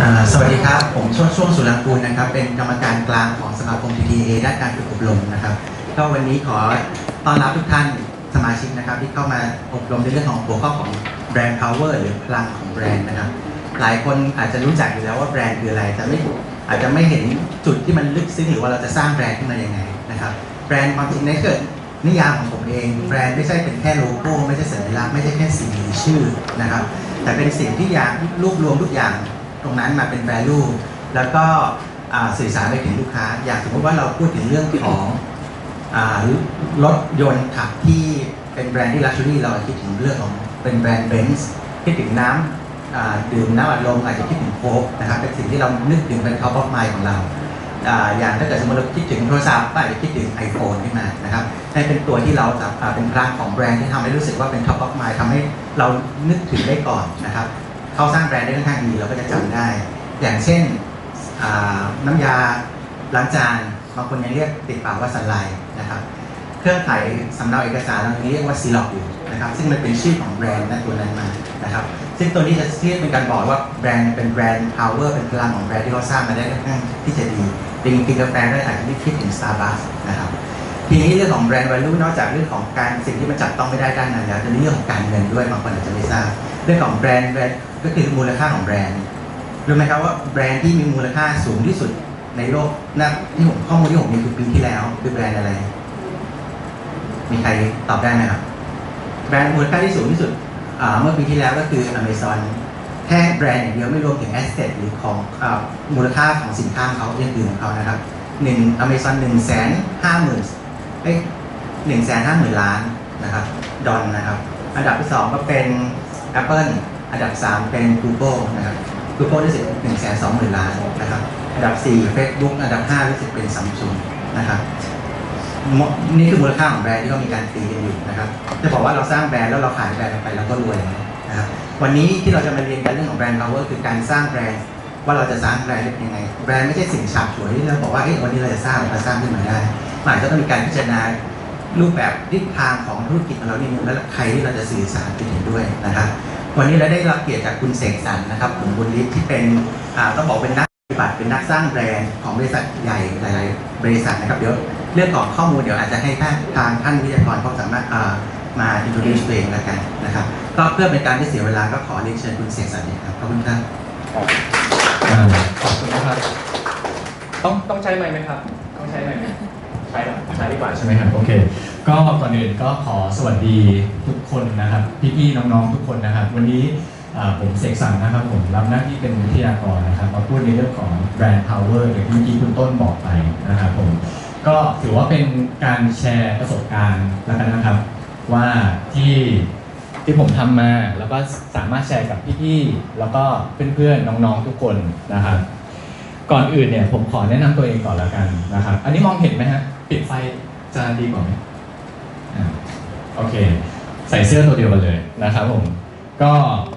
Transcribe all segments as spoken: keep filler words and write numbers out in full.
สวัสดีครับผมช่วงช่วงสุรังกูลนะครับเป็นกรรมการกลางของสมาคม ที ที เอ ด้านการฝึกอบรมนะครับก็วันนี้ขอต้อนรับทุกท่านสมาชิกนะครับที่เข้ามาอบรมในเรื่องของหัวข้อของแบรนด์ power หรือพลังของแบรนด์นะครับหลายคนอาจจะรู้จักอยู่แล้วว่าแบรนด์คืออะไรแต่ไม่อาจจะไม่เห็นจุดที่มันลึกซึ้งหรือว่าเราจะสร้างแบรนด์ขึ้นมายังไงนะครับแบรนด์ความจริงในเกิดนิยามของผมเองแบรนด์ไม่ใช่เป็นแค่โลโก้ไม่ใช่สัญลักษณ์ไม่ใช่แค่สีหรือชื่อนะครับแต่เป็นสิ่งที่อยากรวบรวมทุกอย่างตรงนั้นมาเป็น value แล้วก็สื่อสารไปถึงลูกค้าอย่างสมมติว่าเราพูดถึงเรื่องของรถยนต์ขับที่เป็นแบรนด์ที่ luxury เราคิดถึงเรื่องของเป็นแบรนด์ Benz คิดถึงน้ำดื่มน้ำอัดลมอาจจะคิดถึงโค้กนะครับเป็นสิ่งที่เรานึกถึงเป็น top of mind ของเราอย่างถ้าเกิดสมมติเราคิดถึงโทรศัพท์ก็อาจจะคิดถึง iPhone ขึ้นมานะครับให้เป็นตัวที่เราจะเป็นพลังของแบรนด์ที่ทำให้รู้สึกว่าเป็น top of mind ทำให้เรานึกถึงได้ก่อนนะครับเขาสร้างแบรนด์ได้ค่อนข้างดีเราก็จะจำได้อย่างเช่นน้ำยาล้างจานบางคนยังเรียกติดปากว่าสันไลนะครับเครื่องถ่ายสำเนาเอกสารเราเรียกว่าซีล็อกอยู่นะครับซึ่งมันเป็นชื่อของแบรนด์นั้นตัวนั้นมานะครับซึ่งตัวนี้จะเรียกเป็นการบอกว่าแบรนด์เป็นแบรนด์ power เป็นพลังของแบรนด์ที่เขาสร้างมาได้ค่อนข้างที่จะดีจริงๆกาแฟได้อาจจะไม่คิดถึง Starbucks นะครับทีนี้เรื่องของแบรนด์ value นอกจากเรื่องของการสิ่งที่มันจับต้องไม่ได้ด้านนั้นแล้วจะมีเรื่องของการเงินด้วยบางคนอาจจะไม่ทราบเรื่องของแบรนด์ก็คือมูลค่าของแบรนด์รู้ไหมครับว่าแบรนด์ที่มีมูลค่าสูงที่สุดในโลกนะที่ผมข้อมูลที่ผมมีคือปีที่แล้วคือแบรนด์อะไรมีใครตอบได้ไหมครับแบรนด์มูลค่าที่สูงที่สุดเมื่อปีที่แล้วก็คือ Amazon แค่แบรนด์อย่างเดียวไม่รวมถึง asset หรือของมูลค่าของสินค้าเขาอย่างอื่นของเขานะครับหนึ่ง Amazon หนึ่งแสนห้าหมื่นเอ้ยหนึ่งแสนห้าหมื่นล้านนะครับดอลนะครับอันดับที่สองก็เป็น Apple อันดับสามเป็น Google นะครับ Google ได้สิบหนึ่งแสนสองหมื่นล้านนะครับอันดับสี่ Facebook อันดับห้ารู้สึกเป็น Samsung นะครับนี่คือมูลค่าของแบรนด์ที่เรามีการตีกันอยู่นะครับจะบอกว่าเราสร้างแบรนด์แล้วเราขายแบรนด์ไปเราก็รวยนะครับวันนี้ที่เราจะมาเรียนกันเรื่องของแบรนด์ power คือการสร้างแบรนด์ว่าเราจะสร้างแบรนด์ยังไงแบรนด์ไม่ใช่สิ่งฉาบฉวยที่เราบอกว่าเฮ้ยวันนี้เราจะสร้างเราสร้างขึ้นมาได้มันอาจจะต้องมีการพิจารณารูปแบบทิศทางของธุรกิจของเราเนี่ยแล้วใครที่เราจะสื่อสารไปถึงด้วยนะครับวันนี้เราได้รับเกียรติจากคุณเสกสรรนะครับผมบุญฤทธิ์ที่เป็นต้องบอกเป็นนักปฏิบัติเป็นนักสร้างแบรนด์ของบริษัทใหญ่หลายๆบริษัทนะครับเดี๋ยวเรื่องของข้อมูลเดี๋ยวอาจจะให้ทางท่านวิทยากรเขาสามารถมาอินโทรดิวซ์ตัวเองแล้วกันนะครับก็เพื่อเป็นการไม่เสียเวลาก็ขอเรียนเชิญคุณเสกสรรครับขอบคุณครับขอบคุณนะครับต้องต้องใช้ไมค์ไหมครับต้องใช้ไมค์ไหมใช้ใช้ดีกว่าใช่ไหมครับโอเคก็ก่อนอื่นก็ขอสวัสดีทุกคนนะครับพี่ๆน้องๆทุกคนนะครับวันนี้ผมเสกสรรนะครับผมรับหน้าที่เป็นวิทยากรนะครับมาพูดในเรื่องของแบรนด์ power อย่างที่คุณต้นบอกไปนะครับผมก็ถือว่าเป็นการแชร์ประสบการณ์แล้วกันนะครับว่าที่ที่ผมทำมาแล้วก็สามารถแชร์กับพี่ๆแล้วก็เพื่อนๆน้องๆทุกคนนะครับก่อนอื่นเนี่ยผมขอแนะนำตัวเองก่อนแล้วกันนะครับอันนี้มองเห็นไหมฮะปิดไฟจะดีกว่าไหมอ่าโอเคใส่เสื้อตัวเดียวกันเลยนะครับผมก็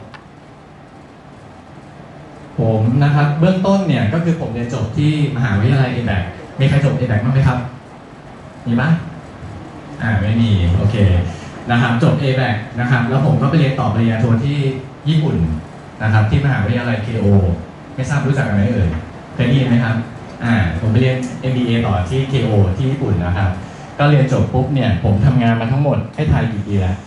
ผมนะครับเบื้องต้นเนี่ยก็คือผมเรียนจบที่มหาวิทยาลัย เอ แบค มีใครจบ เอ แบค บ้างไหมครับมีบ้างอ่าไม่มีโอเคนะครับจบ เอ แบค นะครับแล้วผมก็ไปเรียนต่อปริญญาโทที่ญี่ปุ่นนะครับที่มหาวิทยาลัย เค โอ ไม่ทราบรู้จักกันไหมเอ่ยเคยได้ยินไหมครับอ่าผมไปเรียน เอ็ม บี เอ ต่อที่ เค โอ ที่ญี่ปุ่นนะครับก็เรียนจบปุ๊บเนี่ยผมทำงานมาทั้งหมดให้ทายกี่ปีแล้ว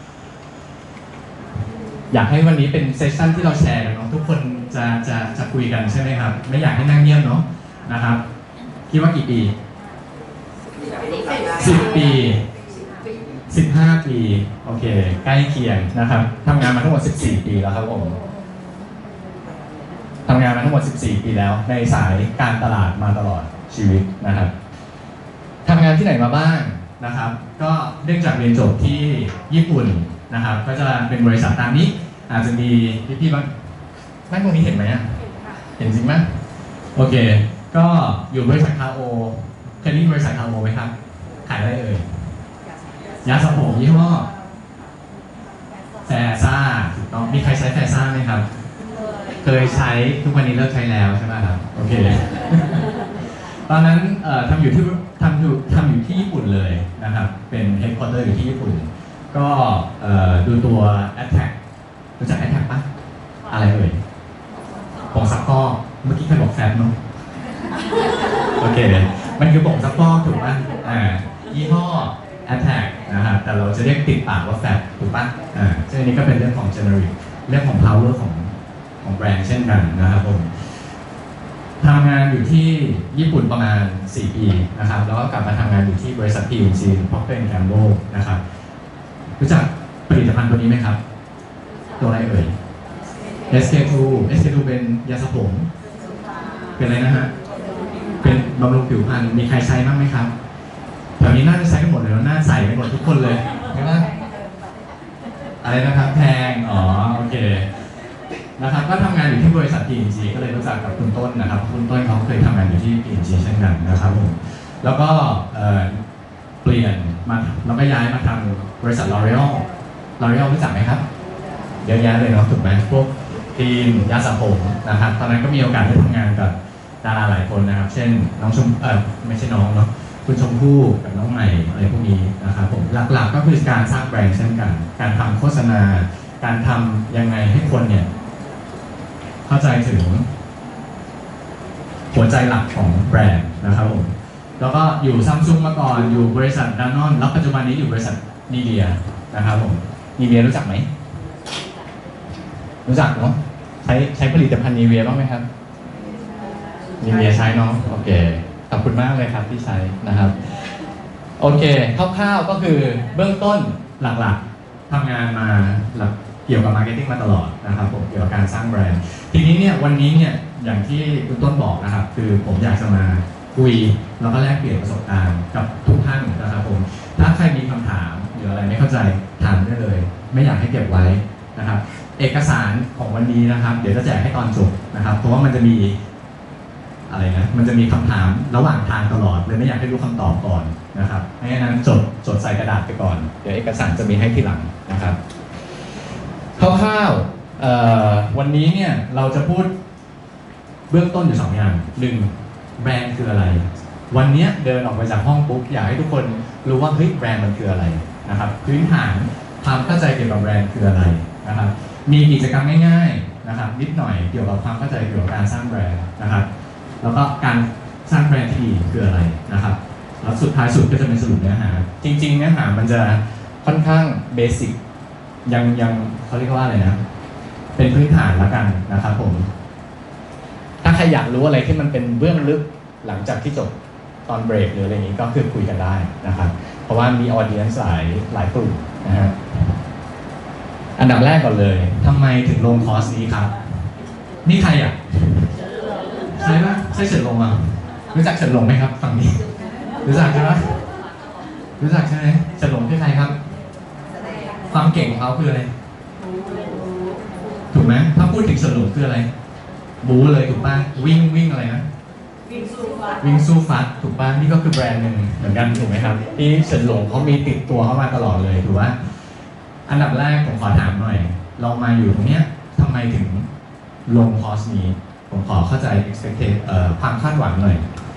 อยากให้วันนี้เป็นเซสชั่นที่เราแชร์กันเนาะทุกคนจะจะจะคุยกันใช่ไหมครับไม่อยากให้นั่งเงียบเนาะนะครับคิดว่ากี่ปีสิบปีสิบห้าปีโอเคใกล้เคียงนะครับทำงานมาทั้งหมดสิบสี่ปีแล้วครับผมทำงานมาทั้งหมดสิบสี่ปีแล้วในสายการตลาดมาตลอดชีวิตนะครับทำงานที่ไหนมาบ้างนะครับก็เนื่องจากเรียนจบที่ญี่ปุ่นนะครับก็จะเป็นบริษัทตามนี้อาจจะมีพี่ๆบางนั่งตรงนี้เห็นไหมเห็นจริงไหมโอเคก็อยู่บริษัทคาโอเคยได้ยินบริษัทคาโอไหมครับขายอะไรเอ่ยยาสระผมยี่ห้อแฟซ่าถูกต้องมีใครใช้แฟซ่าไหมครับเคยใช้ทุกวันนี้เลิกใช้แล้วใช่ไหมครับโอเคตอนนั้นทำอยู่ที่ทำอยู่ทำอยู่ที่ญี่ปุ่นเลยนะครับเป็นเฮดคอร์เตอร์อยู่ที่ญี่ปุ่นก็ดูตัว Attack รู้จัก Attack ปะอะไรเอ่ยผงซักฟอกเมื่อกี้ใครบอกแฟบเนาะโอเคมันคือผงซักฟอกถูกป่ะอ่ายี่ห้อ Attack นะครับแต่เราจะเรียกติดปากว่าแฟบถูกป่ะอ่าซึ่งอันนี้ก็เป็นเรื่องของ generic เรื่องของ power ของของแบรนด์เช่นกันนะครับผมทำงานอยู่ที่ญี่ปุ่นประมาณสี่ปีนะครับแล้วก็กลับมาทำงานอยู่ที่บริษัท พี เอ็น ซี Procter แอนด์ Gamble นะครับรู้จักผลิตภัณฑ์ตัวนี้ไหมครับตัวอะไรเอ่ย เอส เค ทู เอส เค ทู เป็นยาสระผมเป็นอะไรนะฮะเป็นบำรุงผิวพรรณมีใครใช้บ้างไหมครับแถวนี้น่าจะใช้กันหมดเลยแล้วหน้าใสกันหมดทุกคนเลยใช่ไหมอะไรนะครับแพงอ๋อโอเคนะครับก็ทำงานอยู่ที่บริษัท พี เอ็น ซี ก็เลยรู้จักกับคุณต้นนะครับคุณต้นเขาเคยทำงานอยู่ที่ พี เอ็น ซี เช่นกันนะครับผมแล้วก็เปลี่ยนมาแล้วก็ย้ายมาทำบริษัท L'Oreal L'Oreal รู้จักไหมครับเยอะแยะเลยเนาะถูกไหมพวกทีมยาสระผมนะครับตอนนั้นก็มีโอกาสได้ทำงานกับดาราหลายคนนะครับเช่นน้องชมเออไม่ใช่น้องเนาะคุณชมพู่กับน้องใหม่อะไรพวกนี้นะครับผมหลักๆก็คือการสร้างแบรนด์เช่นกันการทำโฆษณาการทำยังไงให้คนเนี่ยเข้าใจถึงหัวใจหลักของแบรนด์นะครับผมแล้วก็อยู่ซัมซุงมาก่อนอยู่บริษัทดานอนแล้วปัจจุบันนี้อยู่บริษัทนีเวียนะครับผมนีเวียรู้จักไหมรู้จักเนาะใช้ใช้ผลิตภัณฑ์นีเวียบ้างไหมครับนีเวียใช้เนาะโอเคขอบคุณมากเลยครับที่ใช้นะครับโอเคคร่าวๆก็คือเบื้องต้นหลักๆทำงานมาหลักเกี่ยวกับมาร์เก็ตติ้งมาตลอดนะครับผมเกี่ยวกับการสร้างแบรนด์ทีนี้เนี่ยวันนี้เนี่ยอย่างที่คุณต้นบอกนะครับคือผมอยากจะมาคุยแล้วก็แลกเปลี่ยนประสบการณ์กับทุกท่านนะครับผมถ้าใครมีคำถามหรืออะไรไม่เข้าใจถามได้เลยไม่อยากให้เก็บไว้นะครับเอกสารของวันนี้นะครับเดี๋ยวจะแจกให้ตอนจบนะครับเพราะว่ามันจะมีอะไรนะมันจะมีคำถามระหว่างทางตลอดเลยไม่อยากให้รู้คำตอบก่อนนะครับเพราะฉะนั้นจดจดใส่กระดาษไปก่อนเดี๋ยวเอกสารจะมีให้ทีหลังนะครับคร่าวๆวันนี้เนี่ยเราจะพูดเบื้องต้นอยู่สองอย่างหนึ่งแบรนด์คืออะไรวันนี้เดินออกไปจากห้องปุ๊บอยากให้ทุกคนรู้ว่าเฮ้ยแบรนด์มันคืออะไรนะครับพื้นฐานความเข้าใจเกี่ยวกับแบรนด์คืออะไรนะครับมีกิจกรรมง่ายๆนะครับนิดหน่อยเกี่ยวกับความเข้าใจเกี่ยวกับการสร้างแบรนด์นะครับแล้วก็การสร้างแบรนด์ที่ดีคืออะไรนะครับแล้วสุดท้ายสุดก็จะเป็นสรุปเนื้อหาจริงๆเนื้อหามันจะค่อนข้างเบสิกยังยังเขาเรียกว่าอะไรนะเป็นพื้นฐานแล้วกันนะครับผมถ้าใครอยากรู้อะไรที่มันเป็นเบื้องลึกหลังจากที่จบตอนเบรกหรืออะไรอย่างนี้ก็คือคุยกันได้นะครับเพราะว่ามีออเดียนส์หลายหลายกลุ่มนะฮะอันดับแรกก่อนเลยทำไมถึงลงคอร์สนี้ครับนี่ใครอ่ะใช่ปะใช่เฉินลงอ่ะรู้จักเฉินลงไหมครับฝั่งนี้รู้จักใช่ไหมรู้จักใช่ไหมเฉินลงคือใครครับความเก่งของเขาคืออะไรถูกไหมถ้าพูดถึงเฉินลงคืออะไรบู๊เลยถูกป่ะวิ่งวิ่งอะไรนะวิ่งสู้ฟัดวิ่งสู้ฟัดถูกป่ะนี่ก็คือแบรนด์หนึ่งเหมือนกันถูกไหมครับที่เฉินหลงเขามีติดตัวเขามาตลอดเลยถูกป่ะอันดับแรกผมขอถามหน่อยเรามาอยู่ตรงเนี้ยทำไมถึงลงคอร์สนี้ผมขอเข้าใจ expected เอ่อความคาดหวังหน่อย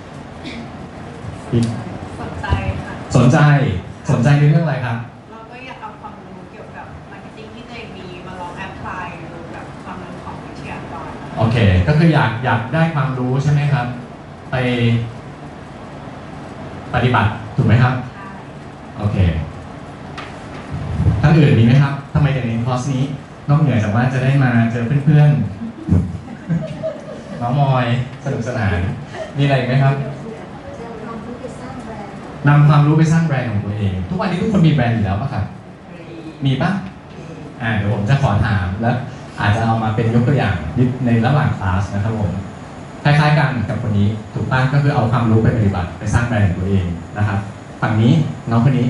สนใจค่ะสนใจสนใจในเรื่องอะไรครับเราก็อยากเอาความรู้เกี่ยวกับมาร์เก็ตติ้งที่ตัวเองมีมาลองแอพพลายดูกับความรู้ของวิทยากรโอเคก็คืออยากอยากได้ความรู้ใช่ไหมครับไปปฏิบัติถูกไหมครับใช่โอเคท่านอื่นมีไหมครับทำไมถึงเรียนคอร์สนี้นอกเหนือจากว่าจะได้มาเจอเพื่อนๆน้องมอยสนุกสนานมีอะไรไหมครับนำความรู้ไปสร้างแบรนด์ของตัวเองทุกวันนี้ทุกคนมีแบรนด์อยู่แล้วป่ะครับมีป่ะอ่าเดี๋ยวผมจะขอถามแล้วอาจจะเอามาเป็นยกตัวอย่างในระหว่างคลาสนะครับผมคล้ายๆกันกับคนนี้ถูกป่ะก็คือเอาความรู้ไปปฏิบัติไปสร้างแบรนด์ของตัวเองนะครับฝั่งนี้น้องคนนี้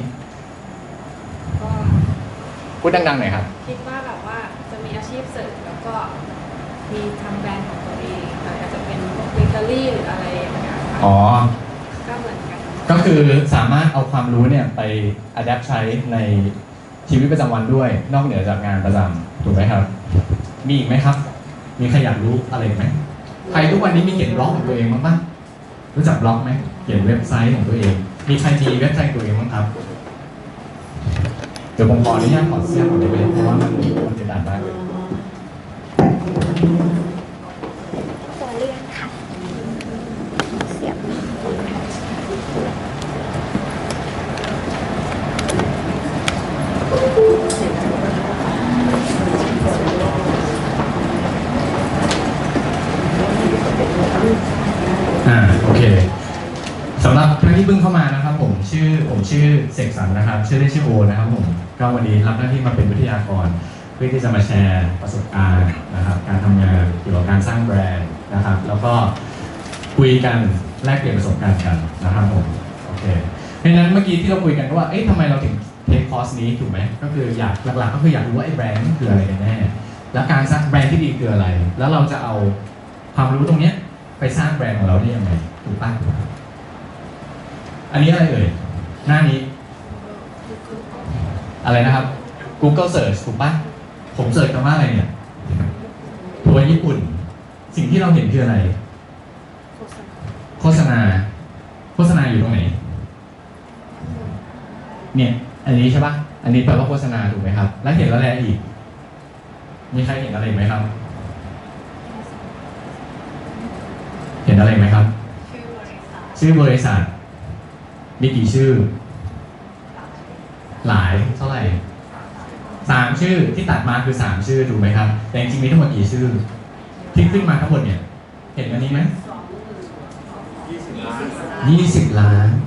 พูดดังๆหน่อยครับคิดว่าแบบว่าจะมีอาชีพเสริมแล้วก็มีทำแบรนด์ของตัวเองอาจจะเป็นพวกเบเกอรี่หรืออะไรอย่างเงี้ยอ๋อก็เหมือนกันก็คือสามารถเอาความรู้เนี่ยไปอัดแอปใช้ในชีวิตประจำวันด้วยนอกเหนือจากงานประจำถูกไหมครับมีอีกไหมครับมีใครอยากรู้อะไรไหมใครทุกวันนี้มีเขียนบล็อกของตัวเองบ้างปะรู้จักบล็อกไหมเขียนเว็บไซต์ของตัวเองมีใครมีเว็บไซต์ตัวเองบ้างครับเดี๋ยวผมขออนุญาตถอดเสื้อก่อนได้ไหมเพราะว่ามันมันจะดันมากเลยที่เพิ่งเข้ามานะครับผมชื่อผมชื่อเสกสรรนะครับชื่อเล่นชื่อโอนะครับผมก็วันนี้รับหน้าที่มาเป็นวิทยากรเพื่อที่จะมาแชร์ประสบการณ์นะครับการทำงานเกี่ยวกับการสร้างแบรนด์นะครับแล้วก็คุยกันแลกเปลี่ยนประสบการณ์กันนะครับผมโอเคเพราะฉะนั้นเมื่อกี้ที่เราคุยกันว่าเอ๊ะทำไมเราถึงเทคคอร์สนี้ถูกไหมก็คืออยากหลักๆก็คืออยากรู้ว่าไอ้แบรนด์นี่คืออะไรกันแน่และการสร้างแบรนด์ที่ดีคืออะไร แล้วเราจะเอาความรู้ตรงเนี้ยไปสร้างแบรนด์ของเราได้ยังไงถูกป่ะอันนี้อะไรเอ่ยหน้านี้อะไรนะครับ Google Search ถูกป่ะผมเสิร์ชคำว่าอะไรเนี่ยทัวร์ญี่ปุ่นสิ่งที่เราเห็นคืออะไรโฆษณาโฆษณาอยู่ตรงไหนเนี่ยอันนี้ใช่ป่ะอันนี้แปลว่าโฆษณาถูกไหมครับแล้วเห็นแล้วอะไรอีกมีใครเห็นอะไรไหมครับเห็นอะไรไหมครับชื่อบริษัทมีกี่ชื่อหลายเท่าไหร่สามชื่อที่ตัดมาคือสามชื่อถูกไหมครับแต่จริงๆมีทั้งหมดกี่ชื่อที่ขึ้นมาทั้งหมดเนี่ยเห็นอันนี้ไหมยี่สิบล้าน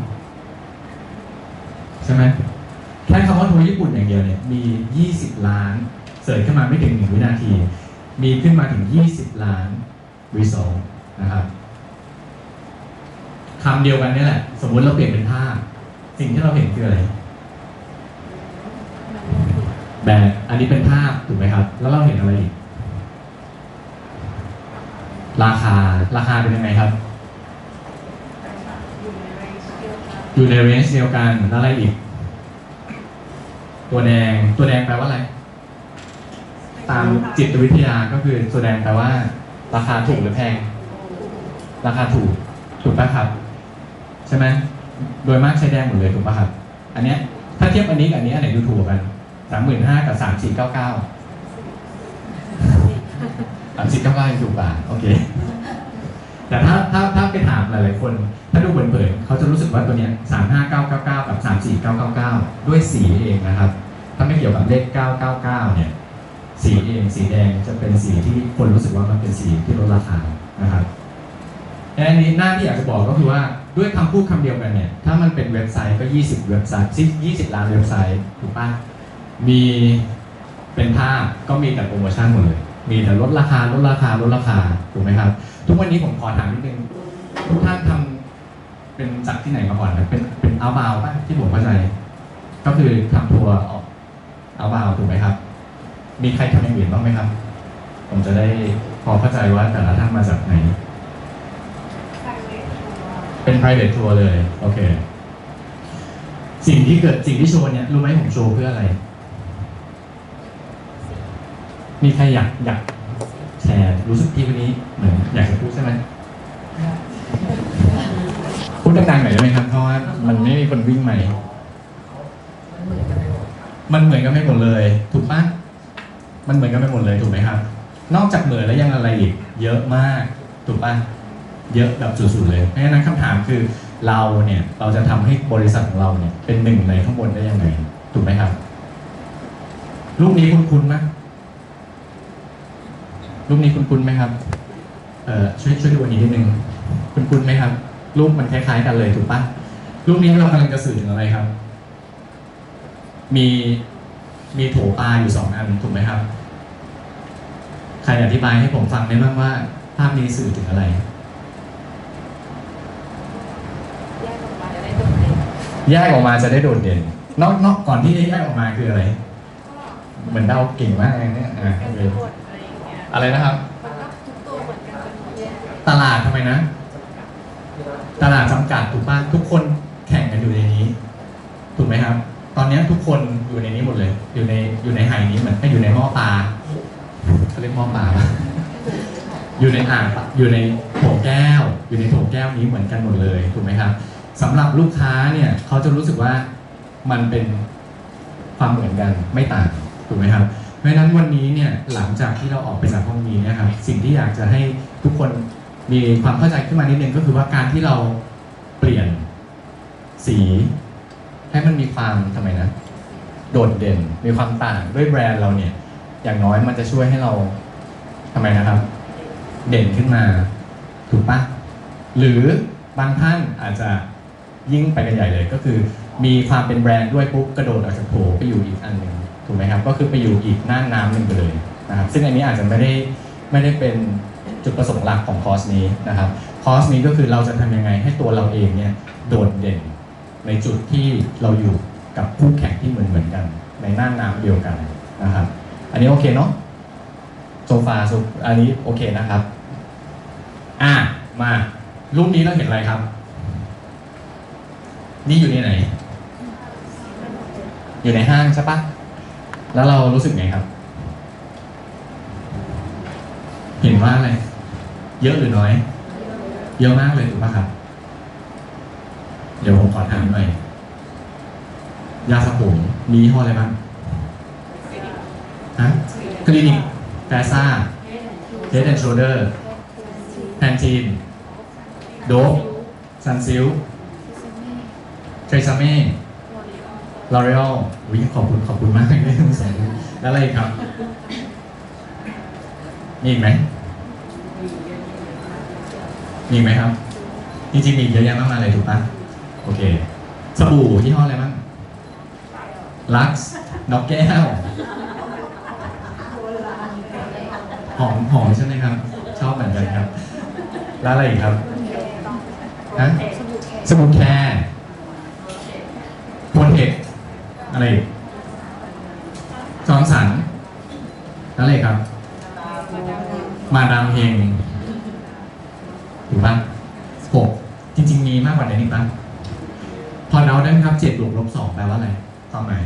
ใช่ไหมแค่คำว่าทัวร์ญี่ปุ่นอย่างเดียวเนี่ยมียี่สิบล้านเสิร์ชขึ้นมาไม่ถึงหนึ่งวินาทีมีขึ้นมาถึงยี่สิบล้านรีซอลนะครับคำเดียวกันนี่แหละสมมุติเราเปลี่ยนเป็นภาพสิ่งที่เราเห็นคืออะไรแบรนด์อันนี้เป็นภาพถูกไหมครับแล้วเราเห็นอะไรอีกราคาราคาเป็นยังไงครับอยู่ในเรนจ์เดียวกันแล้วอะไรอีกตัวแดงตัวแดงแปลว่าอะไรตามจิตวิทยาก็คือตัวแดงแปลว่าราคาถูกหรือแพงราคาถูกถูกป่ะครับใช่ไหมโดยมากใช้แดงหมดเลยถูกป่ะครับอันเนี้ยถ้าเทียบอันนี้กับอันนี้อันไหนดูถูกกันสามหมื่นห้ากับสามสี่เก้าเก้าสามสี่เก้าเก้ายังถูกกว่าโอเคแต่ถ้าถ้าถ้าไปถามหลายๆคนถ้าดูเผินๆเขาจะรู้สึกว่าตัวเนี้ยสามห้าเก้าเก้าเก้ากับสามสี่เก้าเก้าเก้าด้วยสีเองนะครับถ้าไม่เกี่ยวกับเลขเก้าเก้าเก้าเนี่ยสีเองสีแดงจะเป็นสีที่คนรู้สึกว่ามันเป็นสีที่ลดราคานะครับอันนี้หน้าที่อยากจะบอกก็คือว่าด้วยคำพูดคำเดียวกันเนี่ยถ้ามันเป็นเว็บไซต์ก็ยี่สิบเว็บไซต์ยี่สิบล้านเว็บไซต์ถูกป่ะมีเป็นภาพก็มีแต่โปรโมชั่นหมดเลยมีแต่ลดราคาลดราคาลดราคาถูกไหมครับทุกวันนี้ผมขอถามนิดนึงทุกท่านทำเป็นจากที่ไหนมาก่อนนะเป็นเป็นเอาบาวป่ะที่ผมเข้าใจก็คือทำทัวร์ออกเอาบาวถูกไหมครับมีใครทำอย่างอื่นบ้างไหมครับผมจะได้พอเข้าใจว่าแต่ละท่านมาจากไหนเป็น private tour เลยโอเคสิ่งที่เกิดสิ่งที่โชว์เนี่ยรู้ไหมผมโชว์เพื่ออะไรมีใครอยากอยากแชร์รู้สึกที่วันนี้เหมือนอยากจะพูดใช่ไหมพูดดังๆหน่อยได้ไหมครับเพราะว่ามันไม่มีคนวิ่งใหม่มันเหมือนกันไม่หมดเลยถูกปะมันเหมือนกันไม่หมดเลยถูกไหมครับนอกจากเหมือนแล้วยังอะไรอีกเยอะมากถูกปะเยอะแบบสุดๆเลยเพราะฉะนั้นคำถามคือเราเนี่ยเราจะทำให้บริษัทของเราเนี่ยเป็นหนึ่งในข้างบนได้ยังไงถูกไหมครับรูปนี้คุ้นๆไหมรูปนี้คุ้นๆไหมครับเอ่อช่วยช่วยดูอันนี้นิดนึงคุ้นๆไหมครับรูปมันคล้ายๆกันเลยถูกปะรูปนี้เรากำลังจะสื่อถึงอะไรครับมีมีโถปลาอยู่สองอันถูกไหมครับใครอธิบายให้ผมฟังได้บ้างว่าภาพนี้สื่อถึงอะไรแยกออกมาจะได้โดดเด่นนอกนอกก่อนที่จะแยกออกมาคืออะไรเหมือนเดาเก่งมากเลยเนี่ยอ่าอะไรนะครับตลาดทำไมนะตลาดจำกัดถูกป่ะทุกคนแข่งกันอยู่ในนี้ถูกไหมครับตอนนี้ทุกคนอยู่ในนี้หมดเลยอยู่ในอยู่ในไหนี้เหมือนอยู่ในหม้อปลาเขาเรียกหม้อปลาอยู่ในอ่างอยู่ในโถแก้วอยู่ในโถแก้วนี้เหมือนกันหมดเลยถูกไหมครับสำหรับลูกค้าเนี่ยเขาจะรู้สึกว่ามันเป็นความเหมือนกันไม่ต่างถูกไหมครับเพราะฉะนั้นวันนี้เนี่ยหลังจากที่เราออกไปจากห้องนี้นะครับสิ่งที่อยากจะให้ทุกคนมีความเข้าใจขึ้นมานิดนึงก็คือว่าการที่เราเปลี่ยนสีให้มันมีความทำไมนะโดดเด่นมีความต่างด้วยแบรนด์เราเนี่ยอย่างน้อยมันจะช่วยให้เราทำไมนะครับเด่นขึ้นมาถูกปะหรือบางท่านอาจจะยิ่งไปกันใหญ่เลยก็คือมีความเป็นแบรนด์ด้วยปุ๊บกระโดดออกจากโถไปอยู่อีกอันหนึ่งถูกไหมครับก็คือไปอยู่อีกน่านน้ำหนึ่งไปเลยนะครับซึ่งอันนี้อาจจะไม่ได้ไม่ได้เป็นจุดประสงค์หลักของคอร์สนี้นะครับคอร์สนี้ก็คือเราจะทำยังไงให้ตัวเราเองเนี่ยโดดเด่นในจุดที่เราอยู่กับคู่แข่งที่เหมือนเหมือนกันในน่านน้ำเดียวกันนะครับอันนี้โอเคเนาะโซฟาโซอันนี้โอเคนะครับอ่ะมารูปนี้เราเห็นอะไรครับนี่อยู่ในไหนอยู่ในห้างใช่ปะแล้วเรารู้สึกไงครับเห็นว่าอะไรเยอะหรือน้อยเยอะมากเลยถูกปะครับเดี๋ยวผมขอถามหน่อยยาสระผมมียี่ห้ออะไรบ้างฮะคลินิกแฟซ่า Head and Shoulder แพนทีนโดฟซันซิลเทรซาเม่ลอเรอัลวิขอบคุณขอบคุณมากเลยทั้งสองแล้วอะไรครับมีอีกไหมมีอีกไหมครับจริงๆมีเยอะแยะมากมายเลยถูกปะโอเคสบู่ยี่ห้ออะไรบ้างลักซ์นกแก้วหอมหอมใช่ไหมครับชอบเหมือนกันครับแล้วอะไรอีกครับฮะสบู่แคร์โพนเทคอะไรอีกจอร์นสันแล้วอะไรครับมาดามเฮงถูกปะหกจริงๆมีมากกว่านี้อีกปะพอเดาได้ไหมครับเจ็ดบวกลบสองแปลว่าอะไรความหมาย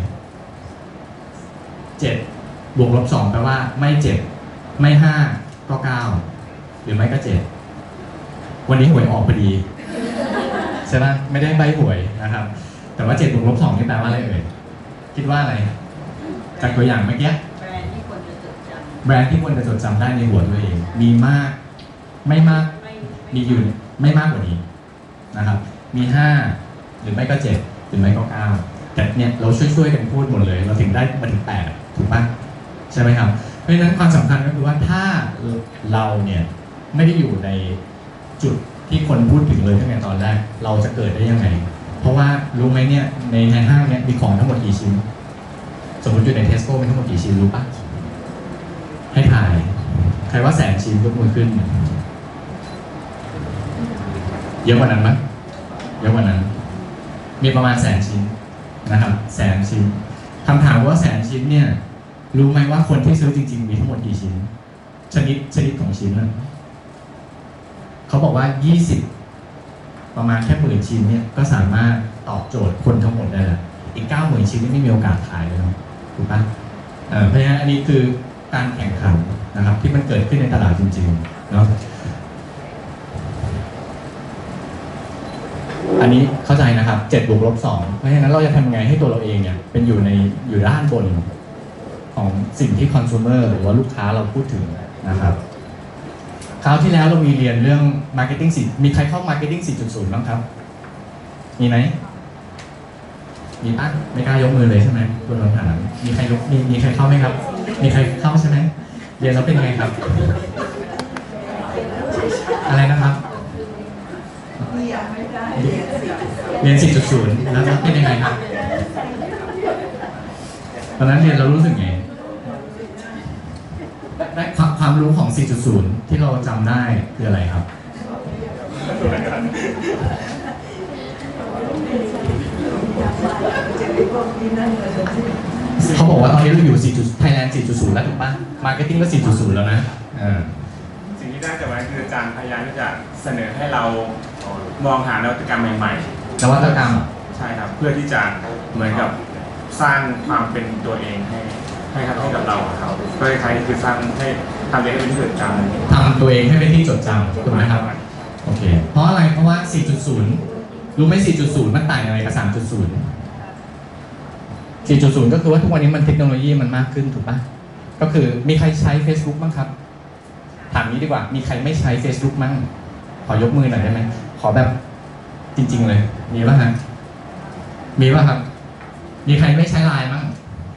เจ็ดบวกลบสองแปลว่าไม่เจ็ดไม่ห้าก็เก้าหรือไม่ก็เจ็ดวันนี้หวยออกพอดีใช่ไหมไม่ได้ใบหวยนะครับแต่ว่าเจ็ดบวกลบสองนี่แปลว่าอะไรเอ่ยคิดว่าอะไรจากตัวอย่างเมื่อกี้แบรนด์ที่ควรจะจดจำแบรนด์ที่ควรจะจดจำได้ในหัวตัวเองมีมากไม่มากมีอยู่ไม่มากกว่านี้นะครับมีห้าหรือไม่ก็เจ็ดหรือไม่ก็เก้าแต่เนี่ยเราช่วยๆกันพูดหมดเลยเราถึงได้มาถึงแปดถูกปะใช่ไหมครับเพราะฉะนั้นความสำคัญก็คือว่าถ้าเราเนี่ยไม่ได้อยู่ในจุดที่คนพูดถึงเลยตั้งแต่ตอนแรกเราจะเกิดได้ยังไงเพราะว่ารู้ไหมเนี่ยในในห้างเนี่ยมีของทั้งหมดกี่ชิ้นสมมติอยู่ในเทสโก้มีทั้งหมดกี่ชิ้นรู้ปะให้ถ่ายใครว่าแสนชิ้นยกมือขึ้นเยอะกว่านั้นมั้ยเยอะกว่านั้นมีประมาณแสนชิ้นนะครับแสนชิ้นคำถามว่าแสนชิ้นเนี่ยรู้ไหมว่าคนที่ซื้อจริงๆมีทั้งหมดกี่ชิ้นชนิดชนิดของชิ้นนั้นเขาบอกว่ายี่สิบประมาณแค่หมื่นชิ้นเนี่ยก็สามารถตอบโจทย์คนทั้งหมดได้แล้วอีกเก้าหมื่นชิ้นนี่ไม่มีโอกาสขายเลยเนาะถูกปะเออเพราะฉะนั้นอันนี้คือการแข่งขันนะครับที่มันเกิดขึ้นในตลาดจริงๆเนาะอันนี้เข้าใจนะครับเจ็ดบวกลบสองเพราะฉะนั้นเราจะทำยังไงให้ตัวเราเองเนี่ยเป็นอยู่ในอยู่ด้านบนของสิ่งที่คอน sumer หรือว่าลูกค้าเราพูดถึงนะครับคราวที่แล้วเรามีเรียนเรื่อง marketing สี่มีใครเข้า marketing สี่จุดศูนย์บ้างครับมีไหมมีปะไม่กล้ายกมือเลยใช่ไหมคุณนนท์ถามมีใครยกมีมีใครเข้าไหมครับมีใครเข้าใช่ไหมเรียนแล้วเป็นยังไงครับอะไรนะครับเรียน สี่จุดศูนย์ แล้วเป็นยังไงครับตอนนั้นเรียนเรารู้สึกไงได้ความความรู้ของ สี่จุดศูนย์ ที่เราจำได้คืออะไรครับเขาบอกว่าตอนนี้เราอยู่ Thailand สี่จุดศูนย์ แล้วถูกป่ะ Marketing ก็ สี่จุดศูนย์ แล้วนะสิ่งที่น่าจะไว้คืออาจารย์พยายามที่จะเสนอให้เรามองหานวัตกรรมใหม่ๆนวัตกรรมใช่ครับเพื่อที่จะเหมือนกับสร้างความเป็นตัวเองให้ให้ครับให้กับเราครับเพื่อใครคือสร้างให้ทำตัวเองให้เป็นที่จดจำทำตัวเองให้เป็นที่จดจำถูกไหมครับโอเคเพราะอะไรเพราะว่า สี่จุดศูนย์ รู้ไหม สี่จุดศูนย์ มันต่างยังไงกับ สามจุดศูนย์ สี่จุดศูนย์ ก็คือว่าทุกวันนี้มันเทคโนโลยีมันมากขึ้นถูกป่ะก็คือมีใครใช้ Facebook บ้างครับถามนี้ดีกว่ามีใครไม่ใช้ Facebook มั้งขอยกมือหน่อยได้ไหมขอแบบจริงๆเลยมีป่ะฮะมีป่ะครับมีใครไม่ใช้ไลน์มั้ง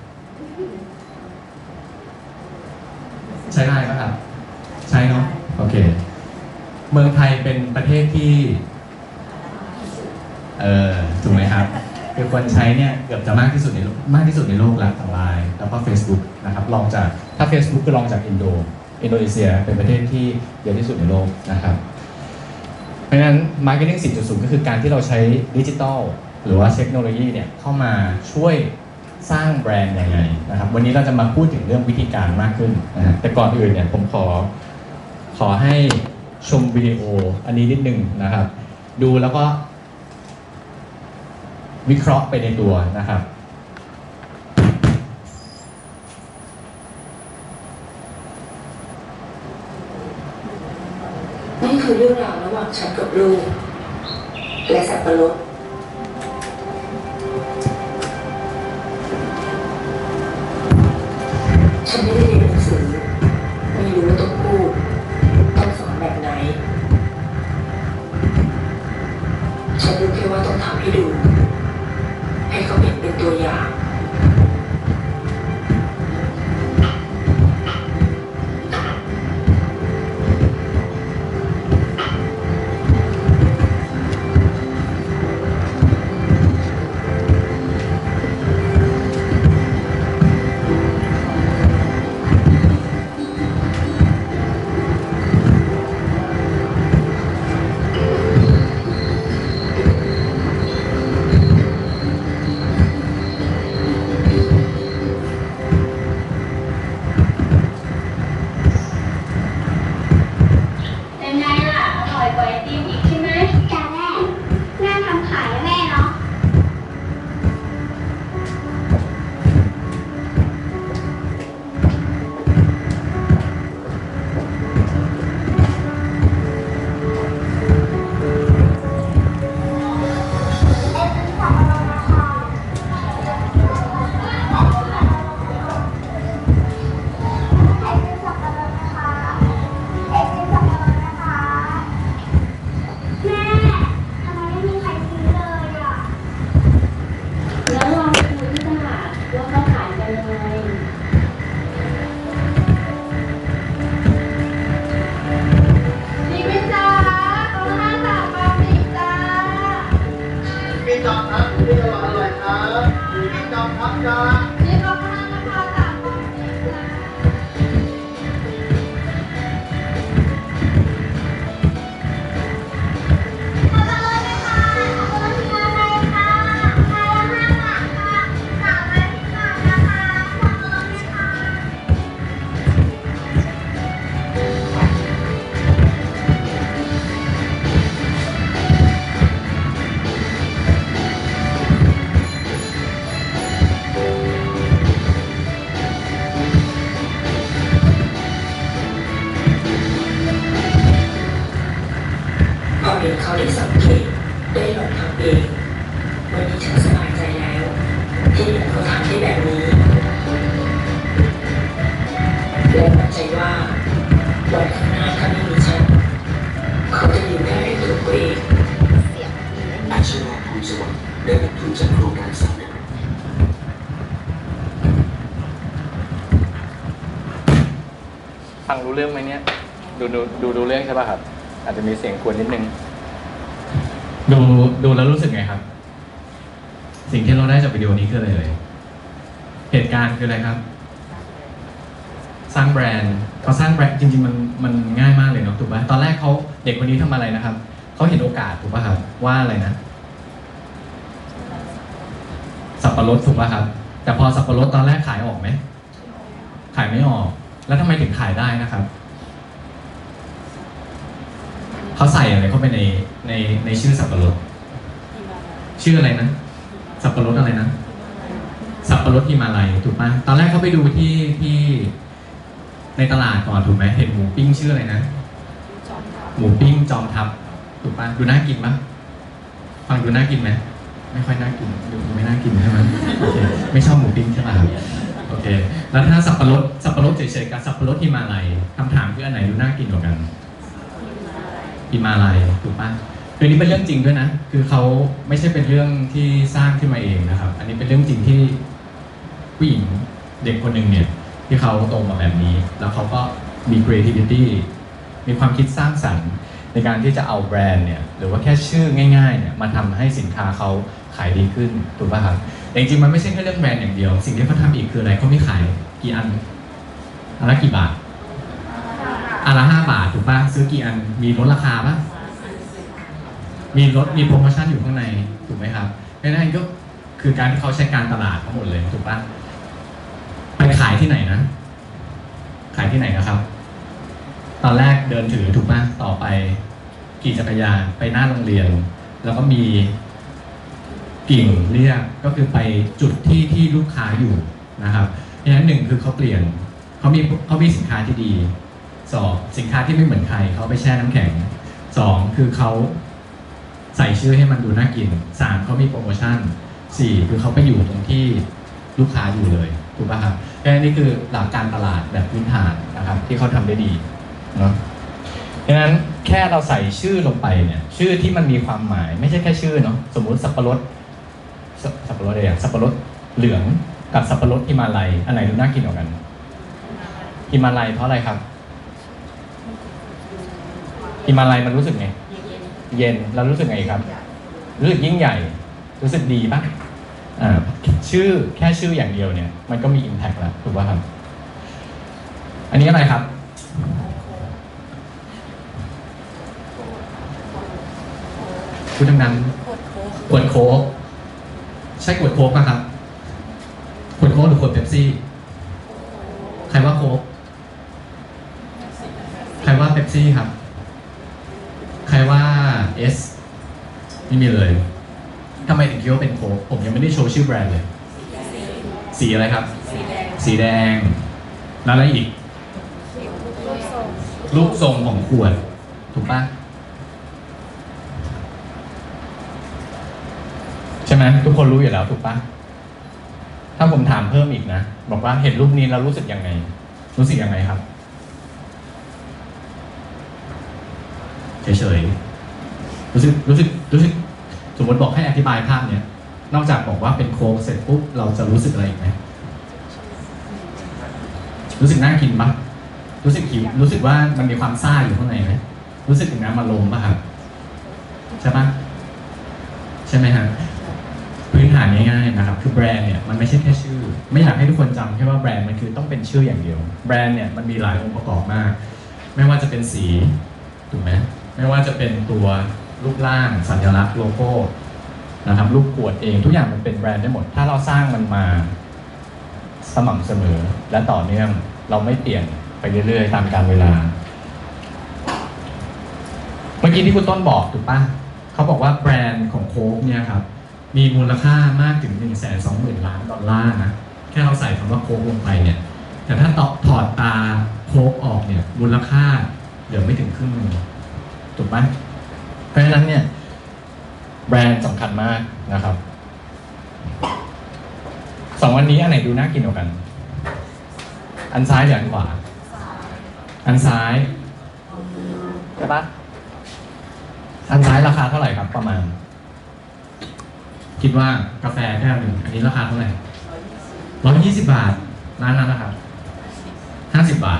ใช้ไลน์ป่ะครับใช้เนาะโอเคเมืองไทยเป็นประเทศที่เออถูกไหมครับคือคนใช้เนี่ยเกือบจะมากที่สุดในโลกมากที่สุดในโลกแล้วของไลน์แล้วก็ Facebook นะครับลองจากถ้า Facebook ก็ลองจากอินโดอินโดนีเซียเป็นประเทศที่เยอะที่สุดในโลกนะครับเพราะฉะนั้น Marketing สี่จุดศูนย์ ก็คือการที่เราใช้ดิจิทัลหรือว่าเทคโนโลยีเนี่ยเข้ามาช่วยสร้างแบรนด์ยังไงนะครับวันนี้เราจะมาพูดถึงเรื่องวิธีการมากขึ้นนะฮะแต่ก่อนอื่นเนี่ยผมขอขอให้ชมวิดีโออันนี้นิดนึงนะครับดูแล้วก็วิเคราะห์ไปในตัวนะครับนี่คือเรื่องราวระหว่างฉันกับลูกและสับปะรดฉันไม่ได้เรียนหนังสือไม่รู้ว่าต้องพูดต้องสอนแบบไหนฉันรู้แค่ว่าต้องทำให้ดูให้เขาเห็นเป็นตัวอย่างเขาได้สังเกตได้ลองทำเองวันนี้ฉันสบายใจแล้วที่เห็นเขาทำได้แบบนี้และมั่นใจว่าวันข้างหน้าถ้าไม่มีฉันเขาจะอยู่ได้ด้วยตัวเขาเองอาชีวะภูมิสวัสดิ์ได้รับทุนจากโครงการสำเร็จฟังรู้เรื่องไหมเนี่ยดูดูดูดูเรื่องใช่ป่ะครับอาจจะมีเสียงกวนนิดนึงดูดูแล้วรู้สึกไงครับสิ่งที่เราได้จากวิดีโอนี้คืออะไรเลยเหตุการณ์คืออะไรครับสร้างแบรนด์เขาสร้างแบรนด์จริงๆมันมันง่ายมากเลยเนาะถูกป่ะตอนแรกเขาเด็กคนนี้ทำอะไรนะครับเขาเห็นโอกาสถูกป่ะครับว่าอะไรนะสับปะรดถูกป่ะครับแต่พอสับปะรดตอนแรกขายออกไหมขายไม่ออกแล้วทำไมถึงขายได้นะครับเขาใส่อะไรเข้าไปในในในชื่อสับปะรดชื่ออะไรนะสับปะรดอะไรนะสับปะรดฮิมาลัยถูกป่ะตอนแรกเขาไปดูที่ที่ในตลาดก่อนถูกไหมเห็นหมูปิ้งชื่ออะไรนะหมูปิ้งจอมทัพถูกป่ะดูน่ากินป่ะฟังดูน่ากินไหมไม่ค่อยน่ากินดูไม่น่ากินใช่ไหมโอเคไม่ชอบหมูปิ้งใช่ป่ะครับโอเคแล้วถ้าสับปะรดสับปะรดเฉยๆกับสับปะรดฮิมาลัยคำถามคืออันไหนดูน่ากินกว่ากันฮิมาลัยถูกป่ะคือนี้เป็นเรื่องจริงด้วยนะคือเขาไม่ใช่เป็นเรื่องที่สร้างขึ้นมาเองนะครับอันนี้เป็นเรื่องจริงที่ผู้หญิงเด็กคนหนึ่งเนี่ยที่เขาโตมาแบบนี้แล้วเขาก็มี creativity มีความคิดสร้างสรรค์ในการที่จะเอาแบรนด์เนี่ยหรือว่าแค่ชื่อง่ายๆเนี่ยมาทำให้สินค้าเขาขายดีขึ้นถูกป่ะครับแต่จริงๆมันไม่ใช่แค่เรื่องแบรนด์อย่างเดียวสิ่งที่เขาทำอีกคืออะไรเขาไม่ขายกี่อันอันละกี่บาทอันละห้าบาทถูกป่ะซื้อกี่อันมีลดราคาป่ะมีลดมีโปรโมชั่นอยู่ข้างในถูกไหมครับนั่นก็คือการที่เขาใช้การตลาดทั้งหมดเลยถูกป่ะไปขายที่ไหนนะขายที่ไหนนะครับตอนแรกเดินถือถูกป่ะต่อไปขี่จักรยานไปหน้าโรงเรียนแล้วก็มีกิ่งเรียกก็คือไปจุดที่ที่ลูกค้าอยู่นะครับดังนั้นหนึ่งคือเขาเปลี่ยนเขามีเขามีสินค้าที่ดีสองสินค้าที่ไม่เหมือนใครเขาไปแช่น้ำแข็งสองคือเขาใส่ชื่อให้มันดูน่ากินสามเขามีโปรโมชั่นสี่คือเขาไปอยู่ตรงที่ลูกค้าอยู่เลยถูกป่ะครับแค่นี้คือหลักการตลาดแบบพื้นฐานนะครับที่เขาทำได้ดีเนาะดังนั้นแค่เราใส่ชื่อลงไปเนี่ยชื่อที่มันมีความหมายไม่ใช่แค่ชื่อเนาะสมมุติสับปะรดสับปะรดอะไรอย่างสับปะรดเหลืองกับสับปะรดฮิมาลัยอันไหนดูน่ากินกว่ากันฮิมาลัยเพราะอะไรครับฮิมาลัยมันรู้สึกไงเย็นแล้วรู้สึกไงครับรู้สึกยิ่งใหญ่รู้สึกดีป่ะอ่าชื่อแค่ชื่ออย่างเดียวเนี่ยมันก็มี impact แล้วถูกป่ะครับอันนี้อะไรครับพูดดังๆขวดโค้กใช่ขวดโค้กป่ะครับขวดโค้กหรือขวดเป๊ปซี่ใครว่าโค้กใครว่าเป๊ปซี่ครับใครว่าเอสไม่มีเลยทำไมถึงคิดว่าเป็นโค้กผมยังไม่ได้โชว์ชื่อแบรนด์เลยสีอะไรครับสีแดงสีแดงแล้วอะไรอีกรูปทรงของขวดถูกป่ะใช่ไหมทุกคนรู้อยู่แล้วถูกป่ะถ้าผมถามเพิ่มอีกนะบอกว่าเห็นรูปนี้แล้วรู้สึกยังไงรู้สึกยังไงครับเฉยๆรู้สึกรู้สึกรู้สึกสมมติบอกให้อธิบายภาพเนี้ยนอกจากบอกว่าเป็นโค้กเสร็จปุ๊บเราจะรู้สึกอะไรอีกไหมรู้สึกน่ากินปะรู้สึกหิวรู้สึกว่ามันมีความซ่าอยู่ข้างในไหมรู้สึกถึงน้ำมันลมปะครับใช่ปะใช่ไหมฮะพื้นฐานง่ายๆนะครับคือแบรนด์เนี่ยมันไม่ใช่แค่ชื่อไม่อยากให้ทุกคนจำแค่ว่าแบรนด์มันคือต้องเป็นชื่ออย่างเดียวแบรนด์เนี่ยมันมีหลายองค์ประกอบมากไม่ว่าจะเป็นสีถูกไหมไม่ว่าจะเป็นตัวรูปร่างสัญลักษณ์โลโก้นะครับรูปขวดเองทุกอย่างมันเป็นแบรนด์ได้หมดถ้าเราสร้างมันมาสม่ำเสมอและต่อเนื่องเราไม่เปลี่ยนไปเรื่อยๆตามกาลเวลาเมื่อกี้ที่คุณต้นบอกถูกปะเขาบอกว่าแบรนด์ของโค้กเนี่ยครับมีมูลค่ามากถึง หนึ่งแสนสองหมื่น ล้านดอลลาร์นะแค่เราใส่คำว่าโค้กลงไปเนี่ยแต่ถ้าถอดตาโค้กออกเนี่ยมูลค่าเหลือไม่ถึงครึ่งนึงถูกปะเพราะฉะนั้นเนี่ยแบรนด์สำคัญมากนะครับสองวันนี้อันไหนดูน่ากินกว่ากันอันซ้ายหรืออันขวาอันซ้ายใช่ปะอันซ้ายราคาเท่าไหร่ครับประมาณคิดว่ากาแฟแก้วหนึ่งอันนี้ราคาเท่าไหร่ร้อยยี่สิบบาทร้านนั้นนะครับห้าสิบบาท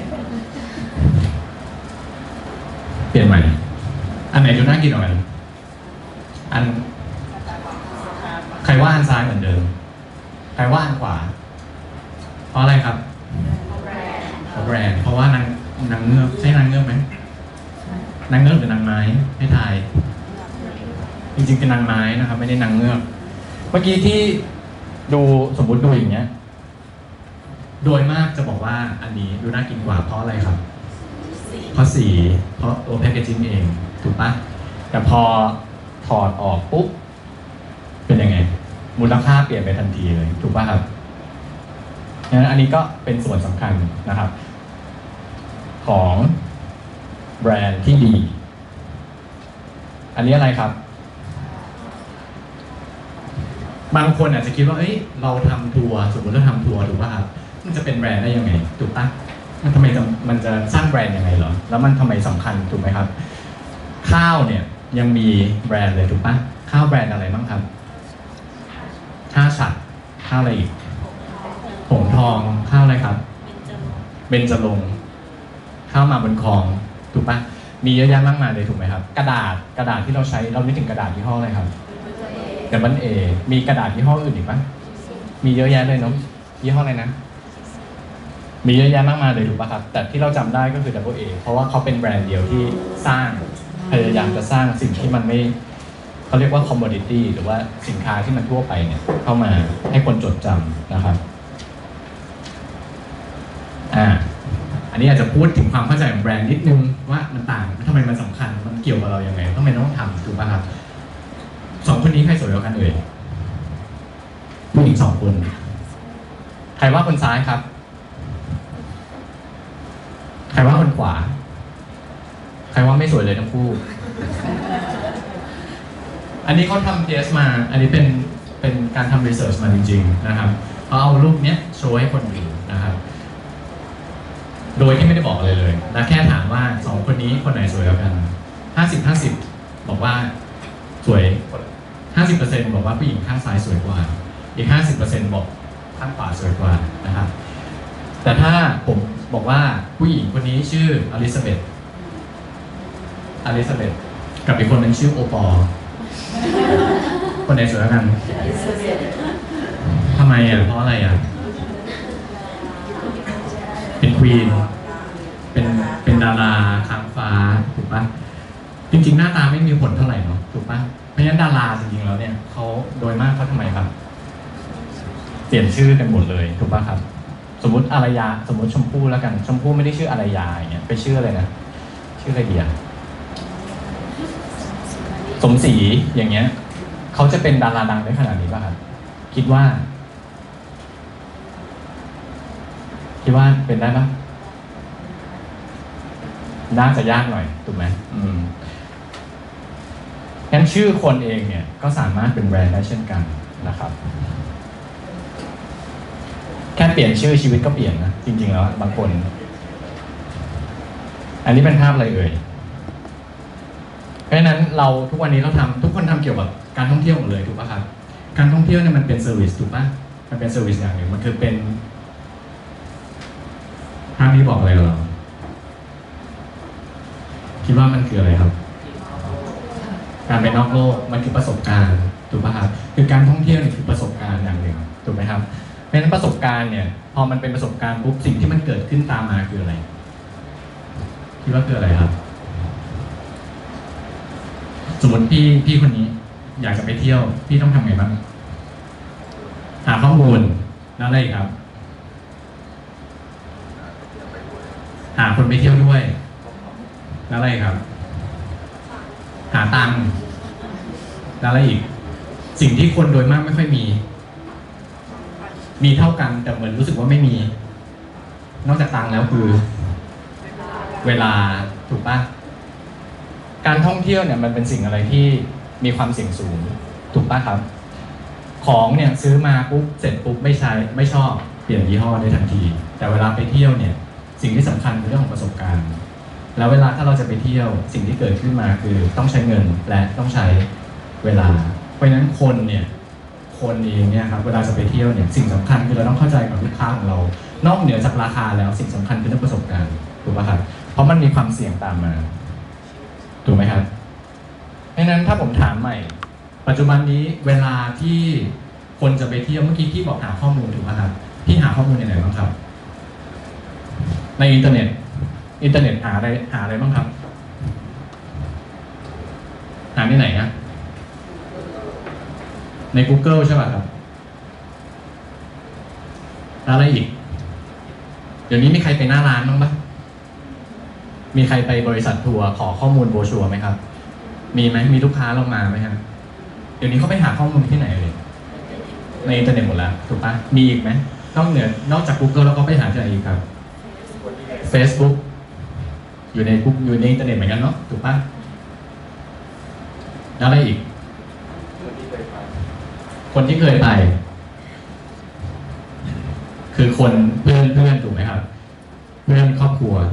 เปลี่ยนใหม่อันไหนดูน่ากินกว่ากันอันใครว่าอันซ้ายเหมือนเดิมใครว่าอันขวาเพราะอะไรครับเพราะแบรนด์เพราะว่านางนางเงือกใช่นางเงือกไหมนางเงือกหรือนางไม้ให้ทายจริงๆเป็นนางไม้นะครับไม่ได้นางเงือกเมื่อกี้ที่ดูสมมุติดูอย่างเงี้ยโดยมากจะบอกว่าอันนี้ดูน่ากินกว่าเพราะอะไรครับเพราะสีเพราะตัวแพคเกจจิ้งเองถูกปะแต่พอถอดออกปุ๊บเป็นยังไงมูลค่าเปลี่ยนไปทันทีเลยถูกปะครับงั้นอันนี้ก็เป็นส่วนสำคัญนะครับของแบรนด์ที่ดีอันนี้อะไรครับบางคนอาจจะคิดว่าเอ้ยเราทำทัวร์สมมติเราทำทัวร์ถูกป่ะครับมันจะเป็นแบรนด์ได้ยังไงถูกป่ะมันทำไมมันจะสร้างแบรนด์ยังไงเหรอแล้วมันทำไมสำคัญถูกไหมครับข้าวเนี่ยยังมีแบรนด์เลยถูกป่ะข้าวแบรนด์อะไรบ้างครับข้าวฉัดข้าวอะไรอีกผงทองข้าวอะไรครับเบญจรงค์ข้าวมาบนคลองถูกป่ะมีเยอะแยะมากมายเลยถูกไหมครับกระดาษกระดาษที่เราใช้เรานึกถึงกระดาษยี่ห้ออะไรครับดับเบิลเอมีกระดาษยี่ห้ออื่นอีกปะมีเยอะแยะเลยเนาะยี่ห้ออะไรนะมีเยอะแยะมากมายเลยถูกปะครับแต่ที่เราจำได้ก็คือ ดับเบิลเอ เพราะว่าเขาเป็นแบรนด์เดียวที่สร้างพยายามจะสร้างสิ่งที่มันไม่เขาเรียกว่า commodity หรือว่าสินค้าที่มันทั่วไปเนี่ยเข้ามาให้คนจดจำนะครับอ่าอันนี้อาจจะพูดถึงความเข้าใจของแบรนด์นิดนึงว่ามันต่างทำไมมันสำคัญมันเกี่ยวกับเรายังไงทำไมต้องทำถูกปะครับสองคนนี้ใครสวยกว่ากันเอ่ยผู้หญิงสองคนใครว่าคนซ้ายครับใครว่าคนขวาใครว่าไม่สวยเลยทั้งคู่อันนี้เขาทำเทสมาอันนี้เป็นเป็นการทำรีเสิร์ชมาจริงๆนะครับเขาเอารูปเนี้ยโชว์ให้คนดูนะครับโดยที่ไม่ได้บอกเลยเลยและแค่ถามว่าสองคนนี้คนไหนสวยกว่ากันห้าสิบ ห้าสิบบอกว่าสวย ห้าสิบเปอร์เซ็นต์ บอกว่าผู้หญิงข้างซ้ายสวยกว่าอีก ห้าสิบเปอร์เซ็นต์ บอกข้างขวาสวยกว่านะครับแต่ถ้าผมบอกว่าผู้หญิงคนนี้ชื่ออลิซาเบธอลิซาเบธกับอีกคนนึงชื่อโอปอล์คนไหนสวยกว่ากันทำไมอ่ะเพราะอะไรอ่ะเป็นควีนเป็นเป็นดาราค้างฟ้าถูกปะจริงๆหน้าตาไม่มีผลเท่าไหร่เนาะถูกปะเพราะฉะนั้นดาราจริงๆแล้วเนี่ยเขาโดยมากเขาทำไมครับเปลี่ยนชื่อกันหมดเลยถูกปะครับสมมติอารยาสมมติชมพู่แล้วกันชมพู่ไม่ได้ชื่ออารยาอย่างเงี้ยไปชื่ออะไรนะชื่ออะไรดีอะสมศรีอย่างเงี้ยเขาจะเป็นดาราดังได้ขนาดนี้ป่ะครับคิดว่าคิดว่าเป็นได้ปะน่าจะยากหน่อยถูกไหมอืมงั้นชื่อคนเองเนี่ยก็สามารถเป็นแบรนด์ได้เช่นกันนะครับแค่เปลี่ยนชื่อชีวิตก็เปลี่ยนนะจริงๆแล้วบางคนอันนี้เป็นภาพอะไรเอ่ยเพราะฉะนั้นเราทุกวันนี้เราทำทุกคนทำเกี่ยวกับการท่องเที่ยวหมดเลยถูกป่ะครับการท่องเที่ยวเนี่ยมันเป็นเซอร์วิสถูกป่ะมันเป็นเซอร์วิสอย่างหนึ่งมันคือเป็นภาพนี้บอกอะไรเราคิดว่ามันคืออะไรครับการไปนอกโลกมันคือประสบการณ์ถูกป่ะครับคือการท่องเที่ยวเนี่ยคือประสบการณ์อย่างหนึ่งถูกไหมครับเพราะฉะนั้นประสบการณ์เนี่ยพอมันเป็นประสบการณ์ปุ๊บสิ่งที่มันเกิดขึ้นตามมาคืออะไรคิดว่าคืออะไรครับสมมติพี่พี่คนนี้อยากจะไปเที่ยวพี่ต้องทำไงบ้างหาข้อมูลแล้วอะไรครับหาคนไปเที่ยวด้วยแล้วอะไรครับหาตังค์แล้วอะไรอีกสิ่งที่คนโดยมากไม่ค่อยมีมีเท่ากันแต่เหมือนรู้สึกว่าไม่มีนอกจากตังค์แล้วคือเวลาถูกปะการท่องเที่ยวเนี่ยมันเป็นสิ่งอะไรที่มีความเสี่ยงสูงถูกปะครับของเนี่ยซื้อมาปุ๊บเสร็จปุ๊บไม่ใช้ไม่ชอบเปลี่ยนยี่ห้อได้ทันทีแต่เวลาไปเที่ยวเนี่ยสิ่งที่สำคัญคือเรื่องของประสบการณ์แล้วเวลาถ้าเราจะไปเที่ยวสิ่งที่เกิดขึ้นมาคือต้องใช้เงินและต้องใช้เวลาเพราะฉะนั้นคนเนี่ยคนเองเนี่ยครับเวลาจะไปเที่ยวเนี่ยสิ่งสำคัญคือเราต้องเข้าใจกับลูกค้าของเรานอกเหนือจากราคาแล้วสิ่งสำคัญคือเรื่องประสบการณ์ถูกปะครับเพราะมันมีความเสี่ยงตามมาถูกไหมครับเพราะฉะนั้นถ้าผมถามใหม่ปัจจุบันนี้เวลาที่คนจะไปเที่ยวเมื่อกี้พี่บอกหาข้อมูลถูกไหมครับพี่หาข้อมูลในไหนบ้างครับในอินเทอร์เน็ตอินเทอร์เน็ตหาอะไรหาอะไรบ้างครับหาที่ไหนนะใน Google ใช่ป่ะครับอะไรอีกเดี๋ยวนี้มีใครไปหน้าร้านบ้างปะมีใครไปบริษัททัวร์ขอข้อมูลโบรชัวร์ไหมครับมีไหมมีลูกค้าเรามาไหมครับเดี๋ยวนี้เขาไปหาข้อมูลที่ไหนเลยในอินเทอร์เน็ตหมดแล้วถูกปะมีอีกไหมนอกเหนือนอกจาก Google แล้วก็ไปหาที่ไหนอีกครับ Facebook อยู่ในGoogleอยู่ในอินเทอร์เน็ตเหมือนกันเนาะถูกปะแล้วอะไรอีกคนที่เคยไปคือคนเพื่อนเพื่อนถูกไหมครับเพื่อนครอบครัว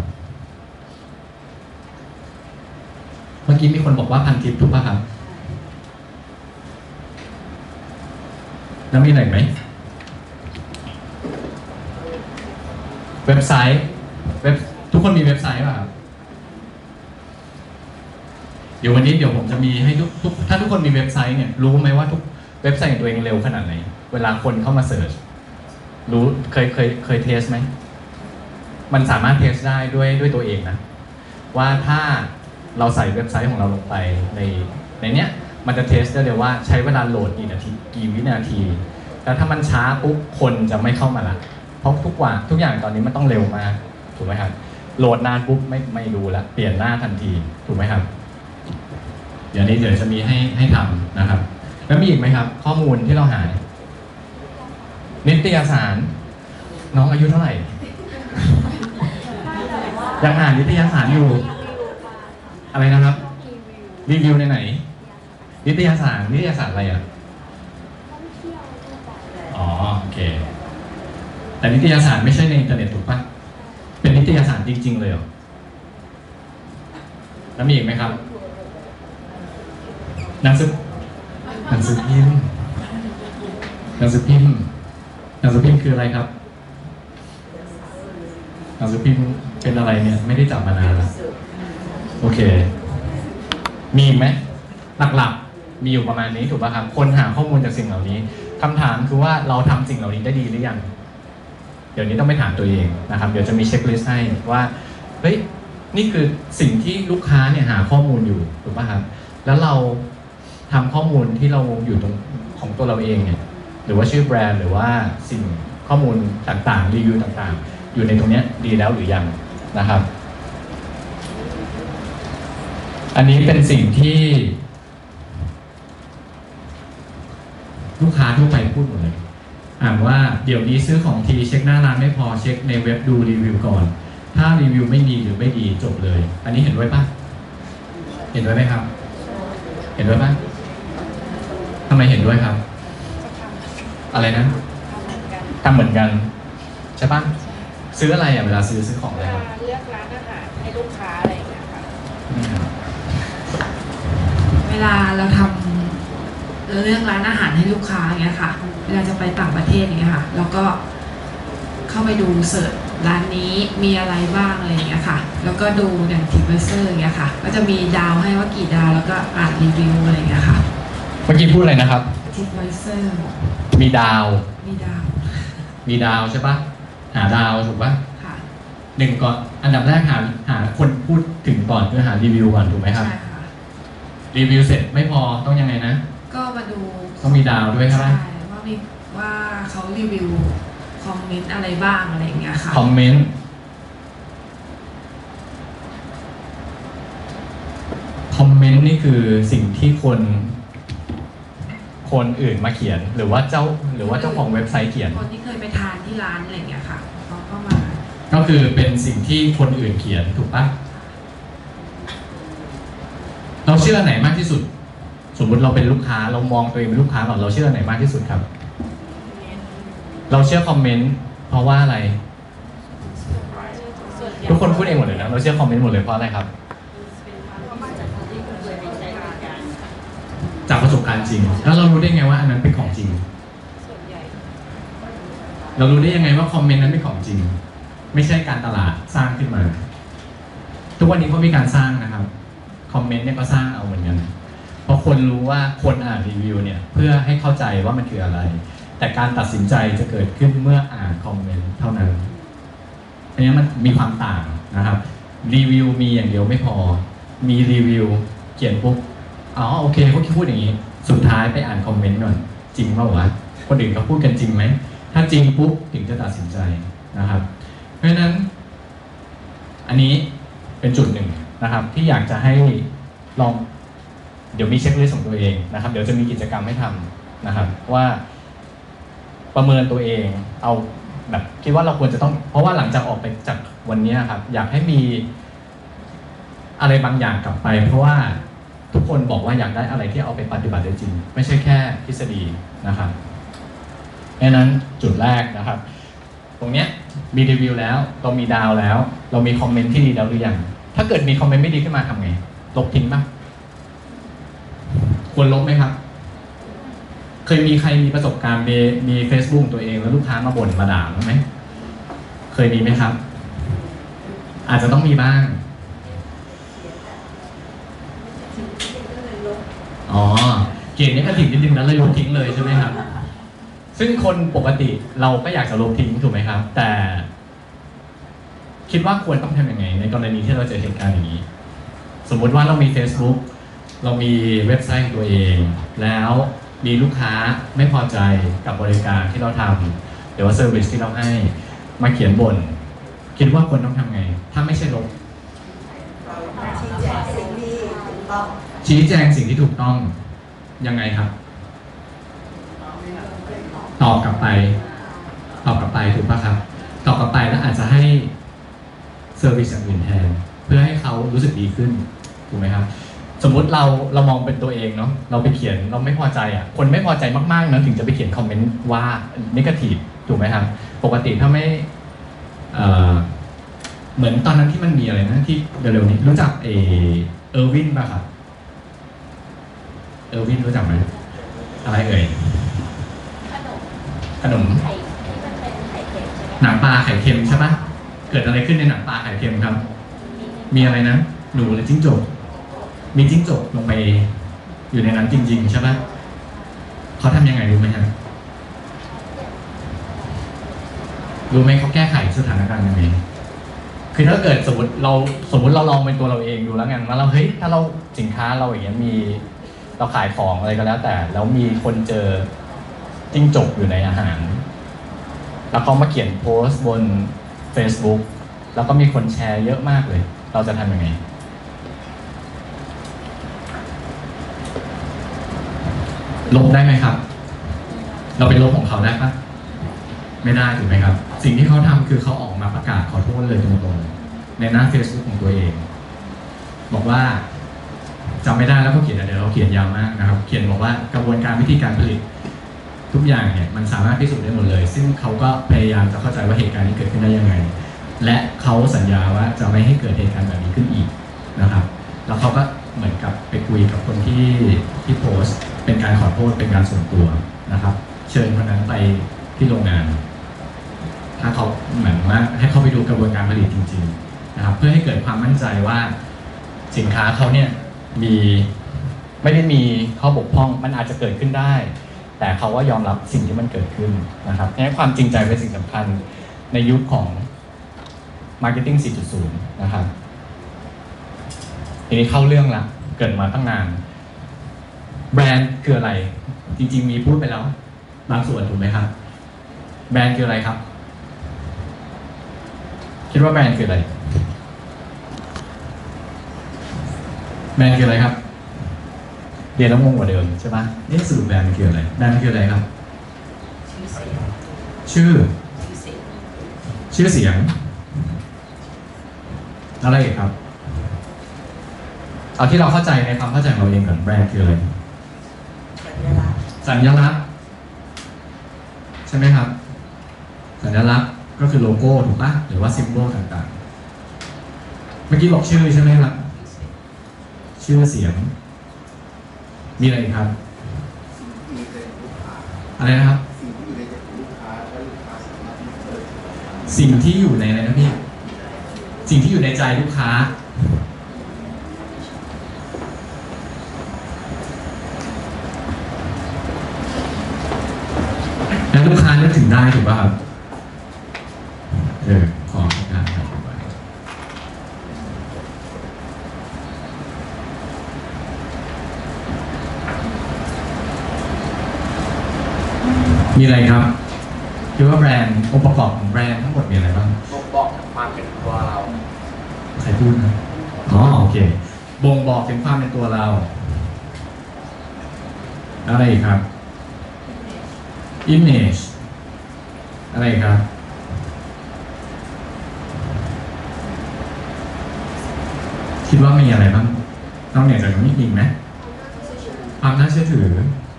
เมื่อกี้มีคนบอกว่าพันทิปถูกป่ะครับแล้วมีไหนไหมเว็บไซต์เว็บทุกคนมีเว็บไซต์ป่ะครับเดี๋ยววันนี้เดี๋ยวผมจะมีให้ทุกทุกถ้าทุกคนมีเว็บไซต์เนี่ยรู้ไหมว่าทุกเว็บไซต์ของตัวเองเร็วขนาดไหนเวลาคนเข้ามาเสิร์ชรู้เคยเคยเคยเทสไหมมันสามารถเทสได้ด้วยด้วยตัวเองนะว่าถ้าเราใส่เว็บไซต์ของเราลงไปในในเนี้ยมันจะเทสได้เลยว่าใช้เวลาโหลดกี่นาทีกี่วินาทีแล้วถ้ามันช้าปุ๊บคนจะไม่เข้ามาละเพราะทุกว่าทุกอย่างตอนนี้มันต้องเร็วมากถูกไหมครับโหลดนานปุ๊บไม่ไม่ดูละเปลี่ยนหน้าทันทีถูกไหมครับเดี๋ยวนี้เดี๋ยวจะมีให้ให้ทำนะครับแล้วมีอีกไหมครับข้อมูลที่เราหานิตยสารน้องอายุเท่าไหร่ ยังอ่านนิตยสารอยู่อะไรนะครับรีวิวในไหนนิตยสารนิตยสารอะไรอ่ะอ๋อโอเคแต่นิตยสารไม่ใช่ในอินเทอร์เน็ตถูกปะเป็นนิตยสารจริงๆเลยเหรอแล้วมีอีกไหมครับหนังสือหนังสือพิมพ์หนังสือพิมพ์หนังสือพิมพ์คืออะไรครับหนังสือพิมพ์เป็นอะไรเนี่ยไม่ได้จับมานานแล้วโอเคมีไหมหลักๆมีอยู่ประมาณนี้ถูกป่ะครับคนหาข้อมูลจากสิ่งเหล่านี้คำถามคือว่าเราทำสิ่งเหล่านี้ได้ดีหรือยังเดี๋ยวนี้ต้องไปถามตัวเองนะครับเดี๋ยวจะมีเช็คลิสต์ให้ว่าเฮ้ยนี่คือสิ่งที่ลูกค้าเนี่ยหาข้อมูลอยู่ถูกป่ะครับแล้วเราทำข้อมูลที่เราอยู่ตรงของตัวเราเองเนี่ยหรือว่าชื่อแบรนด์หรือว่าสิ่งข้อมูลต่างๆรีวิวต่างๆอยู่ในตรงนี้ดีแล้วหรือยังนะครับ อันนี้เป็นสิ่งที่ลูกค้าทั่วไปพูดหมดเลยอ่านว่าเดี๋ยวนี้ซื้อของทีเช็คหน้าร้านไม่พอเช็คในเว็บดูรีวิวก่อนถ้ารีวิวไม่ดีหรือไม่ดีจบเลยอันนี้เห็นด้วยปะเห็นด้วยไหมครับเห็นด้วยปะทำไมเห็นด้วยครับอะไรนะทำเหมือนกันใช่ปะซื้ออะไรอ่ะเวลาซื้อซื้อของอะไรครับเลือกร้านอาหารให้ลูกค้าอะไรอย่างเงี้ยค่ะเวลาเราทำเราเลือกร้านอาหารให้ลูกค้าอย่างเงี้ยค่ะเวลาจะไปต่างประเทศอย่างเงี้ยค่ะแล้วก็เข้าไปดูเสิร์ชร้านนี้มีอะไรบ้างอะไรอย่างเงี้ยค่ะแล้วก็ดูอย่างทิปเซอร์อย่างเงี้ยค่ะก็จะมีดาวให้ว่ากี่ดาวแล้วก็อ่านรีวิวอะไรอย่างเงี้ยค่ะเมื่อกี้พูดอะไรนะครับทิปเซอร์มีดาวมีดาวมีดาวใช่ปะหาดาวถูกปะค่ะหนึ่งก่อนอันดับแรกหาหาคนพูดถึงก่อนคือหารีวิวก่อนถูกไหมครับใช่ค่ะรีวิวเสร็จไม่พอต้องยังไงนะก็มาดูต้องมีดาวด้วยใช่ไหมว่ามีว่าเขารีวิวคอมเมนต์อะไรบ้างอะไรอย่างเงี้ยค่ะคอมเมนต์คอมเมนต์นี่คือสิ่งที่คนคนอื่นมาเขียนหรือว่าเจ้าหรือว่าเจ้าของเว็บไซต์เขียนคนที่เคยไปทานที่ร้านอะไรอย่างเงี้ยค่ะเขาก็มาก็คือเป็นสิ่งที่คนอื่นเขียนถูกปะเราเชื่อไหนมากที่สุดสมมติเราเป็นลูกค้าเรามองตัวเองเป็นลูกค้าก่อนเราเชื่อไหนมากที่สุดครับเราเชื่อคอมเมนต์เพราะว่าอะไรทุกคนพูดเองหมดเลยนะเราเชื่อคอมเมนต์หมดเลยเพราะอะไรครับจากประสบการณ์จริงแล้วเรารู้ได้ไงว่าอันนั้นเป็นของจริงเรารู้ได้ยังไงว่าคอมเมนต์นั้นเป็นของจริงไม่ใช่การตลาดสร้างขึ้นมาทุกวันนี้ก็มีการสร้างนะครับคอมเมนต์เนี่ยก็สร้างเอาเหมือนกันเพราะคนรู้ว่าคนอ่านรีวิวเนี่ยเพื่อให้เข้าใจว่ามันคืออะไรแต่การตัดสินใจจะเกิดขึ้นเมื่ออ่านคอมเมนต์เท่านั้นอันนี้มันมีความต่างนะครับรีวิวมีอย่างเดียวไม่พอมีรีวิวเขียนปุ๊บอ๋อโอเคเขาพูดอย่างนี้สุดท้ายไปอ่านคอมเมนต์หน่อยจริงเปล่าวะคนอื่นเขาพูดกันจริงไหมถ้าจริงปุ๊บถึงจะตัดสินใจนะครับเพราะฉะนั้นอันนี้เป็นจุดหนึ่งนะครับที่อยากจะให้ลองเดี๋ยวมีเช็คลิสต์ของตัวเองนะครับเดี๋ยวจะมีกิจกรรมให้ทำนะครับว่าประเมินตัวเองเอาแบบคิดว่าเราควรจะต้องเพราะว่าหลังจากออกไปจากวันนี้ครับอยากให้มีอะไรบางอย่างกลับไปเพราะว่าทุกคนบอกว่าอยากได้อะไรที่เอาไปปฏิบัติได้จริงไม่ใช่แค่ทฤษฎีนะครับดังนั้นจุดแรกนะครับตรงเนี้ยมีรีวิวแล้วเรามีดาวแล้วเรามีคอมเมนต์ที่ดีแล้วหรือยังถ้าเกิดมีคอมเมนต์ไม่ดีขึ้นมาทำไงลบทิ้งป่ะควรลบไหมครับเคยมีใครมีประสบการณ์มีมี Facebook ตัวเองแล้วลูกค้ามาบ่นมาด่าไหมเคยมีไหมครับอาจจะต้องมีบ้างทีฟนิดนึงก็เลยลบอ๋อเกรดนี้ก็ถึงนิดนึงนั้นเลยลบทิ้งเลยใช่ไหมครับซึ่งคนปกติเราก็อยากจะลบทิ้งถูกไหมครับแต่คิดว่าควรต้องทำยังไงในกรณีที่เราเจอเหตุการณ์อย่างนี้สมมุติว่าเรามี Facebook เรามีเว็บไซต์ของตัวเองแล้วมีลูกค้าไม่พอใจกับบริการที่เราทำหรือว่าเซอร์วิสที่เราให้มาเขียนบ่นคิดว่าควรต้องทำไงถ้าไม่ใช่ลบชี้แจงสิ่งที่ถูกต้องชี้แจงสิ่งที่ถูกต้องยังไงครับตอบกลับไปตอบกลับไปถูกป่ะครับตอบกลับไปแล้วอาจจะให้เซอร์วิสอย่างอื่นแทนเพื่อให้เขารู้สึกดีขึ้นถูกไหมครับสมมุติเราเรามองเป็นตัวเองเนาะเราไปเขียนเราไม่พอใจอ่ะคนไม่พอใจมากๆนะถึงจะไปเขียนคอมเมนต์ว่านิเกทีฟถูกไหมครับปกติถ้าไม่เอ่อเหมือนตอนนั้นที่มันมีอะไรนะที่เร็วๆนี้รู้จักเอเออร์วินป่ะครับเออร์วินรู้จักไหมอะไรเอ่ยขนมไข่ที่มันเป็นไข่เค็มใช่ไหมหนังปลาไข่เค็มใช่ปะเกิดอะไรขึ้นในหนังปลาไข่เค็มครับ มีอะไรนะหนูหรือจิ้งจกมีจิ้งจกลงไปอยู่ในนั้นจริงๆใช่ปะเขาทำยังไงรู้ไหมครับรู้ไหมเขาแก้ไขสถานการณ์ยังไงคือถ้าเกิดสมมติเราสมมติเราลองเป็นตัวเราเองดูแล้วกันว่าเราเฮ้ยถ้าเราสินค้าเราอย่างเงี้ยมีเราขายของอะไรก็แล้วแต่แล้วมีคนเจอจิ้งจกอยู่ในอาหารแล้วเขามาเขียนโพสต์บน Facebook แล้วก็มีคนแชร์เยอะมากเลยเราจะทำยังไงลบได้ไหมครับเราไปลบของเขาได้ปะไม่ได้ถูกไหมครับสิ่งที่เขาทำคือเขาออกมาประกาศขอโทษเลยตรงๆในหน้า Facebook ของตัวเองบอกว่าจำไม่ได้แล้วก็เขียนเดี๋ยวเราเขียนยาวมากนะครับเขียนบอกว่ากระบวนการวิธีการผลิตทุกอย่างเนี่ยมันสามารถพิสูจน์ได้หมดเลยซึ่งเขาก็พยายามจะเข้าใจว่าเหตุการณ์นี้เกิดขึ้นได้ยังไงและเขาสัญญาว่าจะไม่ให้เกิดเหตุการณ์แบบนี้ขึ้นอีกนะครับแล้วเขาก็เหมือนกับไปคุยกับคนที่ที่โพสต์เป็นการขอโทษเป็นการส่วนตัวนะครับเชิญคนนั้นไปที่โรงงานถ้าเขาเหมือนว่าให้เขาไปดูกระบวนการผลิตจริงๆนะครับเพื่อให้เกิดความมั่นใจว่าสินค้าเขาเนี่ยมีไม่ได้มีข้อบกพร่องมันอาจจะเกิดขึ้นได้แต่เขาว่ายอมรับสิ่งที่มันเกิดขึ้นนะครับนี่ความจริงใจเป็นสิ่งสำคัญในยุคของ Marketing สี่จุดศูนย์ นะครับทีนี้เข้าเรื่องละเกิดมาตั้งนานแบรนด์คืออะไรจริงๆมีพูดไปแล้วบางส่วนถูกไหมครับแบรนด์คืออะไรครับคิดว่าแบรนด์คืออะไรแบรนด์คืออะไรครับเรียนแล้วงงกว่าเดิมใช่ไหมนี่สรุปแบรนด์คืออะไรแบรนด์คืออะไรครับชื่อชื่อเสียงอะไรอีกครับเอาที่เราเข้าใจในความเข้าใจของเราเองก่อนแบรนด์คืออะไรสัญลักษณ์สัญลักษณ์ใช่ไหมครับสัญลักษณ์ก็คือโลโก้ถูกปะหรือว่าซิมโบลต่างๆเมื่อกี้บอกชื่อใช่ไหมครับชื่อเสียงมีอะไรอีกครับอะไรนะครับสิ่งที่อยู่ในอะไรนะพี่สิ่งที่อยู่ในใจลูกค้าแล้วลูกค้านึกถึงได้ถูกป่ะครับเออขอประกาศครับมีอะไรครับคิดว่าแบรนด์องค์ประกอบของแบรนด์ทั้งหมดมีอะไรบ้างบ่งบอกถึงความเป็นตัวเราใครพูดนะอ๋อโอเคบ่งบอกถึงความเป็นตัวเราอะไรอีกครับ image อะไรอีกครับคิดว่ามีอะไรบ้างนอกเหนือจากนี้จริงไหมความน่าเชื่อถือ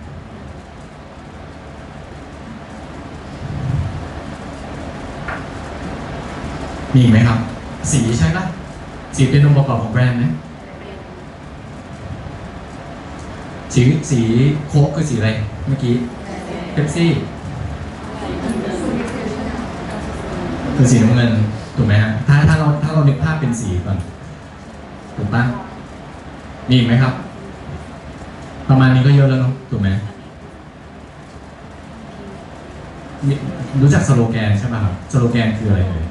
มีไหมครับสีใช่ปะสีเป็นองค์ประกอบของแบรนด์ไหมสีสีโค้กคือสีอะไรเมื่อกี้เป๊ปซี่คือสีน้ำเงินถูกไหมฮะถ้าถ้าเราถ้าเรานึกภาพเป็นสีก่อนถูกปะมีอีกไหมครับ ประมาณนี้ก็เยอะแล้วเนาะถูกไหมมีรู้จักสโลแกนใช่ไหมครับสโลแกนคืออะไรเลย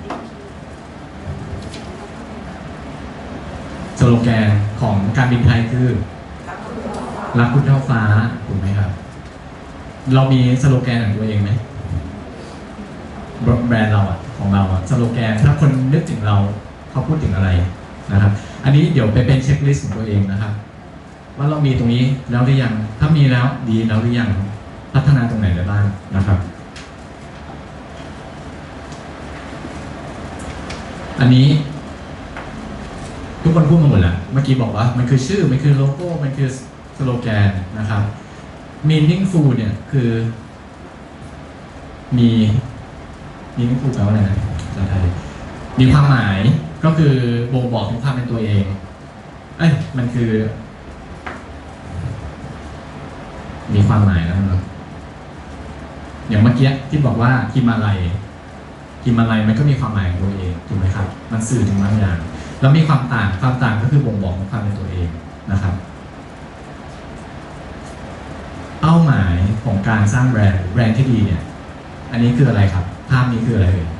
สโลแกนของการบินไทยคือรักคุณเท่าฟ้าถูกไหมครับเรามีสโลแกนของตัวเองไหมแบรนด์เราอะของเราอะสโลแกนถ้าคนนึกถึงเราเขาพูดถึงอะไรนะครับอันนี้เดี๋ยวไปเป็นเช็คลิสต์ของตัวเองนะครับว่าเรามีตรงนี้แล้วหรือยังถ้ามีแล้วดีแล้วหรือยังพัฒนาตรงไหนได้บ้างนะครับอันนี้ทุกคนพูดมาหมดแล้วเมื่อกี้บอกว่ามันคือชื่อมันคือโลโก้มันคือสโลแกนนะครับ meaningful เนี่ยคือมี meaningful แปลว่าอะไรนะภาษาไทยมีความหมายก็คือบ่งบอกถึงความเป็นตัวเองเอ้ยมันคือมีความหมายแล้วเนาะอย่างเมื่อกี้ที่บอกว่าฮิมาลัยฮิมาลัยมันก็มีความหมายของตัวเองถูกไหมครับมันสื่อถึงบางอย่างแล้วมีความต่างความต่างก็คือบ่งบอกถึงความเป็นตัวเองนะครับเป้าหมายของการสร้างแบรนด์แบรนด์ที่ดีเนี่ยอันนี้คืออะไรครับภาพนี้คืออะไรเอ่ย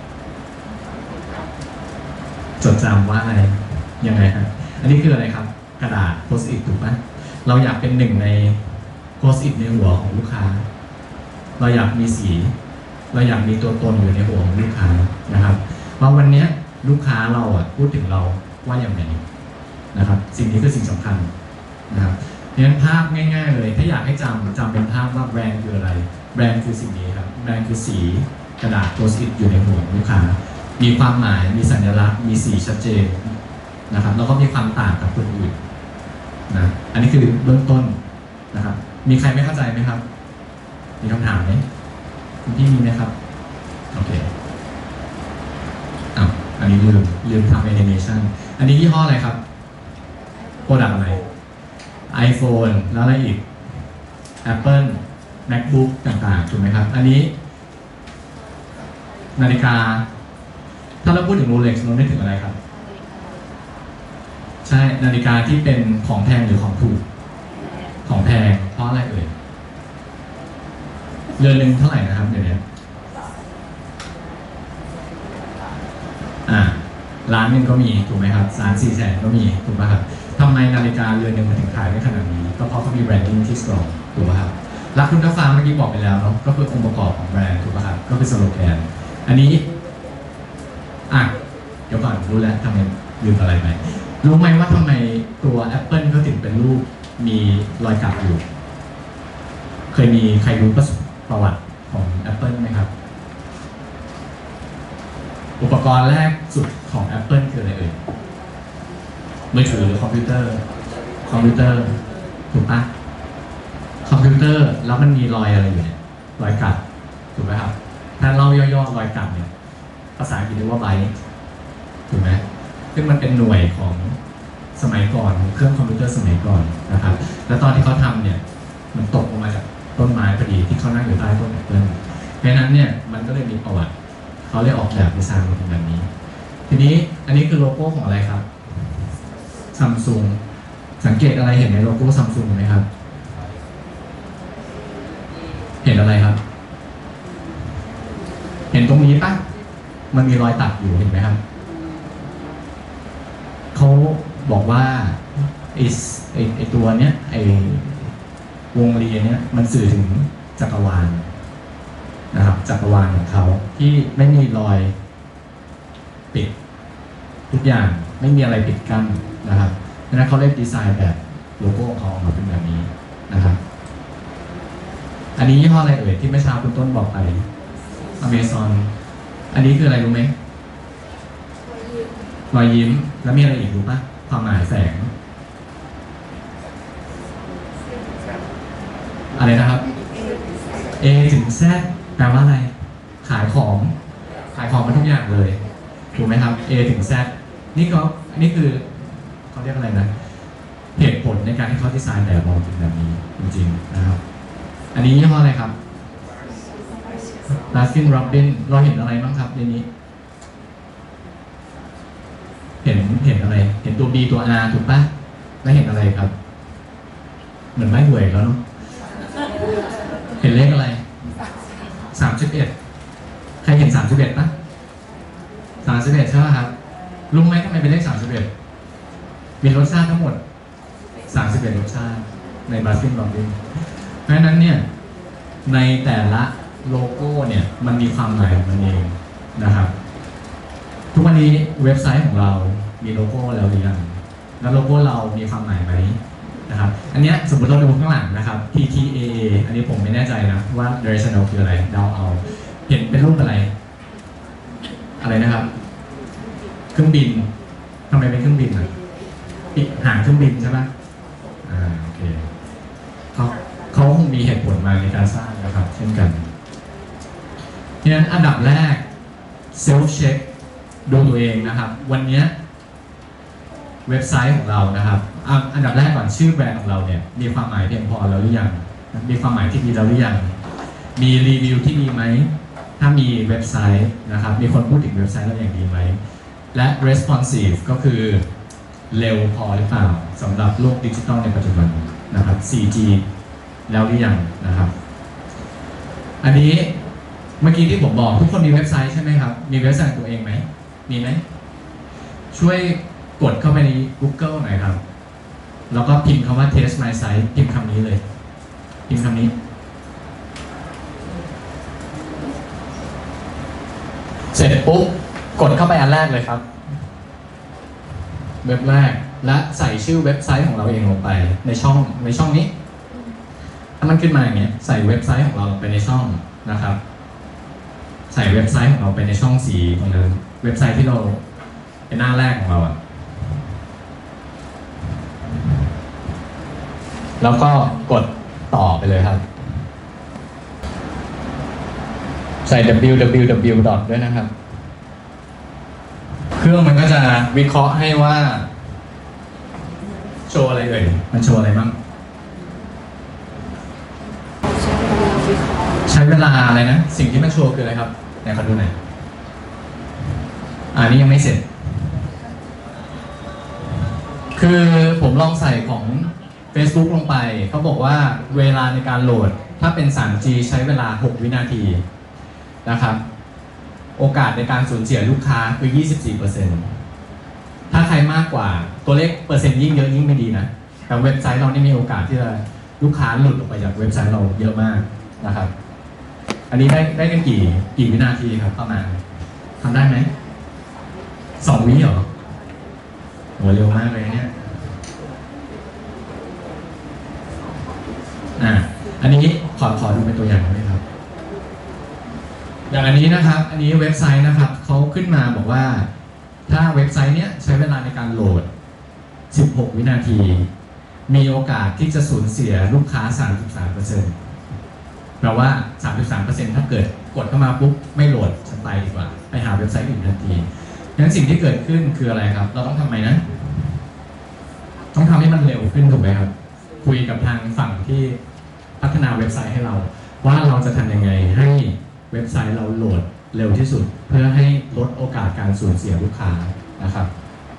จดจำว่าอะไรยังไงครับอันนี้คืออะไรครับกระดาษโพสต์อิทถูกไหมเราอยากเป็นหนึ่งในโพสต์อิทในหัวของลูกค้าเราอยากมีสีเราอยากมีตัวตนอยู่ในหัวของลูกค้านะครับว่าวันนี้ลูกค้าเราอ่ะพูดถึงเราว่าอย่างไรนะครับสิ่งนี้คือสิ่งสำคัญนะครับเพราะฉะนั้นภาพง่ายๆเลยถ้าอยากให้จำจำเป็นภาพว่าแบรนด์คืออะไรแบรนด์คือสิ่งนี้ครับแบรนด์คือสีกระดาษโพสต์อิทอยู่ในหัวของลูกค้ามีความหมายมีสัญลักษณ์มีสีชัดเจนนะครับแล้วก็มีความต่างกับคนอื่นนะอันนี้คือเบื้องต้นนะครับมีใครไม่เข้าใจไหมครับมีคำถามไหมคุณพี่มีไหมครับโอเคอ่ะอันนี้ลืมลืมทำแอนิเมชันอันนี้ยี่ห้ออะไรครับโปรดักต์อะไร iPhone แล้วอะไรอีก Apple MacBook ต่างๆถูกไหมครับอันนี้นาฬิกาถ้าเราพูดถึง Rolex เรานึกถึงอะไรครับใช่นาฬิกาที่เป็นของแพงหรือของถูกของแพงเพราะอะไรเอ่ยเรือนหนึ่งเท่าไหร่นะครับเดี๋ยวนี้อ่าร้านหนึ่งก็มีถูกไหมครับสามสี่แสนก็มีถูกไหมครับทำไมนาฬิกาเรือนหนึ่งมันถึงขายได้ขนาดนี้ก็เพราะเขามีแบรนดิ้งที่สตรองถูกไหมครับรักคุณท่าฟ้าเมื่อกี้บอกไปแล้วเนาะก็คือองค์ประกอบของแบรนด์ถูกไหมครับก็คือสโลแกนอันนี้อ่ะเดี๋ยวก่อนรู้แล้วทำไมลืมอะไรไปรู้ไหมว่าทำไมตัว Apple ก็ถึงเป็นรูปมีรอยกัดอยู่เคยมีใครรู้ประวัติของ Apple ไหมครับอุปกรณ์แรกสุดของ Apple คืออะไรเอ่ยมือถือหรือคอมพิวเตอร์คอมพิวเตอร์ถูกปะคอมพิวเตอร์แล้วมันมีรอยอะไรอยู่เนี่ยรอยกัดถูกไหมครับถ้าเล่าย่อๆรอยกัดเนี่ยภาษาอังกฤษเรียกว่าไบต์ถูกไหมซึ่งมันเป็นหน่วยของสมัยก่อนเครื่องคอมพิวเตอร์สมัยก่อนนะครับแล้วตอนที่เขาทำเนี่ยมันตกลงมาจากต้นไม้พอดีที่เขานั่งอยู่ใต้ต้นแอปเปิลเพราะนั้นเนี่ยมันก็เลยมีประวัติเขาเลยออกแบบดีไซน์มาเป็นแบบนี้ทีนี้อันนี้คือโลโก้ของอะไรครับซัมซุงสังเกตอะไรเห็นในโลโก้ซัมซุงไหมครับเห็นอะไรครับเห็นตรงนี้ปะมันมีรอยตัดอยู่เห็นไหมครับเขาบอกว่าไอ้ไอ้ไอ้ตัวเนี้ยไอ้วงรีเนี้ยมันสื่อถึงจักรวาลนะครับจักรวาลของเขาที่ไม่มีรอยปิดทุกอย่างไม่มีอะไรปิดกั้นนะครับดังนั้นเขาเล่นดีไซน์แบบโลโก้ของเขาออกมาเป็นแบบนี้นะครับอันนี้ยี่ห้ออะไรเอ่ยที่เมื่อเช้าคุณต้นบอกไป Amazon อันนี้คืออะไรรู้ไหมรอยยิ้มแล้วมีอะไรอีกรู้ปะความหมายแฝงอะไรนะครับ A ถึง Z แปลว่าอะไรขายของขายของมาทุกอย่างเลยถูกไหมครับ A ถึง Z นี่ก็นี่คือเขาเรียกอะไรนะเหตุผลในการที่เขาดีไซน์แบบมองเป็นแบบนี้จริงๆนะครับอันนี้ยี่ห้ออะไรครับ Baskin Robbins เราเห็นอะไรบ้างครับในนี้เห็นเห็นอะไรเห็นตัว B ตัว R ถูกปะแล้วเห็นอะไรครับ เหมือนไม่หวยแล้วเนาะเห็นเลขอะไรสามสิบเอ็ดใครเห็นสามสิบเอ็ดปะสามสิบเอ็ดใช่ไหมครับรู้ไหมทำไมเป็นเลขสามสิบเอ็ดมีรสชาติทั้งหมดสามสิบเอ็ดรสชาติในบาสกินบอลลิงเพราะฉะนั้นเนี่ยในแต่ละโลโก้เนี่ยมันมีความหมายของมันเองนะครับทุกวันนี้เว็บไซต์ของเรามีโลโก้แล้วหรือยังแล้วโลโก้เรามีความหมายไหมนะครับอันนี้สมมติเราดูข้างหลังนะครับ ที ที เอ อันนี้ผมไม่แน่ใจนะว่า directional คืออะไรเดาเอาเห็นเป็นรูปอะไรอะไรนะครับเครื่องบินทำไมเป็นเครื่องบินอ่ะหางเครื่องบินใช่ไหมอ่าโอเคเขาเขาคงมีเหตุผลมาในการสร้างนะครับเช่นกันดังนั้นอันดับแรกเซลฟ์เช็คดูตัวเองนะครับวันนี้เว็บไซต์ของเรานะครับอันดับแรกก่อนชื่อแบรนด์ของเราเนี่ยมีความหมายเพียงพอแล้วหรือยังมีความหมายที่ดีแล้วหรือยังมีรีวิวที่ดีไหมถ้ามีเว็บไซต์นะครับมีคนพูดถึงเว็บไซต์เราอย่างดีไหมและ responsive ก็คือเร็วพอหรือเปล่าสำหรับโลกดิจิทัลในปัจจุบันนะครับ โฟร์ จี แล้วหรือยังนะครับอันนี้เมื่อกี้ที่ผมบอกทุกคนมีเว็บไซต์ใช่ไหมครับมีเว็บไซต์ตัวเองไหมมีไหมช่วยกดเข้าไปใน Google หน่อยครับแล้วก็พิมพ์คำว่า test my site พิมพ์คำนี้เลยพิมพ์คำนี้เสร็จปุ๊บกดเข้าไปอันแรกเลยครับเว็บแรกและใส่ชื่อเว็บไซต์ของเราเองลงไปในช่องในช่องนี้ถ้ามันขึ้นมาอย่างเงี้ยใส่เว็บไซต์ของเราลงไปในช่องนะครับใส่เว็บไซต์ของเราไปในช่องสีตรงนั้นเว็บไซต์ที่เราเป็นหน้าแรกของเราอ่ะแล้วก็กดต่อไปเลยครับใส่ ดับเบิลยู ดับเบิลยู ดับเบิลยู ด้วยนะครับเครื่องมันก็จะวิเคราะห์ให้ว่าโชว์อะไรเอ่ยมันโชว์อะไรบ้างใช้เวลาอะไรนะสิ่งที่มันโชว์คืออะไรครับไหนขอดูหน่อยอ่านี่ยังไม่เสร็จคือผมลองใส่ของ Facebook ลงไปเขาบอกว่าเวลาในการโหลดถ้าเป็น ทรี จี ใช้เวลาหกวินาทีนะครับโอกาสในการสูญเสียลูกค้าคือ ยี่สิบสี่เปอร์เซ็นต์ ถ้าใครมากกว่าตัวเลขเปอร์เซ็นต์ยิ่งเยอะยิ่งไม่ดีนะแต่เว็บไซต์เรานี่มีโอกาสที่จะลูกค้าหลุดออกไปจากเว็บไซต์เราเยอะมากนะครับอันนี้ได้ได้กันกี่กี่วินาทีครับประมาณทำได้ไหมสองวิเหรอโหเร็วมากเลยเนี่ยอ่าอันนี้ขอขอดูเป็นตัวอย่างได้ไหมครับอย่างอันนี้นะครับอันนี้เว็บไซต์นะครับเขาขึ้นมาบอกว่าถ้าเว็บไซต์เนี้ยใช้เวลาในการโหลดสิบหกวินาทีมีโอกาสที่จะสูญเสียลูกค้า สามสิบสามเปอร์เซ็นต์ แปลว่า สามสิบสามเปอร์เซ็นต์ ถ้าเกิดกดเข้ามาปุ๊บไม่โหลดฉันไปดีกว่าไปหาเว็บไซต์อื่นทันทีงั้นสิ่งที่เกิดขึ้นคืออะไรครับเราต้องทำไงนะต้องทำให้มันเร็วขึ้นถูกไหมครับคุยกับทางฝั่งที่พัฒนาเว็บไซต์ให้เราว่าเราจะทำยังไงให้เว็บไซต์เราโหลดเร็วที่สุดเพื่อให้ลดโอกาสการสูญเสียลูกค้านะครับ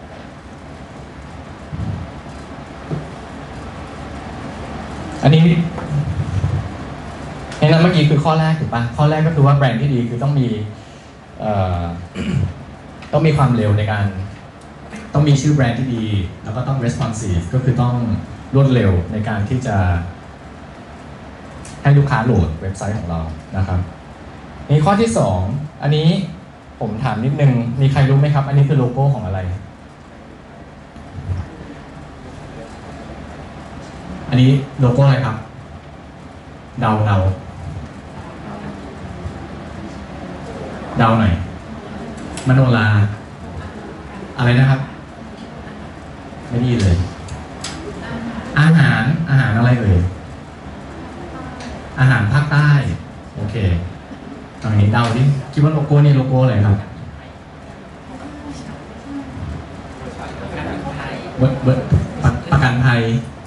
อันนี้ในนั้นเมื่อกี้คือข้อแรกถูกปะข้อแรกก็คือว่าแบรนด์ที่ดีคือต้องมีเอ่อ ต้องมีความเร็วในการต้องมีชื่อแบรนด์ที่ดีแล้วก็ต้อง responsive ก็คือต้องรวดเร็วในการที่จะให้ลูกค้าโหลดเว็บไซต์ของเรานะครับนี่ข้อที่สองอันนี้ผมถามนิดนึงมีใครรู้ไหมครับอันนี้คือโลโก้ของอะไรอันนี้โลโก้อะไรครับเดาเดาเดาหน่อยมโนราอะไรนะครับไม่ดีเลยอาหารอาหารอะไรเอ่ยอาหารภาคใต้โอเคตอนนี้เดาดิคิดว่าโลโก้นี่โลโก้อะไรครับเบิร์ดเบิร์ดประกันภัย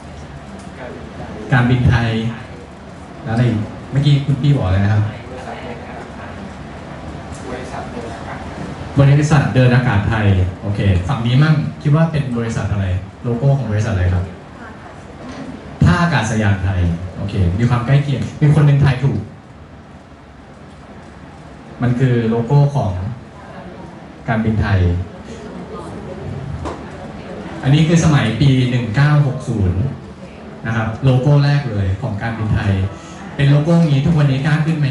การบินไทยแล้วอะไรเมื่อกี้คุณพี่บอกอะไรนะครับบริษัทเดินอากาศไทยโอเคฝั่งนี้มั่งคิดว่าเป็นบริษัทอะไรโลโก้ของบริษัทอะไรครับท่าอากาศยานไทยโอเคมีความใกล้เคียงมีคนหนึ่งทายถูกมันคือโลโก้ของการบินไทยอันนี้คือสมัยปีหนึ่งเก้าหกศูนย์นะครับโลโก้แรกเลยของการบินไทยเป็นโลโก้นี้ทุกวันนี้กล้าขึ้นไหม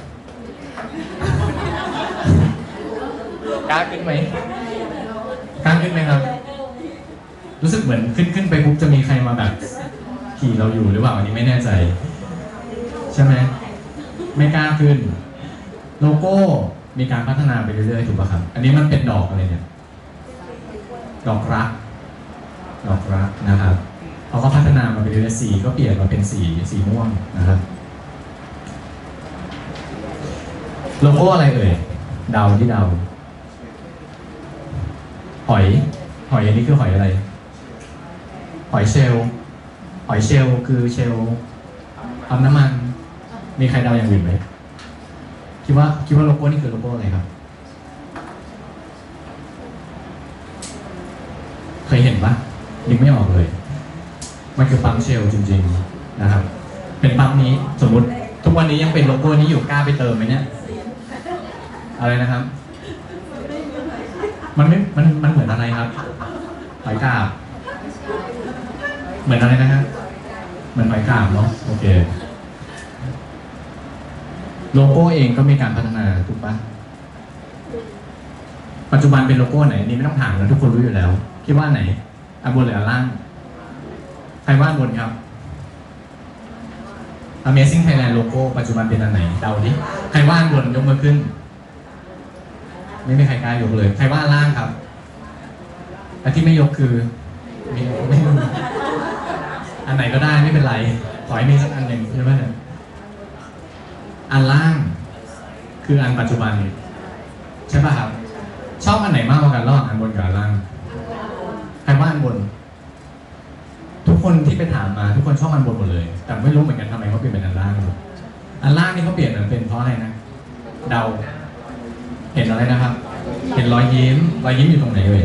กล้าขึ้นไหมกล้าขึ้นไหมครับรู้สึกเหมือนขึ้นขึ้นไปปุ๊บจะมีใครมาแบบขี่เราอยู่หรือเปล่าอันนี้ไม่แน่ใจใช่ไหมไม่กล้าขึ้นโลโก้มีการพัฒนาไปเรื่อยๆถูกป่ะครับอันนี้มันเป็นดอกอะไรเนี่ยดอกรักดอกรักนะครับเขาก็พัฒนามาไปเรื่อยๆสีก็เปลี่ยนมาเป็นสีสีม่วงนะครับโลโก้อะไรเอ่ยเดาที่เดาหอยหอยอันนี้คือหอยอะไรหอยเชลล์หอยเชลล์คือเชลล์ทำน้ำมันมีใครเดาอย่างอื่นไหมคิดว่าคิดว่าโลโก้นี่คือโลโก้อะไรครับเคยเห็นปะนึกไม่ออกเลยมันคือปั๊มเชลล์จริงๆนะครับเป็นปั๊มนี้สมมุติทุกวันนี้ยังเป็นโลโก้นี้อยู่กล้าไปเติมไหมเนี่ยอะไรนะครับมันไม่มันมันเหมือนอะไรครับหอยกาบเหมือนอะไรนะฮะเหมือนหอยกาบเนาะโอเคโลโก้เองก็มีการพัฒนาถูกปะปัจจุบันเป็นโลโก้ไหนนี่ไม่ต้องถามแล้วทุกคนรู้อยู่แล้วคิดว่าไหนอันบนหรืออันล่างใครว่าอันบนครับ Amazing Thailand โลโก้ปัจจุบันเป็นอันไหนเดาดิใครว่าอันบนยกมือขึ้นไม่มีใครกล้ายกเลยใครว่าอันล่างครับและที่ไม่ยกคือไม่ไม่รู้อันไหนก็ได้ไม่เป็นไรขอให้มีสักอันหนึ่งใช่ไหมอันล่างคืออันปัจจุบันใช่ป่ะครับชอบอันไหนมากกว่ากันระหว่างอันบนกับอันล่างใครว่าอันบนทุกคนที่ไปถามมาทุกคนชอบอันบนหมดเลยแต่ไม่รู้เหมือนกันทำไมเขาเปลี่ยนเป็นอันล่างอันล่างนี่เขาเปลี่ยนเป็นเพราะอะไรนะเดาเห็นอะไรนะครับเห็นรอยยิ้มรอยยิ้มอยู่ตรงไหนเอ่ย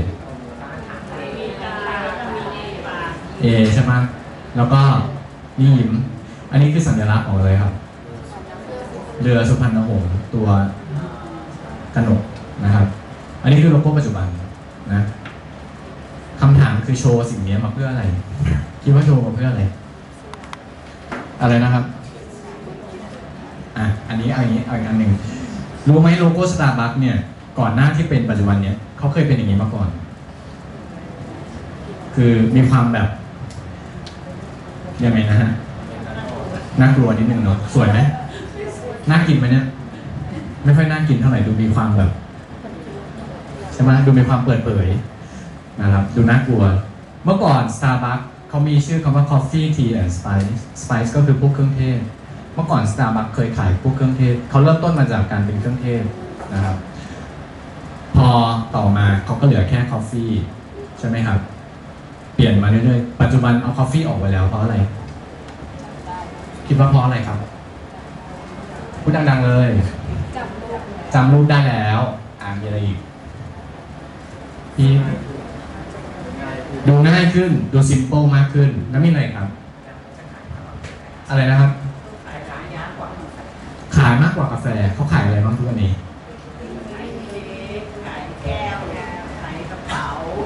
เอใช่ไหมแล้วก็นี่ยิ้มอันนี้คือสัญลักษณ์ของอะไรครับเรือสุพรรณหงส์ตัวกนกนะครับอันนี้คือโลโก้ปัจจุบันนะคำถามคือโชว์สิ่งนี้มาเพื่ออะไรคิดว่าโชว์มาเพื่ออะไรอะไรนะครับอ่ะอันนี้เอาอย่างนี้เอาอีกอันหนึ่งรู้ไหมโลโก้ Starbucks เนี่ยก่อนหน้าที่เป็นปัจจุบันเนี่ยเขาเคยเป็นอย่างนี้มาก่อนคือมีความแบบยังไงนะฮะน่ากลัวนิดนึงเนาะสวยไหมน่ากินไหมเนี่ยไม่ค่อยน่ากินเท่าไหร่ดูมีความแบบใช่ไหมดูมีความเปิดเผยนะครับดูน่ากลัวเมื่อก่อน Starbucks เขามีชื่อคำว่า Coffee Tea and Spice Spice ก็คือพวกเครื่องเทศเมื่อก่อน Starbucks เคยขายพวกเครื่องเทศเขาเริ่มต้นมาจากการเป็นเครื่องเทศนะครับพอต่อมาเขาก็เหลือแค่ Coffee ใช่ไหมครับเปลี่ยนมาเรื่อยๆปัจจุบันเอา Coffee ออกไปแล้วเพราะอะไรคิดว่าเพราะอะไรครับพูดดังๆเลยจำรูปได้แล้วอ่านมีอะไรอีกพี่ดูง่ายขึ้นดูซิมเปิลมากขึ้นแล้วมีอะไรครับอะไรนะครับขายมากกว่ากาแฟเขาขายอะไรบ้างทุกวันนี้ขายแก้วขายกระเป๋า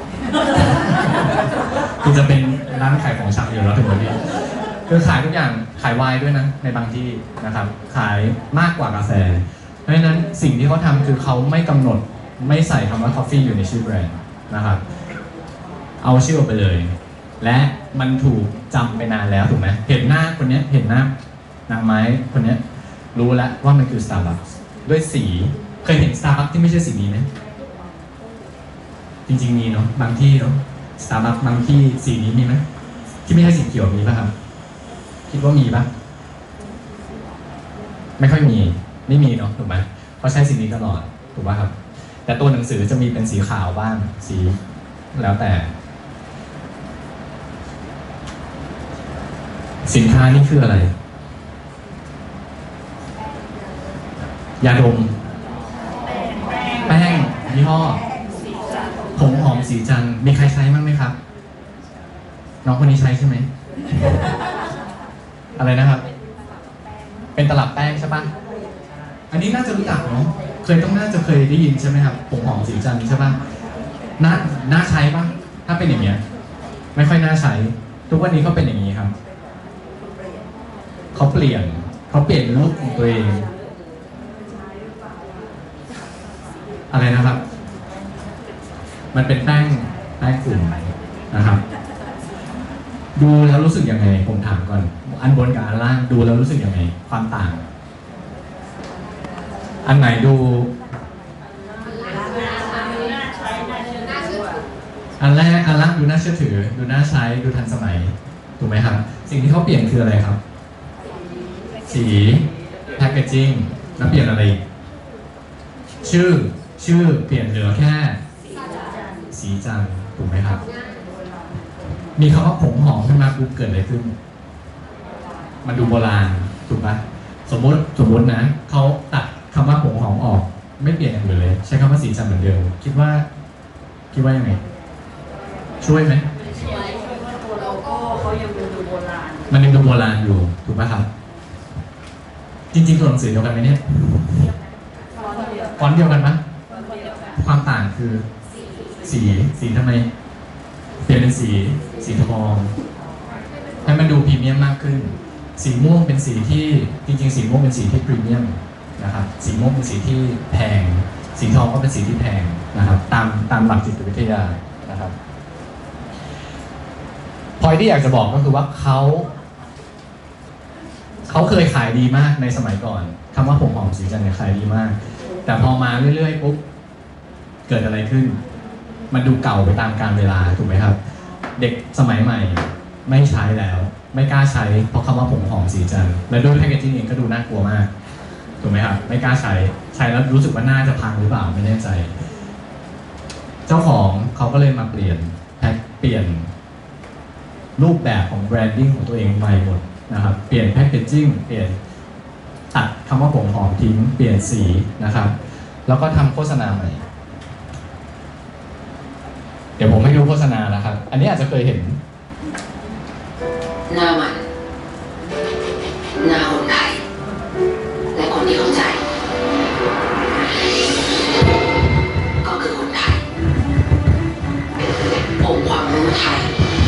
คือจะเป็นร้านขายของชำอยู่แล้วถึงวันนี้คือขายทุกอย่างขายไวน์ด้วยนะในบางที่นะครับขายมากกว่ากาแฟเพราะฉะนั้นสิ่งที่เขาทำคือเขาไม่กำหนดไม่ใส่คำว่า coffee อยู่ในชื่อแบรนด์นะครับเอาชื่อออกไปเลยและมันถูกจำไปนานแล้วถูกไหมเห็นหน้าคนนี้เห็นหน้านางไม้คนนี้รู้แล้วว่ามันคือ Starbucks ด้วยสีเคยเห็น Starbucks ที่ไม่ใช่สีนี้ไหมจริงๆมีเนาะบางที่เนาะ Starbucks บางที่สีนี้มีไหมที่ไม่ใช่สีเขียวมีป่ะครับคิดว่ามีป่ะไม่ค่อยมีไม่มีเนาะถูกไหมเขาใช้สีนี้ตลอดถูกป่ะครับแต่ตัวหนังสือจะมีเป็นสีขาวบ้างสีแล้วแต่สินค้านี่คืออะไรยาดมแป้งยี่ห้อห้อผงหอมสีจันทร์มีใครใช้บ้างไหมครับ น้องคนนี้ใช้ใช่ไหม อะไรนะครับ เป็นตลับแป้งใช่ปะอันนี้น่าจะรู้จักเนาะเคยต้องน่าจะเคยได้ยินใช่ไหมครับผงหอมสีจันทร์ใช่ปะน่าน่าใช้ปะถ้าเป็นอย่างเงี้ยไม่ค่อยน่าใช้ทุกวันนี้เขาเป็นอย่างนี้ครับเขาเปลี่ยนเขาเปลี่ยนลุคของตัวเองอะไรนะครับ มันเป็นแป้งแป้งฝุ่นนะครับ ดูแล้วรู้สึกยังไงผมถามก่อนอันบนกับอันล่างดูแล้วรู้สึกยังไงความต่าง อันไหนดูอันแรกอันล่างดูน่าเชื่อถือดูน่าใช้ดูทันสมัยถูกไหมครับสิ่งที่เขาเปลี่ยนคืออะไรครับสีแพคเกจจิ้งแล้วเปลี่ยนอะไรชื่อชื่อเปลี่ยนเหลือแค่สีจันทร์ถูกไหมครับมีคำว่าผงหอมขึ้นมาปุ๊บเกิดอะไรขึ้นมันดูโบราณถูกปะสมมติสมมตินะเขาตัดคำว่าผงหอมออกไม่เปลี่ยนอย่างอื่นเลยใช้คำว่าสีจันทร์เหมือนเดิมคิดว่าคิดว่ายังไงช่วยไหมตัวโลโก้เขายังดูโบราณมันยังดูโบราณอยู่ถูกปะครับจริงๆตัวหนังสือเดียวกันไหมเนี่ยฟอนต์เดียวกันปะความต่างคือสีสีทำไมเปลี่ยนเป็นสีสีทองให้มันดูพรีเมียมมากขึ้นสีม่วงเป็นสีที่จริงๆสีม่วงเป็นสีที่พรีเมียมนะครับสีม่วงเป็นสีที่แพงสีทองก็เป็นสีที่แพงนะครับตามตามหลักจิตวิทยานะครับพอยที่อยากจะบอกก็คือว่าเขาเขาเคยขายดีมากในสมัยก่อนคำว่าผงหอมสีจันทร์เนี่ยขายดีมากแต่พอมาเรื่อยๆปุ๊บเกิดอะไรขึ้นมันดูเก่าไปตามกาลเวลาถูกไหมครับเด็กสมัยใหม่ไม่ใช้แล้วไม่กล้าใช้เพราะคำว่าผงหอมสีจันทร์และด้วยแพคเกจจิ้งเองก็ดูน่ากลัวมากถูกไหมครับไม่กล้าใช้ใช้แล้วรู้สึกว่าน่าจะพังหรือเปล่าไม่แน่ใจเจ้าของเขาก็เลยมาเปลี่ยนแพ็คเปลี่ยนรูปแบบของแบรนดิ้งของตัวเองใหม่หมดนะครับเปลี่ยนแพคเกจจิ้งเปลี่ยนตัดคำว่าผงหอมทิ้งเปลี่ยนสีนะครับแล้วก็ทำโฆษณาใหม่เดี๋ยวผมให้ดูโฆษณานะครับอันนี้อาจจะเคยเห็นหน้ามันหน้าคนไทยและคนที่เข้าใจก็คือคนไทยผมความรู้ไทย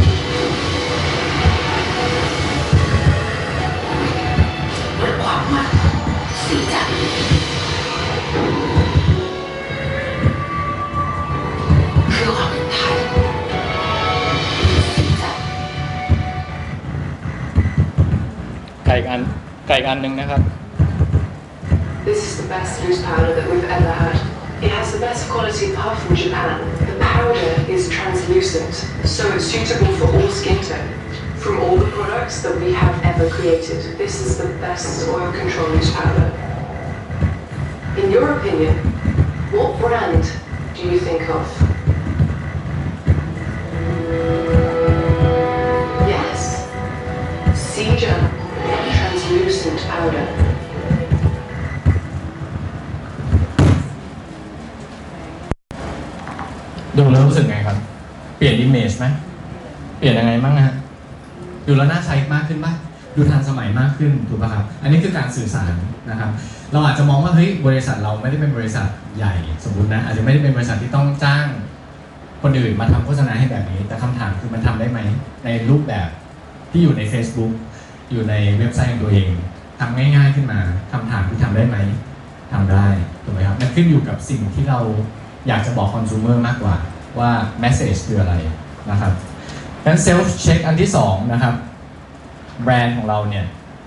และความมันสีจันทร์คือความเป็นไทยสีจันทร์ไก่อันไก่อันหนึ่งนะครับ This is the best loose powder that we've ever had. It has the best quality puff from Japan. The powder is translucent, so it's suitable for all skin tone. From all the products that we have ever created, this is the best oil control loose powder. In your opinion, what brand do you think of? Yes, Seja translucent powder. ดูแล้วรู้สึกไงครับเปลี่ยนอิมเมจไหมเปลี่ยนยังไงบ้างนะฮะดูแล้วน่าใช้มากขึ้นป่ะดูทันสมัยมากขึ้นถูกป่ะครับอันนี้คือการสื่อสารนะครับเราอาจจะมองว่าเฮ้ยบริษัทเราไม่ได้เป็นบริษัทใหญ่สมมุตินะอาจจะไม่ได้เป็นบริษัทที่ต้องจ้างคนอื่นมาทำโฆษณาให้แบบนี้แต่คำถามคือมันทำได้ไหมในรูปแบบที่อยู่ใน Facebook อยู่ในเว็บไซต์ของตัวเองทำง่ายๆขึ้นมาคำถามที่ทำได้ไหมทำได้ถูกไหมครับมันขึ้นอยู่กับสิ่งที่เราอยากจะบอกคอน sumer มากกว่าว่า message คืออะไรนะครับงั้น self check อันที่สองนะครับแบรนด์ของเราเนี่ย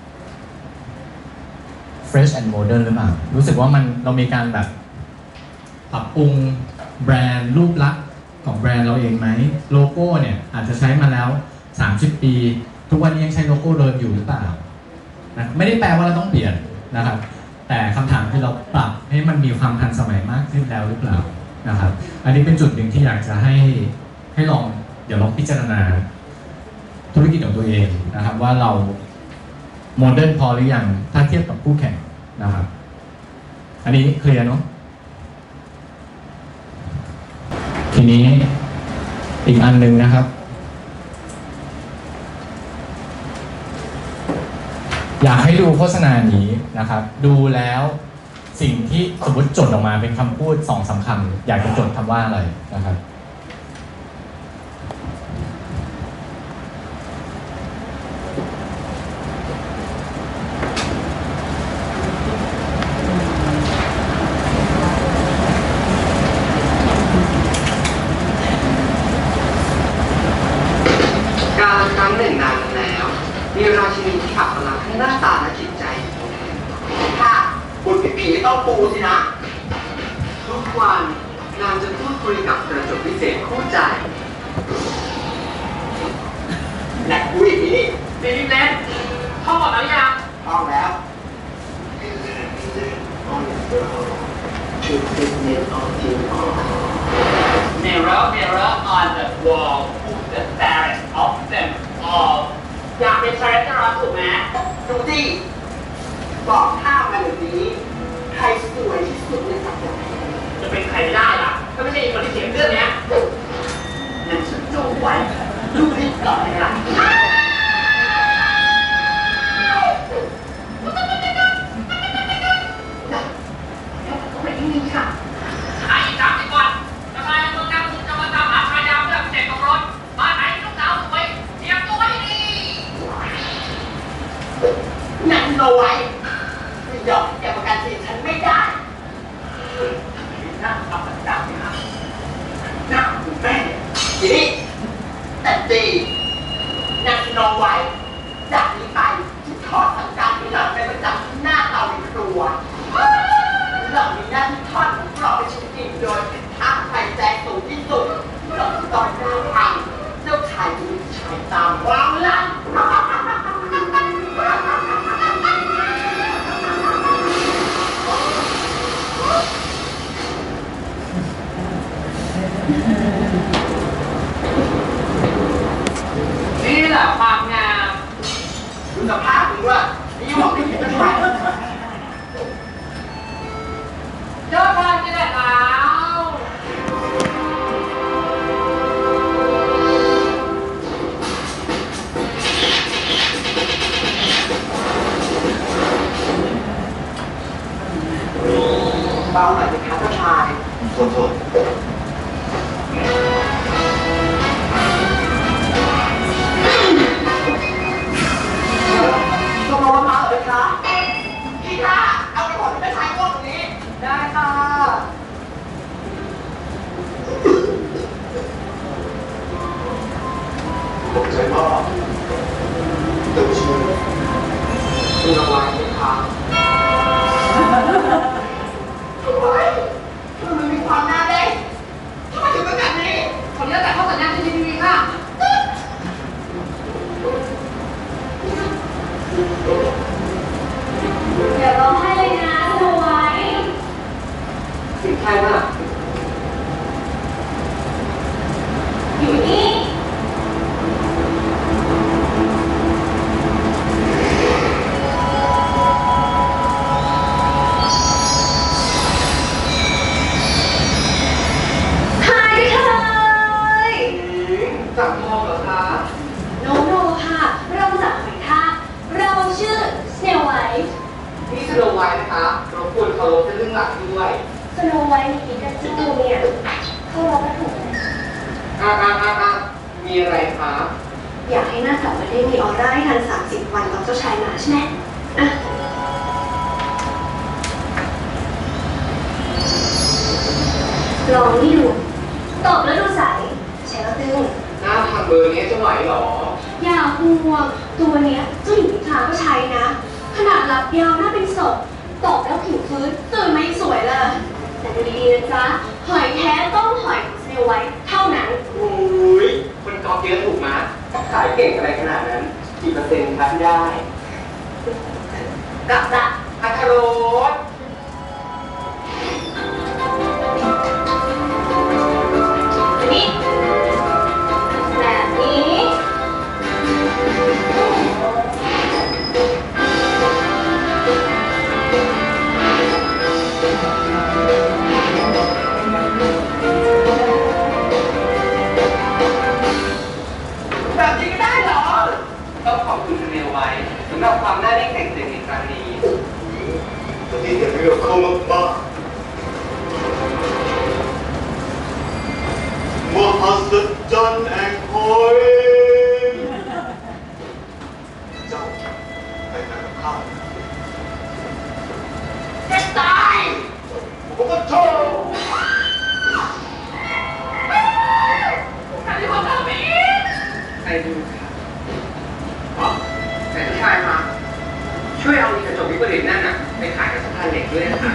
fresh and modern หรือเปล่ารู้สึกว่ามันเรามีการแบบปรับปรุงแบรนด์รูปลักษณ์ของแบรนด์เราเองไหมโลโก้เนี่ยอาจจะใช้มาแล้วสามสิบปีทุกวันนี้ยังใช้โลโก้เดิมอยู่หรือเปล่านะไม่ได้แปลว่าเราต้องเปลี่ยนนะครับแต่คำถามคือเราปรับให้มันมีความทันสมัยมากขึ้นแล้วหรือเปล่านะครับอันนี้เป็นจุดหนึ่งที่อยากจะให้ให้ลองเดี๋ยวลองพิจารณาธุรกิจของตัวเองนะครับว่าเราโมเดิร์นพอหรือยังถ้าเทียบกับคู่แข่งนะครับอันนี้เคลียร์เนาะทีนี้อีกอันหนึ่งนะครับ อยากให้ดูโฆษณานี้นะครับดูแล้วสิ่งที่สมมติจดออกมาเป็นคำพูดสองสามคำอยากจะจดคำว่าอะไรนะครับการครั้งหนึ่งนานมาแล้วมีราชินีที่อัปลักษณ์ทั้งหน้าตาและจิตใจค่ะคุณผีผีต้องปูสินะ ทุกวันนางจะพูดคุยกับกระจกพิเศษคู่ใจและคุยอย่างนี้นี่รีบเล่นท่องหมดแล้วยังท่องแล้ว Mirror, mirror on the wall, who's the fairest of them all? อยากเป็นชาร์ลส์ถูกไหมดูดิบอกท่ามาแบบนี้ใครสวยที่สุดในสัปดาห์จะเป็นใครไม่ได้ล่ะถ้าไม่ใช่คนที่เขียนเรื่องนี้นั่นฉันโจไว้ดูรีบก่อนเลยล่ะก็ไม่นิ่งๆค่ะไอ้สามสิบวันจะไปเมืองน้ำคุณจะมาตามหาชายดาวเพื่อพิเศษของรถมาไหนลูกสาวสวยเตรียมตัวให้ดีนั่นเอาไว้ไม่ยอมแกประกันสิฉันไม่ได้นั่งเอาประจำนะนั่งคุณแม่ทีนี้แต่ดีนั่งนอนไว้จากนี้ไปฉันขอสั่งการให้หล่อนไปประจำที่หน้าเตาในครัวหล่อนมีหน้าที่ทอดหมูกรอบไปชิ้นกินโดยอ้างไข่แจงสูงที่สุดหล่อนตอนหน้าทางเจ้าชายจะมีชายตามวางลั่นนี่แหละความงามดูสภาพมึงว่านี่บอกไม่เห็นจะถ่ายเจ้าชายจะได้แล้วเบาหน่อยสิคะเจ้าชายโทษโทษลงมามาเลยคะพี่ค่ะเอาไปขอที่เป็นชายก้นตรงนี้ได้ค่ะตกใจมากแต่ว่าชื่อคุณเอาไว้ไหมคะทำไมมันมีความน่าเด้งทำไมถึงเป็นแบบนี้ขออนุญาตแต่เข้าสัญญาณทีวีค่ะอย่าร้องไห้เลยนะสโนไวท์ถึงใครน่ะอยู่นี่หายไปเลยจับทองเหรอคะโนโนค่ะเราจับหอยทากเราชื่อสโนไวท์นี่สโนไวท์นะคะรบกวนเคารพในเรื่องหลักด้วยสโนไวท์มีปิกาจูเนี่ยเขาเราก็ถูกอ่าอ่าอ่าอ่ามีอะไรคะอยากให้หน้าสาวประเทศมีออร่าให้ทันสามสิบวันตอนเจ้าชายมาใช่ไหมอ่ะลองนี่ดูตบแล้วดูใสใช้แล้วตึงหน้าทำเบอร์นี้จะไหวหรออย่าห่วงตัวเนี้ยเจ้าหญิงนิทราก็ใช้นะขนาดหลับยาวหน้าเป็นศพตบแล้วผิวฟื้นตื่นมายังสวยเลยแต่ดูดีๆนะจ๊ะหอยแท้ต้องหอยของสโนไวท์เท่านั้นอุ้ยคนกอล์ฟเยอะถูกมั้ยขายเก่งอะไรขนาดนั้นกี่เปอร์เซ็นต์ครับได้กลับละอัครรสนี่แบบนี้เอบคุณคุณเนลไว้สำหรับความน่าเล่นแข่งเสในครั้งนี้ตอนนี้จะเลือกเข้ามามากมหัศจรรย์แห่งหอยเจ้าไปไหนกับข้าจะตายผมก็โชว์ใครที่ผมทำอีกใครดูครับแต่พี่ชายมาช่วยเอากระจกวิปริตนั่นน่ะไปขายกับสะพานเหล็กด้วยนะคะ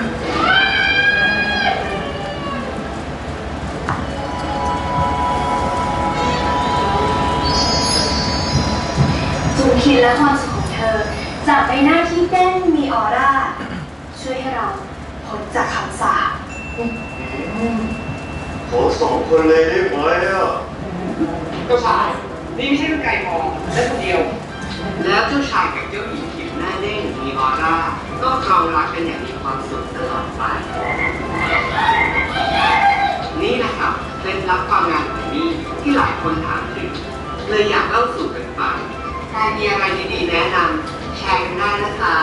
จุงคินและความสุขของเธอจากใบหน้าที่เต้นมีออร่าช่วยให้เราพ้นจากคำสาปขอสองคนเลยได้ไหมอ่ะเจ้าชายนี่ไม่ใช่ลูกไก่ทองและคนเดียวแล้วเจ้าชายกับเจ้าหญิงผิวหน้าเด้งมีออร่าก็ครองรักกันอย่างมีความสุขตลอดไปนี่แหละครับเคล็ดลับความงามของนี่ที่หลายคนถามถึงเลยอยากเล่าสู่กันฟังใครมีอะไรดีๆแนะนำแชร์กันได้นะคะ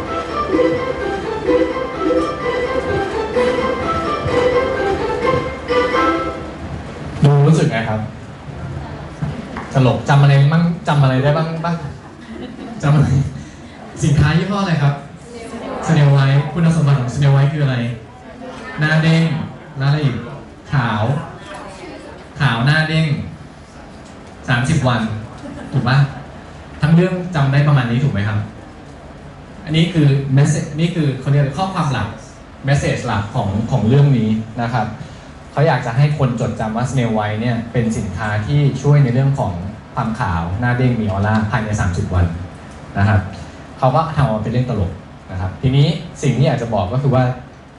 ดูรู้สึกไงครับตลกจำอะไรมั่งจำอะไรได้บ้างบ้างจำอะไรสินค้ายี่ห้ออะไรครับสเนลไวท์คุณสมบัติของสเนลไวท์คืออะไรหน้าเด้งหน้าอะไรอีกขาวขาวหน้าเด้งสามสิบวันถูกปะทั้งเรื่องจำได้ประมาณนี้ถูกไหมครับอันนี้คือเมสเซจนี่คือเขาเรียกข้อความหลักเมสเซจหลักของของเรื่องนี้นะครับเขาอยากจะให้คนจดจำว่า Snail White เนี่ยเป็นสินค้าที่ช่วยในเรื่องของความขาวหน้าเด้งมีออร่าภายในสามสิบวันนะครับเขาก็ทำออกมาเป็นเรื่องตลกนะครับทีนี้สิ่งที่อยากจะบอกก็คือว่า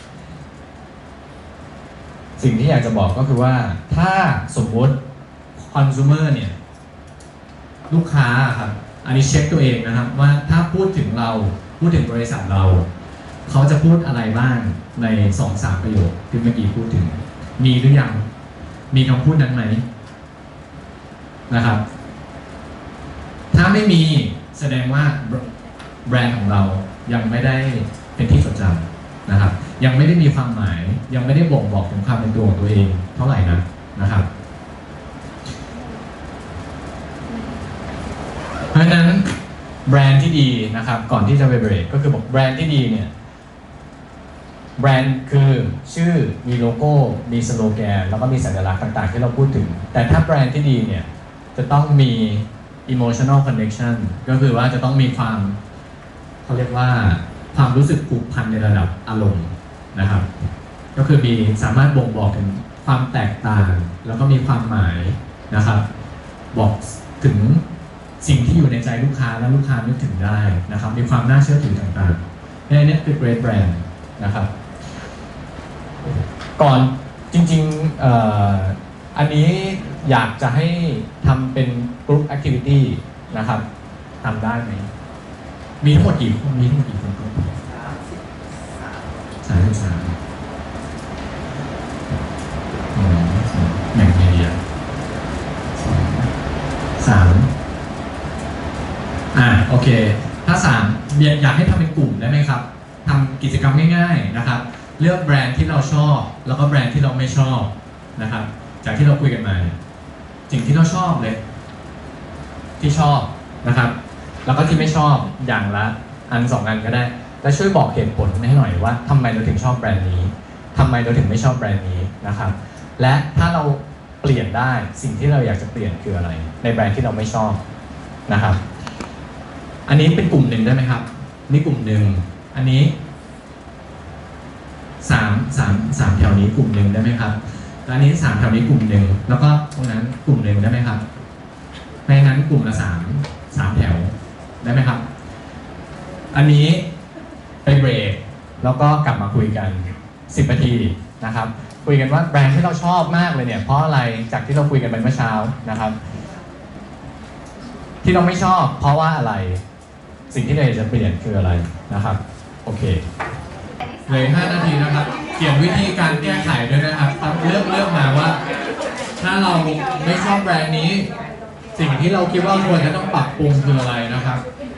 สิ่งที่อยากจะบอกก็คือว่าถ้าสมมติ consumer เนี่ยลูกค้าครับอันนี้เช็คตัวเองนะครับว่าถ้าพูดถึงเราพูดถึงบริษัทเราเขาจะพูดอะไรบ้างใน สองถึงสาม ประโยคที่เมื่อกี้พูดถึงมีหรือยังมีคำพูดนั้นไหมนะครับถ้าไม่มีแสดงว่าแบรนด์ของเรายังไม่ได้เป็นที่จดจำนะครับยังไม่ได้มีความหมายยังไม่ได้บ่งบอกถึงความเป็นตัวของตัวเองเท่าไหร่นะนะครับเพราะฉะนั้นแบรนด์ที่ดีนะครับก่อนที่จะไปเบรกก็คือบอกแบรนด์ที่ดีเนี่ยแบรนด์คือชื่อมีโลโก้มีสโลแกนแล้วก็มีสัญลักษณ์ต่างๆที่เราพูดถึงแต่ถ้าแบรนด์ที่ดีเนี่ยจะต้องมี emotional connection ก็คือว่าจะต้องมีความเขาเรียกว่าความรู้สึกผูกพันในระดับอารมณ์นะครับก็คือมีสามารถบ่งบอกถึงความแตกต่างแล้วก็มีความหมายนะครับบอกถึงสิ่งที่อยู่ในใจลูกค้าและลูกค้านึกถึงได้นะครับมีความน่าเชื่อถือต่างๆนี่นี่คือ great brand นะครับก่อนจริงๆ อ, อันนี้อยากจะให้ทำเป็น group activity นะครับทำได้ไหมมีทั้งหมดกี่คนมีทั้งหมดกี่คนครับสามสิบสามแบ่งไงดีอ่ะสามอ่าโอเคถ้าสามอยากให้ทำเป็นกลุ่มได้ไหมครับทำกิจกรรมง่ายๆนะครับเลือกแบรนด์ที่เราชอบแล้วก็แบรนด์ที่เราไม่ชอบนะครับจากที่เราคุยกันมาสิ่งที่เราชอบเลยที่ชอบนะครับแล้วก็ที่ไม่ชอบอย่างละอันสองอันก็ได้และช่วยบอกเหตุผลให้หน่อยว่าทำไมเราถึงชอบแบรนด์นี้ทำไมเราถึงไม่ชอบแบรนด์นี้นะครับและถ้าเราเปลี่ยนได้สิ่งที่เราอยากจะเปลี่ยนคืออะไรในแบรนด์ที่เราไม่ชอบนะครับอันนี้เป็นกลุ่มหนึ่งได้ไหมครับนี่กลุ่มหนึ่งอันนี้สามสามสามแถวนี้กลุ่มหนึ่งได้ไหมครับแล้วอันนี้สามแถวนี้กลุ่มหนึ่งแล้วก็ตรงนั้นกลุ่มหนึ่งได้ไหมครับในนั้นกลุ่มละสามสามแถวได้ไหมครับอันนี้ไปเบรกแล้วก็กลับมาคุยกันสิบนาทีนะครับคุยกันว่าแบรนด์ที่เราชอบมากเลยเนี่ยเพราะอะไรจากที่เราคุยกันไปเมื่อเช้านะครับที่เราไม่ชอบเพราะว่าอะไรสิ่งที่เราจะเปลี่ยนคืออะไรนะครับโอเคเลยห้านาทีนะครับเขียนวิธีการแก้ไขด้วยนะครับเลือกเลือกมาว่าถ้าเราไม่ชอบแบรนด์นี้สิ่งที่เราคิดว่าควรจะต้องปรับปรุงคืออะไรนะครับ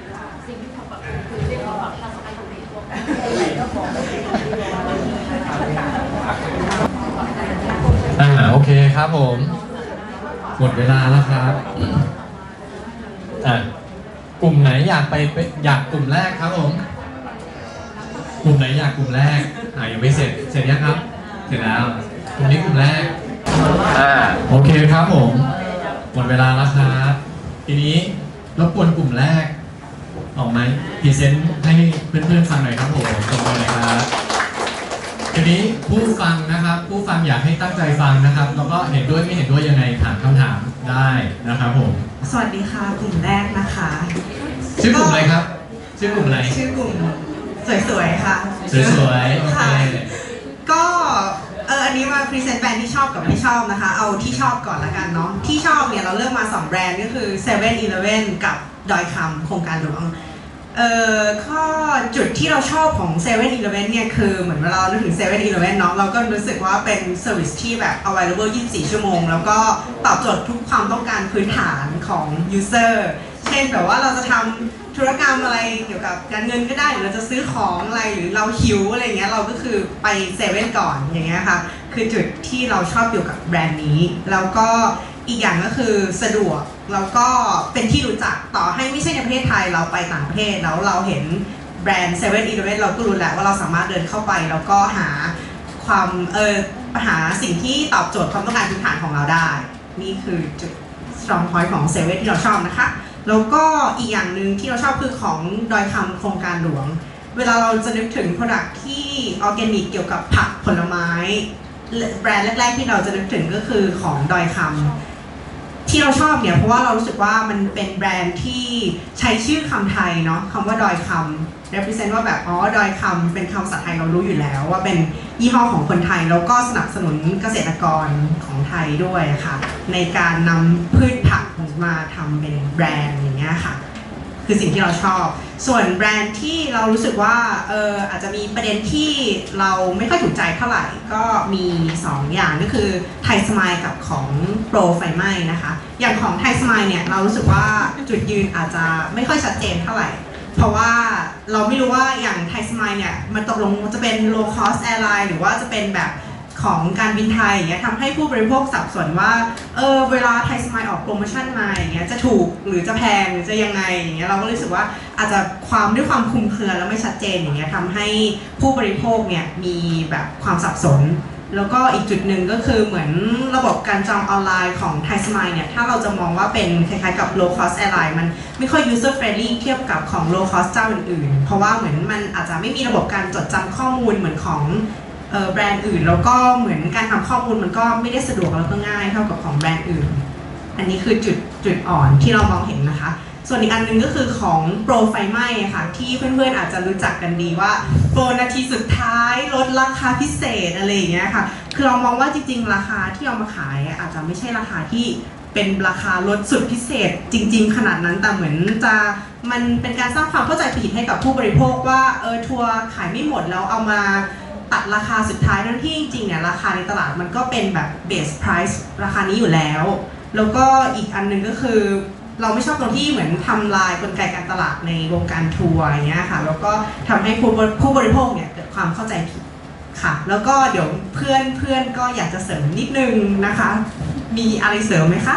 อ่าโอเคครับผมหมดเวลาแล้วครับอ่ะกลุ่มไหนอยากไปอยากกลุ่มแรกครับผมกลุ่มไหนอยากกลุ่มแรกอ่ายังไม่เสร็จเสร็จยังครับเสร็จแล้วกลุ่มนี้กลุ่มแรกอ่าโอเคครับผมหมดเวลาแล้วครับทีนี้รบกวนกลุ่มแรกออกมาพรีเซนต์ให้เพื่อนๆฟังหน่อยครับผมตรงเลยครับทีนี้ผู้ฟังนะครับผู้ฟังอยากให้ตั้งใจฟังนะครับแล้วก็เห็นด้วยไม่เห็นด้วยยังไงถามคำถามได้นะครับผมสวัสดีค่ะกลุ่มแรกนะคะชื่อกลุ่มอะไรครับชื่อกลุ่มอะไรชื่อกลุ่มสวยๆค่ะสวยๆโอเคก็เอออันนี้มาพรีเซนต์แบรนด์ที่ชอบกับไม่ชอบนะคะเอาที่ชอบก่อนละกันเนาะที่ชอบเนี่ยเราเลือกมาสองแบรนด์ก็คือเซเว่นอีเลฟเว่นกับดอยคำโครงการหลวงเอ่อข้อจุดที่เราชอบของเซเว่นอีเลฟเว่นเนี่ยคือเหมือนเวลาเรานึกถึงเซเว่นอีเลฟเว่นเนาะเราก็รู้สึกว่าเป็นเซอร์วิสที่แบบ available ยี่สิบสี่ชั่วโมงแล้วก็ตอบโจทย์ทุกความต้องการพื้นฐานของ user เช่นแบบว่าเราจะทำธุรกรรมอะไรเกี่ยวกับการเงินก็ได้หรือเราจะซื้อของอะไรหรือเราหิวอะไรเงี้ยเราก็คือไปเซเว่นก่อนอย่างเงี้ยค่ะคือจุดที่เราชอบเกี่ยวกับแบรนด์นี้แล้วก็อีกอย่างก็คือสะดวกแล้วก็เป็นที่รู้จักต่อให้ไม่ใช่ในประเทศไทยเราไปต่างประเทศแล้วเราเห็นแบรนด์เซเว่นอีเลฟเว่นเราก็รู้แล้วว่าเราสามารถเดินเข้าไปแล้วก็หาความเออหาสิ่งที่ตอบโจทย์ความต้องการพื้นฐานของเราได้นี่คือจุด strong point ของเซเว่นที่เราชอบนะคะแล้วก็อีกอย่างหนึ่งที่เราชอบคือของดอยคำโครงการหลวงเวลาเราจะนึกถึง product ที่ออร์แกนิกเกี่ยวกับผักผลไม้แบรนด์แรกๆที่เราจะนึกถึงก็คือของดอยคำที่เราชอบเนี่ยเพราะว่าเรารู้สึกว่ามันเป็นแบรนด์ที่ใช้ชื่อคำไทยเนาะคำว่าดอยคำ represent ว่าแบบอ๋อดอยคำเป็นคำภาษาไทยเรารู้อยู่แล้วว่าเป็นยี่ห้อของคนไทยแล้วก็สนับสนุนเกษตรกรของไทยด้วยค่ะในการนำพืชผักมาทำเป็นแบรนด์อย่างเงี้ยค่ะคือสิ่งที่เราชอบส่วนแบรนด์ที่เรารู้สึกว่าเอออาจจะมีประเด็นที่เราไม่ค่อยถูกใจเท่าไหร่ก็มีสองอย่างก็คือไทยสมายกับของโปรไฟไหม้นะคะอย่างของไทยสมายเนี่ยเรารู้สึกว่าจุดยืนอาจจะไม่ค่อยชัดเจนเท่าไหร่เพราะว่าเราไม่รู้ว่าอย่างไทยสมายเนี่ยมันตกลงจะเป็น low cost airline หรือว่าจะเป็นแบบของการบินไทยอย่างเงี้ยทำให้ผู้บริโภคสับสนว่าเออเวลาไทยสมายออกโปรโมชั่นมาอย่างเงี้ยจะถูกหรือจะแพงหรือจะยังไงอย่างเงี้ยเราก็รู้สึกว่าอาจจะความด้วยความคลุมเครือแล้วไม่ชัดเจนอย่างเงี้ยทำให้ผู้บริโภคเนี่ยมีแบบความสับสนแล้วก็อีกจุดหนึ่งก็คือเหมือนระบบการจองออนไลน์ของไทยสมายเนี่ยถ้าเราจะมองว่าเป็นคล้ายๆกับ low cost airline มันไม่ค่อย user friendly เทียบกับของ low cost เจ้าอื่นๆเพราะว่าเหมือนมันอาจจะไม่มีระบบการจดจำข้อมูลเหมือนของแบรนด์อื่นแล้วก็เหมือนการทำข้อมูลมันก็ไม่ได้สะดวกแล้วก็ง่ายเท่ากับของแบรนด์อื่นอันนี้คือจุดจุดอ่อนที่เรามองเห็นนะคะส่วนอีกอันนึงก็คือของโปรไฟไหม้ค่ะที่เพื่อนๆอาจจะรู้จักกันดีว่าโปรนาทีสุดท้ายลดราคาพิเศษอะไรอย่างเงี้ยค่ะคือเรามองว่าจริงๆราคาที่เอามาขายอาจจะไม่ใช่ราคาที่เป็นราคาลดสุดพิเศษจริงๆขนาดนั้นแต่เหมือนจะมันเป็นการสร้างความเข้าใจผิดให้กับผู้บริโภคว่าเออทัวร์ขายไม่หมดแล้วเอามาตัดราคาสุดท้ายทั้งที่จริงๆเนี่ยราคาในตลาดมันก็เป็นแบบ base price ราคานี้อยู่แล้วแล้วก็อีกอันนึงก็คือเราไม่ชอบตรงที่เหมือนทำลายกลไกการตลาดในวงการทัวร์อย่างเงี้ยค่ะแล้วก็ทำให้ผู้ผู้บริโภคเนี่ยเกิดความเข้าใจผิดค่ะแล้วก็เดี๋ยวเพื่อนเพื่อนก็อยากจะเสริมนิดนึงนะคะมีอะไรเสริมไหมคะ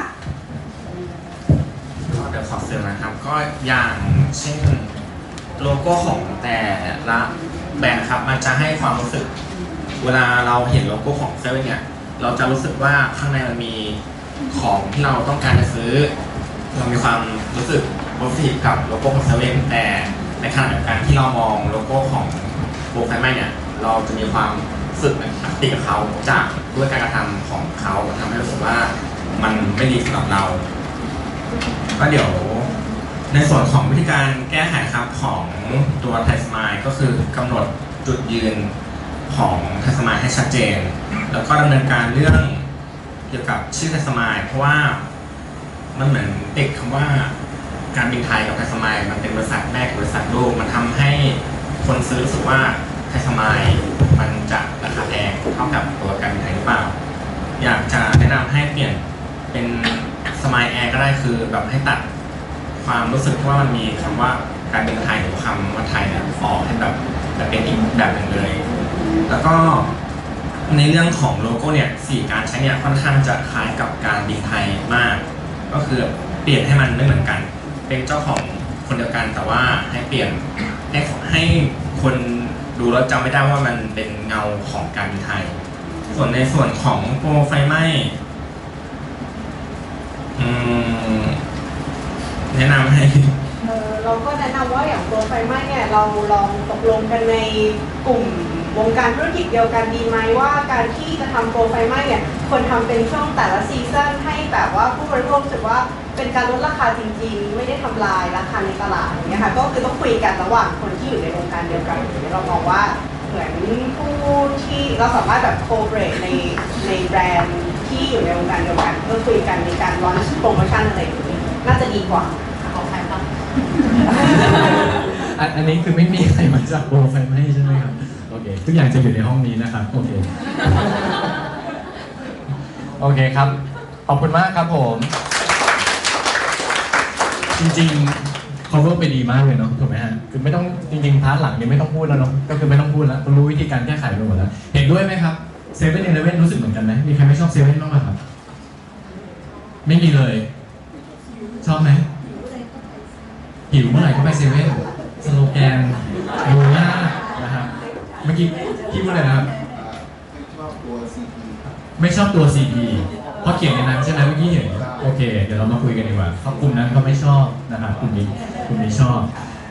ก็เดี๋ยวขอเสริมนะครับก็อย่างเช่นโลโก้ของแต่ละแบรนด์ครับมันจะให้ความรู้สึกเวลาเราเห็นโลโก้ของเซเว่นเนี่ยเราจะรู้สึกว่าข้างในมันมีของที่เราต้องการจะซื้อเรามีความรู้สึกโพสิทีฟกับโลโก้ของเซเว่นแต่ในขณะเดียวกันที่เรามองโลโก้ของโปรไฟไหม้เนี่ยเราจะมีความรู้สึกอัติกับเขาจากด้วยการกระทำของเขาทำให้รู้สึกว่ามันไม่ดีสำหรับเราก็เดี๋ยวในส่วนของวิธีการแก้ไขครับของตัวไทยสมายก็คือกำหนดจุดยืนของไทยสมายให้ชัดเจนแล้วก็ดำเนินการเรื่องเกี่ยวกับชื่อไทยสมายเพราะว่ามันเหมือนติดคำว่าการบินไทยกับไทยสมายมันเป็นบริษัทแม่กับบริษัทลูกมันทำให้คนซื้อรู้สึกว่าไทยสมายมันจะราคาแพงเท่ากับตัวการบินไทยหรือเปล่าอยากจะแนะนำให้เปลี่ยนเป็นคสมายแอร์ก็ได้คือแบบให้ตัดความรู้สึกว่ามันมีคำว่าการเป็นไทยหรือคำว่าไทยเนี่ยออกให้แบบแบบเป็นอีกแบบหนึ่งเลยแล้วก็ในเรื่องของโลโก้เนี่ยสีการใช้เนี่ยค่อนข้างจะคล้ายกับการบินไทยมากก็คือเปลี่ยนให้มันไม่เหมือนกันเป็นเจ้าของคนเดียวกันแต่ว่าให้เปลี่ยนให้ให้คนดูแล้วจำไม่ได้ว่ามันเป็นเงาของการบินไทยส่วนในส่วนของโปรไฟไหม้แนะนำให้เออเราก็แนะนำว่าอย่างโปรไฟไหม้เนี่ยเราลองตกลงกันในกลุ่มวงการธุรกิจเดียวกันดีไหมว่าการที่จะทำโปรไฟไหม้เนี่ยควรทำเป็นช่วงแต่ละซีซั่นให้แบบว่าผู้บริโภครู้สึกว่าเป็นการลดราคาจริงๆไม่ได้ทำลายราคาในตลาดอย่างเงี้ยค่ะก็คือต้องคุยกันระหว่างคนที่อยู่ในวงการเดียวกันเรามองว่าเหมือนผู้ที่เราสามารถแบบโคเปรทในในแบรนด์ที่อยู่ในวงการเดียวกันเพื่อคุยกันในการลอนช์โปรโมชั่นอะไรอย่างนี้น่าจะดีกว่าของใครบ้างอันนี้คือไม่มีใครมาจากโปรไฟไหม้ใช่ไหมครับโอเคทุกอย่างจะอยู่ในห้องนี้นะครับโอเคโอเคครับขอบคุณมากครับผมจริงๆ cover ไปดีมากเลยเนาะถูกไหมฮะคือไม่ต้องจริงๆพาร์ทหลังนี้ไม่ต้องพูดแล้วเนาะก็คือไม่ต้องพูดแล้วรู้วิธีการแก้ไขไปหมดแล้วเห็นด้วยไหมครับเซเว่นอีเลฟเว่นรู้สึกเหมือนกันไหมมีใครไม่ชอบเซเว่นบ้างไหมครับไม่มีเลยชอบไหมหิวเมื่อไหร่ก็ไปเซเว่นสโลแกนดูหน้านะครับเมื่อกี้พี่พูดอะไรนะครับไม่ชอบตัว ซี พี เพราะเขียนในนั้นใช่ไหมเมื่อกี้เห็นโอเคเดี๋ยวเรามาคุยกันดีกว่าเขากลุ่มนั้นเขาไม่ชอบนะครับกลุ่มนี้กลุ่มนี้ชอบ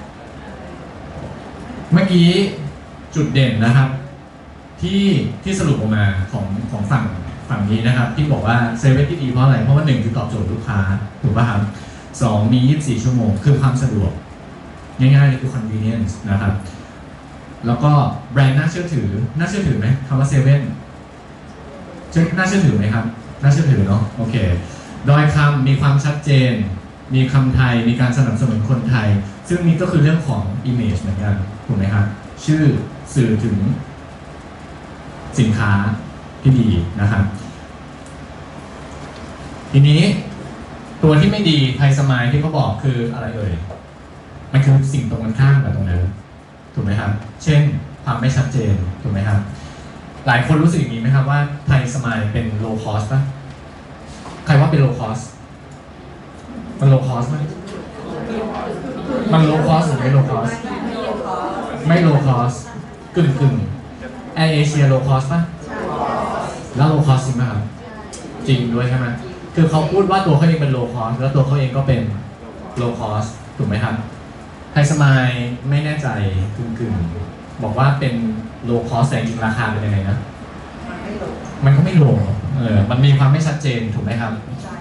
เมื่อกี้จุดเด่นนะครับที่ที่สรุปออกมาของของฝั่งฝั่งนี้นะครับที่บอกว่าเซเว่นที่ดีเพราะอะไรเพราะว่าหนึ่งคือตอบโจทย์ลูกค้าถูกป่ะครับสองมียี่สิบสี่ชั่วโมงคือความสะดวกง่ายๆเลยคือ convenience นะครับแล้วก็แบรนด์น่าเชื่อถือน่าเชื่อถือไหมคำว่าเซเว่นน่าเชื่อถือไหมครับน่าเชื่อถือเนาะโอเคโดยคำมีความชัดเจนมีคำไทยมีการสนับสนุนคนไทยซึ่งนี้ก็คือเรื่องของ image เหมือนกันถูกไหมครับชื่อสื่อถึงสินค้าที่ดีนะครับทีนี้ตัวที่ไม่ดีไทยสมายที่เขาบอกคืออะไรเอ่ยมันคือสิ่งตรงกันข้ามกับตรงนั้นถูกไหมครับเช่นความไม่ชัดเจนถูกไหมครับหลายคนรู้สึกอย่างนี้ไหมครับว่าไทยสมายเป็น low cost ป่ะใครว่าเป็น low cost มัน low cost ไหมมัน low cost หรือไม่ low cost ไม่ low cost กึ่งกึ่งแอร์เอเชีย low cost ป่ะแล้ว low cost จริงไหมครับจริงด้วยใช่ไหมคือเขาพูดว่าตัวเขาเองเป็น low cost แล้วตัวเขาเองก็เป็น low cost ถูกไหมครับไทยสมายไม่แน่ใจกึ่งกึ่งบอกว่าเป็น low cost แต่จริงราคาเป็นยังไงนะมันก็ไม่โลงเออมันมีความไม่ชัดเจนถูกไหมครับ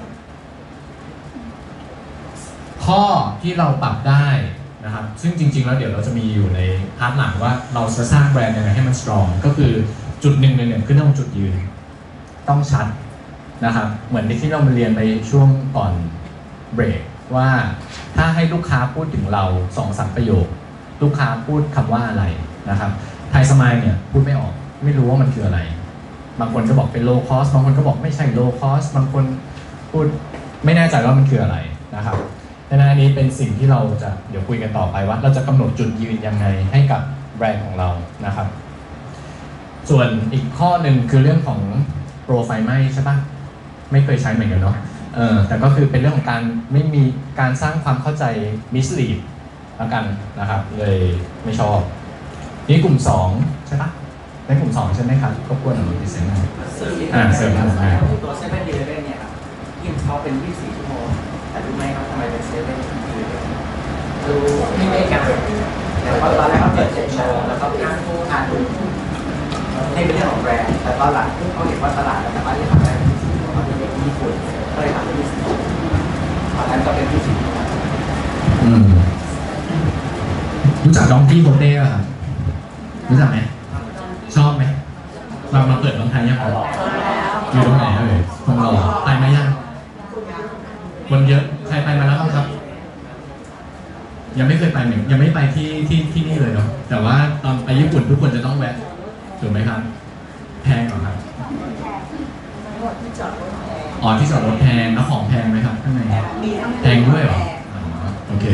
ข้อที่เราปรับได้นะครับซึ่งจริงๆแล้วเดี๋ยวเราจะมีอยู่ในพาร์ทหลังว่าเราจะสร้างแบรนด์ยังไงให้มัน strong ก็คือจุดหนึ่งเลยเนี่ยคือต้องจุดยืนต้องชัดนะครับเหมือนที่เรามาเรียนไปช่วงก่อนเบรกว่าถ้าให้ลูกค้าพูดถึงเราสองสามประโยคลูกค้าพูดคำว่าอะไรนะครับไทยสมายเนี่ยพูดไม่ออกไม่รู้ว่ามันคืออะไรบางคนก็บอกเป็น low cost บางคนก็บอกไม่ใช่ low cost บางคนพูดไม่แน่ใจว่ามันคืออะไรนะครับดังนั้นอันนี้เป็นสิ่งที่เราจะเดี๋ยวคุยกันต่อไปว่าเราจะกำหนดจุดยืนยังไงให้กับแบรนด์ของเรานะครับส่วนอีกข้อหนึ่งคือเรื่องของโปรไฟล์ไหม้ใช่ปะไม่เคยใช้เหมือนกันเนาะเออแต่ก็คือเป็นเรื่องของการไม่มีการสร้างความเข้าใจ mislead แล้วกันนะครับเลยไม่ชอบนี่กลุ่มสองใช่ปะในกลุ่มสองใช่ไหมครับก็ควรเอาดิเซนต์อ่าเสริมครับตัวเซเว่นอีเลฟเว่นเนี่ยครับที่เขาเป็นยี่สิบสี่ชั่วโมงแต่รู้ไหมครับทำไมเป็นเซเว่นอีเลฟเว่นดูไม่ได้กันแต่ว่าตอนแรกเขาเปิดเจ็ดโมงแล้วก็อ่านอ่านดูให้เป็นเรื่องของแบรนด์แต่ตอนหลังเขาเห็นว่าตลาดสามารถที่ทำได้ยี่สิบสี่ชั่วโมงเขาจะเป็นญี่ปุ่นก็เลยทำได้ยี่สิบสี่ตอนนั้นก็เป็นยี่สิบสี่อืมรู้จักดองกี้โฮเต้ป่ะครับรู้จักไหมชอบไหมเรามาเปิดบางไทยยังครับอยู่ตรงไหนเอ่ยตรงเราไปไหมยังคนเยอะใครไปมาแล้วบ้างครับยังไม่เคยไปเหมือนยังไม่ไปที่ที่ที่นี่เลยเนาะแต่ว่าตอนไปญี่ปุ่นทุกคนจะต้องแวะถูกไหมครับแพงเหรอครับอ๋อที่จอดรถแพงแล้วของแพงไหมครับข้างในแพงด้วยเหรออ๋อโอเค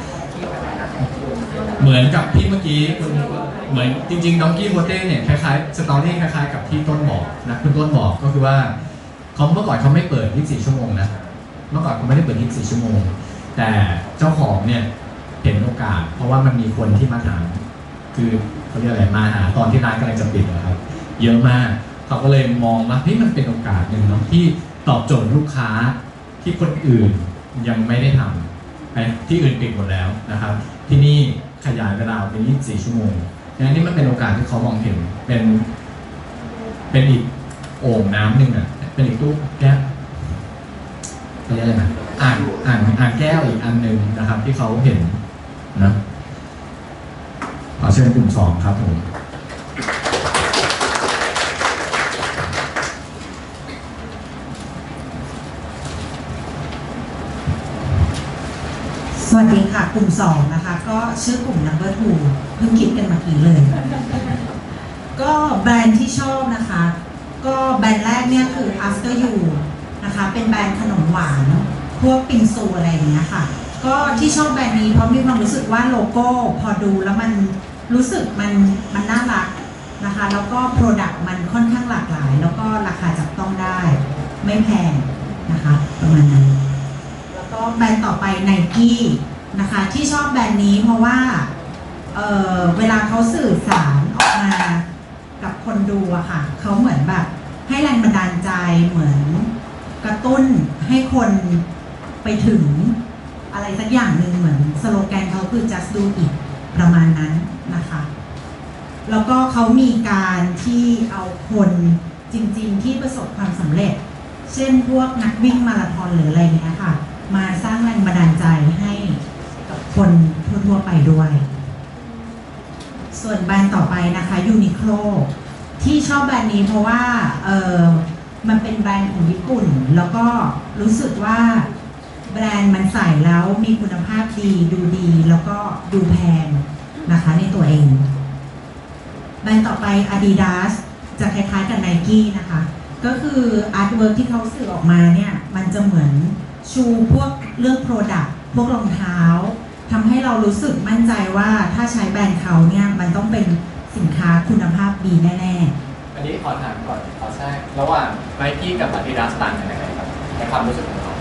เหมือนกับที่เมื่อกี้คุณเหมือนจริงๆดองกี้โ o เต้เนี่ยคล้ายๆสตอรี่คล้ายๆกับที่ต้นบอกนะคุณต้นบอกก็คือว่าเขาเมื่อก่อนเขาไม่เปิดยี่สิบสี่ชั่วโมงนะเมื่อก่อนเขาไม่ได้เปิดยี่สิบสี่ชั่วโมงแต่เจ้าของเนี่ยเห็นโอกาสเพราะว่ามันมีคนที่มาถามคือเขาเรียกอะไรมาหาตอนที่ร้านกำลังจะปิดนะครับเยอะมากเขาก็เลยมองว่าเฮ้ยมันเป็นโอกาสหนึ่งเนาะที่ตอบโจทย์ลูกค้าที่คนอื่นยังไม่ได้ทำไปที่อื่นปิดหมดแล้วนะครับที่นี่ขยายเวลาเป็นยี่สิบสี่ชั่วโมงดังนั้นนี่มันเป็นโอกาสที่เขามองเห็นเป็นเป็นอีกโอ่งน้ำหนึ่งอ่ะเป็นอีกตู้แก้วเขาเรียกอะไรนะอ่างอ่างอ่างแก้วอีกอันหนึ่งนะครับที่เขาเห็นนะขอเชิญกลุ่มสองครับผมสวัสดีค่ะกลุ่มสองนะคะก็ชื่อกลุ่ม number two เพิ่งคิดกันเมื่อกี้เลย ก็แบรนด์ที่ชอบนะคะก็แบรนด์แรกเนี่ยคือ after you นะคะเป็นแบรนด์ขนมหวานพวกปิงซูอะไรอย่างเงี้ยค่ะก็ที่ชอบแบรนด์นี้เพราะมีความรู้สึกว่าโลโก้พอดูแล้วมันรู้สึกมันมันน่ารักนะคะแล้วก็ product มันค่อนข้างหลากหลายแล้วก็ราคาจับต้องได้ไม่แพงนะคะประมาณนั้นแล้วก็แบรนด์ต่อไป Nike นะคะที่ชอบแบรนด์นี้เพราะว่า เ, เวลาเขาสื่อสารออกมากับคนดูอะค่ะเขาเหมือนแบบให้แรงบันดาลใจเหมือนกระตุ้นให้คนไปถึงอะไรสักอย่างหนึ่งเหมือนสโลแกนเขาคือ just do it ประมาณนั้นนะคะแล้วก็เขามีการที่เอาคนจริงๆที่ประสบความสำเร็จเช่นพวกนักวิ่งมาราธอนหรืออะไรเงี้ยค่ะมาสร้างแรงบันดาลใจให้กับคนทั่วๆไปด้วยส่วนแบรนด์ต่อไปนะคะ Uniqlo ที่ชอบแบรนด์นี้เพราะว่าเออมันเป็นแบรนด์ของญี่ปุ่นแล้วก็รู้สึกว่าแบรนด์มันใส่แล้วมีคุณภาพดีดูดีแล้วก็ดูแพงนะคะในตัวเองแบรนด์ต่อไป Adidas จะคล้ายๆกับ Nike นะคะก็คืออาร์ตเวิร์กที่เขาสื่อออกมาเนี่ยมันจะเหมือนชูพวกเรื่อง Product พวกรองเท้าทำให้เรารู้สึกมั่นใจว่าถ้าใช้แบรนด์เขาเนี่ยมันต้องเป็นสินค้าคุณภาพดีแน่ๆอันนี้ขอถามก่อนขอแทรกระหว่าง Nike กับ Adidas ต่างกันยังไงครับในความรู้สึกของเรา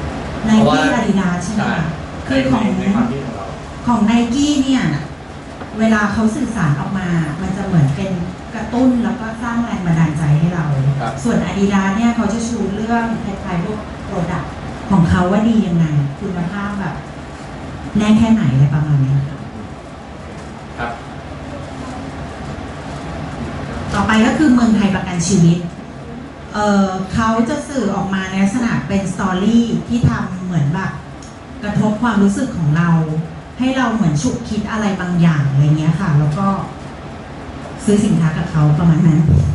Nike Adidas ใช่ไหมคะคือของของ Nike เนี่ยเวลาเขาสื่อสารออกมามันจะเหมือนเป็นกระตุ้นแล้วก็สร้างแรงบันดาลใจให้เราส่วน Adidas เนี่ยเขาจะชูเรื่องคล้ายๆพวก Product ของเขาว่าดียังไงคุณภาพแบบแน่แค่ไหนอะไรประมาณนี้ครับต่อไปก็คือเมืองไทยประกันชีวิต เ, เขาจะสื่อออกมาในลักษณะเป็นสตอรี่ที่ทำเหมือนแบบกระทบความรู้สึกของเราให้เราเหมือนฉุกคิดอะไรบางอย่างอะไรเงี้ยค่ะแล้วก็ซื้อสินค้ากับเขาประมาณนั้น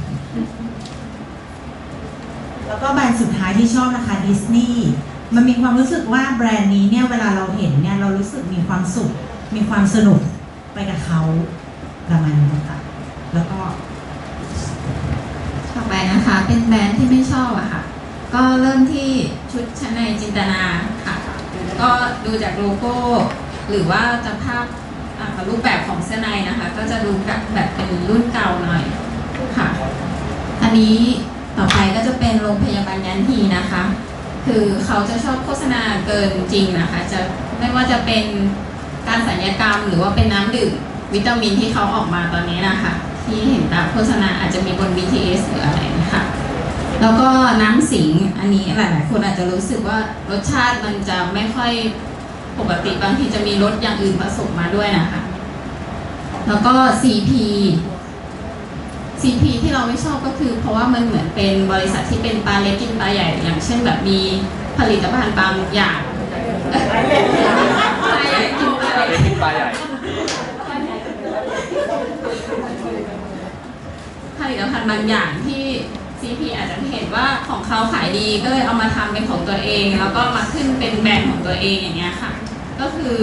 แล้วก็แบรนด์สุดท้ายที่ชอบนะคะดิสนีย์มันมีความรู้สึกว่าแบรนด์นี้เนี่ยเวลาเราเห็นเนี่ยเรารู้สึกมีความสุขมีความสนุกไปกับเขาประมาณนี้ค่ะแล้วก็ต่อไปนะคะเป็นแบรนด์ที่ไม่ชอบอะค่ะก็เริ่มที่ชุดชั้นในจินตนาค่ะก็ดูจากโลโก้หรือว่าจะภาพรูปแบบของเสื้อในนะคะก็จะดูแบบแบบเป็นรุ่นเก่าหน่อยค่ะอันนี้ต่อไปก็จะเป็นโรงพยาบาลยันฮีนะคะคือเขาจะชอบโฆษณาเกินจริงนะคะจะไม่ว่าจะเป็นการศัลยกรรมหรือว่าเป็นน้ำดื่มวิตามินที่เขาออกมาตอนนี้นะคะที่เห็นตามโฆษณาอาจจะมีบน บี ที เอส หรืออะไรนะคะแล้วก็น้ำสิงอันนี้หลายๆคนอาจจะรู้สึกว่ารสชาติมันจะไม่ค่อยปกติบางทีจะมีรสอย่างอื่นผสมมาด้วยนะคะแล้วก็ ซี พี ซี พี ที่เราไม่ชอบก็คือเพราะว่ามันเหมือนเป็นบริษัทที่เป็นปลาเล็กกินปลาใหญ่อย่างเช่นแบบมีผลิตภัณฑ์บางอย่างปลาใหญ่กินปลาเล็กกินปลาใหญ่ผลิตภัณฑ์บางอย่างที่ ซี พี อาจจะเห็นว่าของเขาขายดีก็เลยเอามาทำเป็นของตัวเองแล้วก็มาขึ้นเป็นแบรนด์ของตัวเองอย่างเงี้ยค่ะก็คือ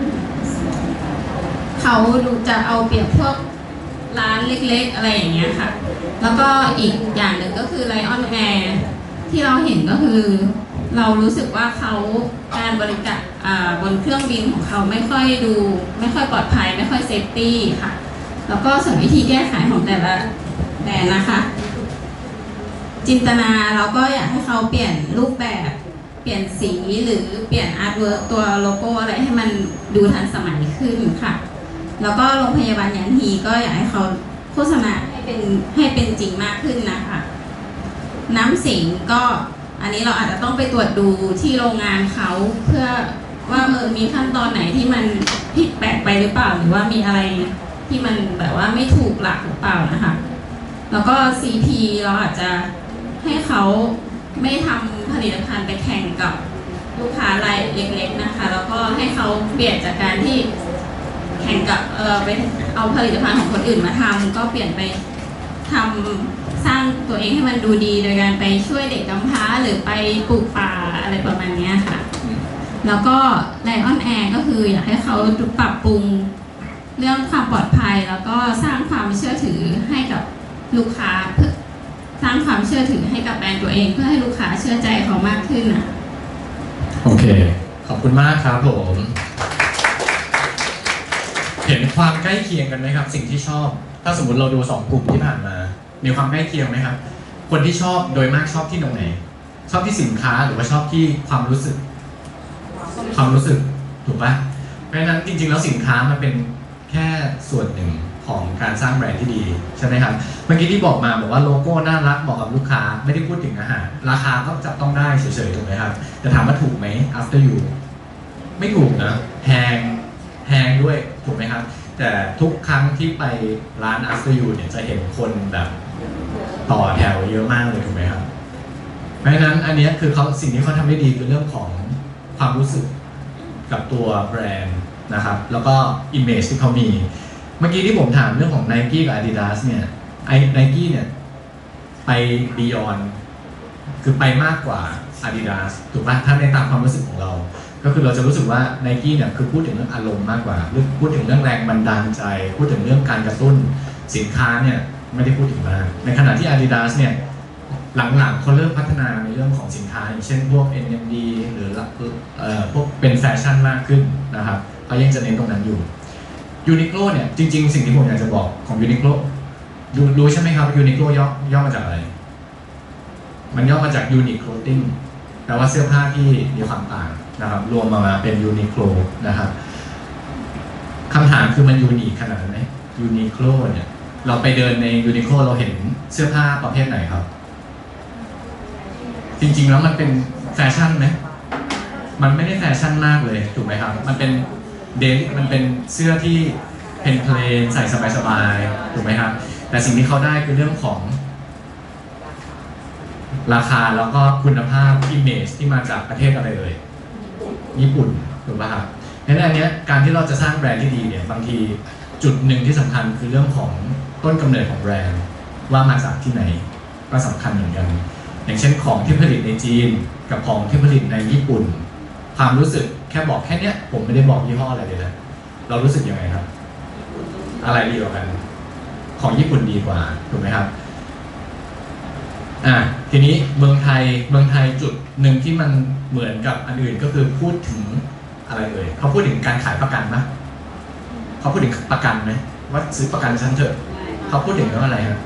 เขาดูจะเอาเปรียบพวกร้านเล็กๆอะไรอย่างเงี้ยค่ะแล้วก็อีกอย่างหนึ่งก็คือไลออนแอร์ทที่เราเห็นก็คือเรารู้สึกว่าเขาการบริการบนเครื่องบินของเขาไม่ค่อยดูไม่ค่อยปลอดภัยไม่ค่อยเซฟตี้ค่ะแล้วก็ส่วนวิธีแก้ไขของแต่ละแบรนด์นะคะจินตนาเราก็อยากให้เขาเปลี่ยนรูปแบบเปลี่ยนสีหรือเปลี่ยนอาร์ตเวิร์กตัวโลโก้อะไรให้มันดูทันสมัยขึ้นค่ะแล้วก็โรงพยาบาลยันฮีก็อยากให้เขาโฆษณาให้เป็นให้เป็นจริงมากขึ้นนะคะน้ำสิงก็อันนี้เราอาจจะต้องไปตรวจดูที่โรงงานเขาเพื่อว่าเออมีขั้นตอนไหนที่มันผิดแปลกไปหรือเปล่าหรือว่ามีอะไรที่มันแบบว่าไม่ถูกหลักหรือเปล่านะคะแล้วก็ ซี พี เราอาจจะให้เขาไม่ทำผลิตภัณฑ์ไปแข่งกับลูกค้ารายเล็กๆนะคะแล้วก็ให้เขาเปลี่ยนจากการที่แข่งกับเออไปเอาผลิตภัณฑ์ของคนอื่นมาทำก็เปลี่ยนไปทำสร้างตัวเองให้มันดูดีโดยการไปช่วยเด็กกำพร้าหรือไปปลูกป่าอะไรประมาณนี้ค่ะแล้วก็ไลออนแอร์ก็คืออยากให้เขาปรับปรุงเรื่องความปลอดภัยแล้วก็สร้างความเชื่อถือให้กับลูกค้าเพื่อสร้างความเชื่อถือให้กับแบรนด์ตัวเองเพื่อให้ลูกค้าเชื่อใจเขามากขึ้นนะโอเคขอบคุณมากครับผมเห็นความใกล้เคียงกันไหมครับสิ่งที่ชอบถ้าสมมติเราดูสองกลุ่มที่ผ่านมามีความใกล้เคียงไหมครับคนที่ชอบโดยมากชอบที่ตรงไหนชอบที่สินค้าหรือว่าชอบที่ความรู้สึกความรู้สึกถูกปะเพราะฉะนั้นจริงๆแล้วสินค้ามันเป็นแค่ส่วนหนึ่งของการสร้างแบรนด์ที่ดีใช่ไหมครับเมื่อกี้ที่บอกมาบอกว่าโลโก้น่ารักเหมาะกับลูกค้าไม่ได้พูดถึงอาหารราคาก็จับต้องได้เฉยๆถูกไหมครับแต่ถามว่าถูกไหม after you ไม่ถูกนะแพงแพงด้วยถูกไหมครับแต่ทุกครั้งที่ไปร้าน after you เนี่ยจะเห็นคนแบบต่อแถวเยอะมากเลยถูกไหมครับเพราะฉะนั้นอันนี้คือเขาสิ่งที่เขาทำได้ดีคือเรื่องของความรู้สึกกับตัวแบรนด์นะครับแล้วก็ image ที่เขามีเมื่อกี้ที่ผมถามเรื่องของ Nike กับ Adidas เนี่ยไอ้ Nike เนี่ยไป beyond คือไปมากกว่า Adidas ถูกป่ะถ้าในตามความรู้สึกของเราก็คือเราจะรู้สึกว่า Nike เนี่ยคือพูดถึงเรื่องอารมณ์มากกว่าพูดถึงเรื่องแรงบันดาลใจพูดถึงเรื่องการกระตุ้นสินค้าเนี่ยไม่ได้พูดถึงมากในขณะที่ Adidas เนี่ยหลังๆเขาเริ่มพัฒนาในเรื่องของสินค้าอย่างเช่นพวก เอ็น เอ็ม ดี หรือเอ่อพวกเป็นแฟชั่นมากขึ้นนะครับเขายังจะเน้นตรงนั้นอยู่ยูนิโคลเนี่ยจริงๆสิ่งที่ผมอยากจะบอกของยูนิโคลดูรู้ใช่ไหมครับยูนิโคลย่อย่อมาจากอะไรมันย่อมาจาก Unique Clothing แปลว่าเสื้อผ้าที่มีความต่างนะครับรวมมาเป็นยูนิโคลนะครับคำถามคือมันยูนิคขนาดไหนยูนิโคลเนี่ยเราไปเดินในยูนิโคลเราเห็นเสื้อผ้าประเภทไหนครับจริงๆแล้วมันเป็นแฟชั่นไหมมันไม่ได้แฟชั่นมากเลยถูกไหมครับมันเป็นเดลิมันเป็นเสื้อที่เป็นเพลนใส่สบายๆถูกไหมครับแต่สิ่งที่เขาได้คือเรื่องของราคาแล้วก็คุณภาพ image ที่มาจากประเทศอะไรเลยญี่ปุ่นถูกป่ะครับในอันนี้การที่เราจะสร้างแบรนด์ที่ดีเนี่ยบางทีจุดหนึ่งที่สำคัญคือเรื่องของต้นกำเนิดของแบรนด์ว่ามาจากที่ไหนก็สำคัญเหมือนกันอย่างเช่นของที่ผลิตในจีนกับของที่ผลิตในญี่ปุ่นความรู้สึกแค่บอกแค่เนี้ยผมไม่ได้บอกยี่ห้ออะไรเลยนะเรารู้สึกยังไงครับอะไรดีกว่ากันของญี่ปุ่นดีกว่าถูกไหมครับอ่ะทีนี้เมืองไทยเมืองไทยจุดหนึ่งที่มันเหมือนกับอันอื่นก็คือพูดถึงอะไรเลยเขาพูดถึงการขายประกันนะเขาพูดถึงประกันไหมว่าซื้อประกันฉันเถอะเขาพูดถึงเรื่องอะไรครับ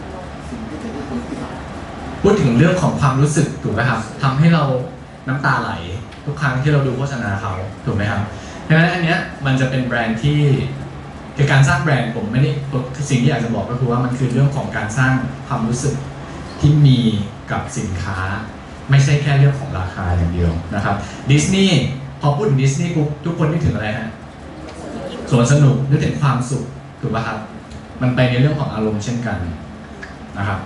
พูดถึงเรื่องของความรู้สึกถูกไหมครับทำให้เราน้ำตาไหลทุกครั้งที่เราดูโฆษณาเขาถูกไหมครับเพราะฉะนั้นอันเนี้ยมันจะเป็นแบรนด์ที่คือการสร้างแบรนด์ผมไม่ได้สิ่งที่อยากจะบอกก็คือว่ามันคือเรื่องของการสร้างความรู้สึกที่มีกับสินค้าไม่ใช่แค่เรื่องของราคาอย่างเดียวนะครับดิสนีย์พอพูดถึงดิสนีย์ทุกคนนึกถึงอะไรฮะสวนสนุกนึกถึงความสุขถูกป่ะครับมันไปในเรื่องของอารมณ์เช่นกันนะครับ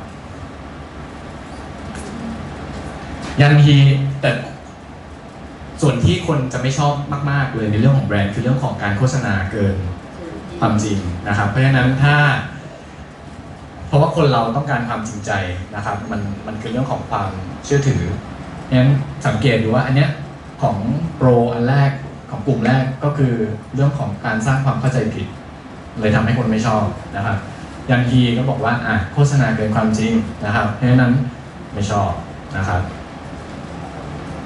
ยันฮีแต่ส่วนที่คนจะไม่ชอบมากๆเลยในเรื่องของแบรนด์คือเรื่องของการโฆษณาเกินความจริงนะครับเพราะฉะนั้นถ้าเพราะว่าคนเราต้องการความจริงใจนะครับมันมันคือเรื่องของความเชื่อถืองั้นสังเกตดูว่าอันเนี้ยของโปรอันแรกของกลุ่มแรกก็คือเรื่องของการสร้างความเข้าใจผิดเลยทำให้คนไม่ชอบนะครับยันฮีก็บอกว่าอ่ะโฆษณาเกินความจริงนะครับเพราะฉะนั้นไม่ชอบนะครับ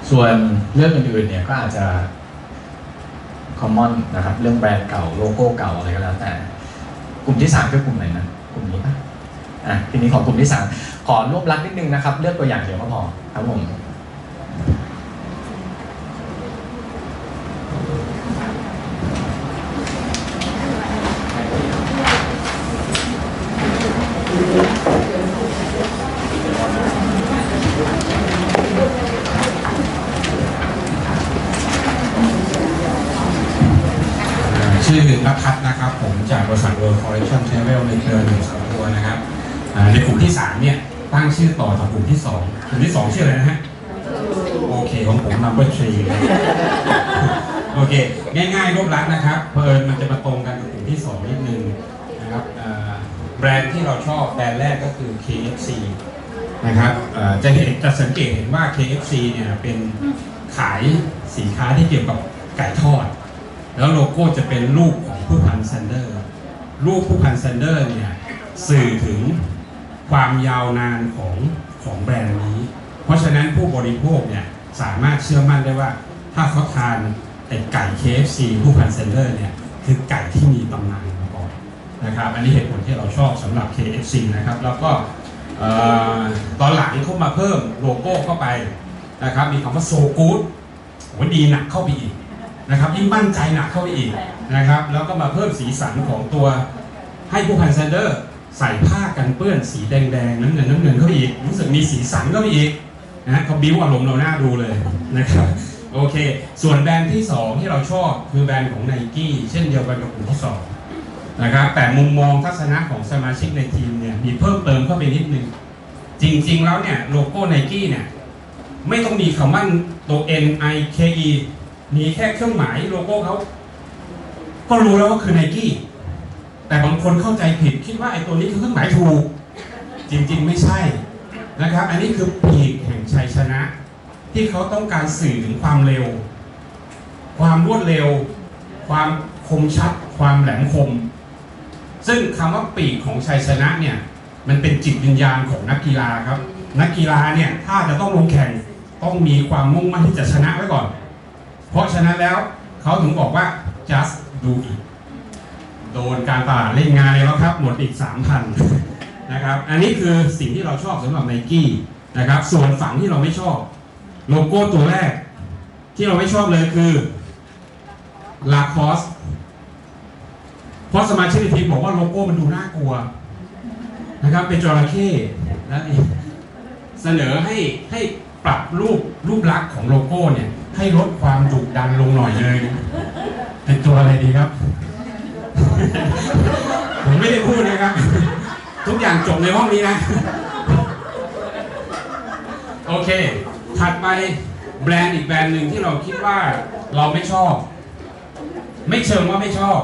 ส่วนเรื่องอื่นๆเนี่ยก็อาจจะ common นะครับเรื่องแบรนด์เก่าโลโก้เก่าอะไรก็แล้วแต่กลุ่มที่สามคือกลุ่มไหนนะกลุ่มนี้ปะอ่ะทีนี้ของกลุ่มที่สามขอรวบลัดนิดนึงนะครับเลือกตัวอย่างเดียวก็พอครับผมชื่อรัฐพัฒน์นะครับผมจากบริษัท World Collection Travel ในเครือหนึ่งสองตัวนะครับในกลุ่มที่สามเนี่ยตั้งชื่อต่อจากกลุ่มที่สองกลุ่มที่สองชื่ออะไรนะฮะโอเคของผม number three โอเคง่ายๆรวบรัดนะครับเพลินมันจะมาตรงกันกับกลุ่มที่สองนิดนึงนะครับแบรนด์ที่เราชอบแบรนด์แรกก็คือ เค เอฟ ซี นะครับจะเห็นจะสังเกตเห็นว่า เค เอฟ ซี เนี่ยเป็นขายสินค้าที่เกี่ยวกับไก่ทอดแล้วโลโก้จะเป็นรูปของผู้พันแซนเดอร์รูปผู้พันแซนเดอร์เนี่ยสื่อถึงความยาวนานของของแบรนด์นี้เพราะฉะนั้นผู้บริโภคเนี่ยสามารถเชื่อมั่นได้ว่าถ้าเขาทานไอ้ไก่ เค เอฟ ซี ผู้พันแซนเดอร์เนี่ยคือไก่ที่มีตำนานมาก่อนนะครับอันนี้เหตุผลที่เราชอบสำหรับ เค เอฟ ซี นะครับแล้วก็ตอนหลังเขามาเพิ่มโลโก้เข้าไปนะครับมีคำว่าโซกู๊ดวันดีหนักเข้าไปอีกนะครับยิ่งมั่นใจหนักเข้าไปอีกนะครับแล้วก็มาเพิ่มสีสันของตัวให้ผู้พันแซนเดอร์ใส่ผ้ากันเปื้อนสีแดงๆน้ำเงินน้ำเงินเข้าไปอีกรู้สึกมีสีสันเข้าไปอีกนะเขาบิ้วอารมณ์เราหน้าดูเลยนะครับโอเคส่วนแบรนด์ที่สองที่เราชอบคือแบรนด์ของ Nike เช่นเดียวกันกับกลุ่มที่สองนะครับแต่มุมมองทัศนะของสมาชิกในทีมเนี่ยมีเพิ่มเติมเข้าไปนิดนึงจริงๆแล้วเนี่ยโลโก้ Nike เนี่ยไม่ต้องมีคำว่าตัว N I K Eมีแค่เครื่องหมายโลโก้เขาก็รู้แล้วว่าคือ Nike แต่บางคนเข้าใจผิดคิดว่าไอ้ตัวนี้คือเครื่องหมายถูกจริงๆไม่ใช่นะครับอันนี้คือปีกแห่งชัยชนะที่เขาต้องการสื่อถึงความเร็วความรวดเร็วความคมชัดความแหลมคมซึ่งคำว่าปีกของชัยชนะเนี่ยมันเป็นจิตวิญญาณของนักกีฬาครับนักกีฬาเนี่ยถ้าจะต้องลงแข่งต้องมีความมุ่งมั่นที่จะชนะไว้ก่อนเพราะฉะนั้นแล้วเขาถึงบอกว่า just do it โดนการตลาดเล่นงานเลยแล้วครับหมดอีก สามพัน นะครับอันนี้คือสิ่งที่เราชอบสำหรับ Nike นะครับส่วนฝั่งที่เราไม่ชอบโลโก้ตัวแรกที่เราไม่ชอบเลยคือ Lacoste เพราะสมาชิกในทีมบอกว่าโลโก้มันดูน่ากลัวนะครับเป็นจระเข้นั่นเองเสนอให้ให้ปรับรูปรูปลักษณ์ของโลโก้เนี่ยให้ลดความดุดันลงหน่อยเลยเป็นตัวอะไรดีครับ ผมไม่ได้พูดนะครับทุกอย่างจบในห้องนี้นะโอเคถัดไปแบรนด์อีกแบรนด์หนึ่งที่เราคิดว่าเราไม่ชอบไม่เชิงว่าไม่ชอบ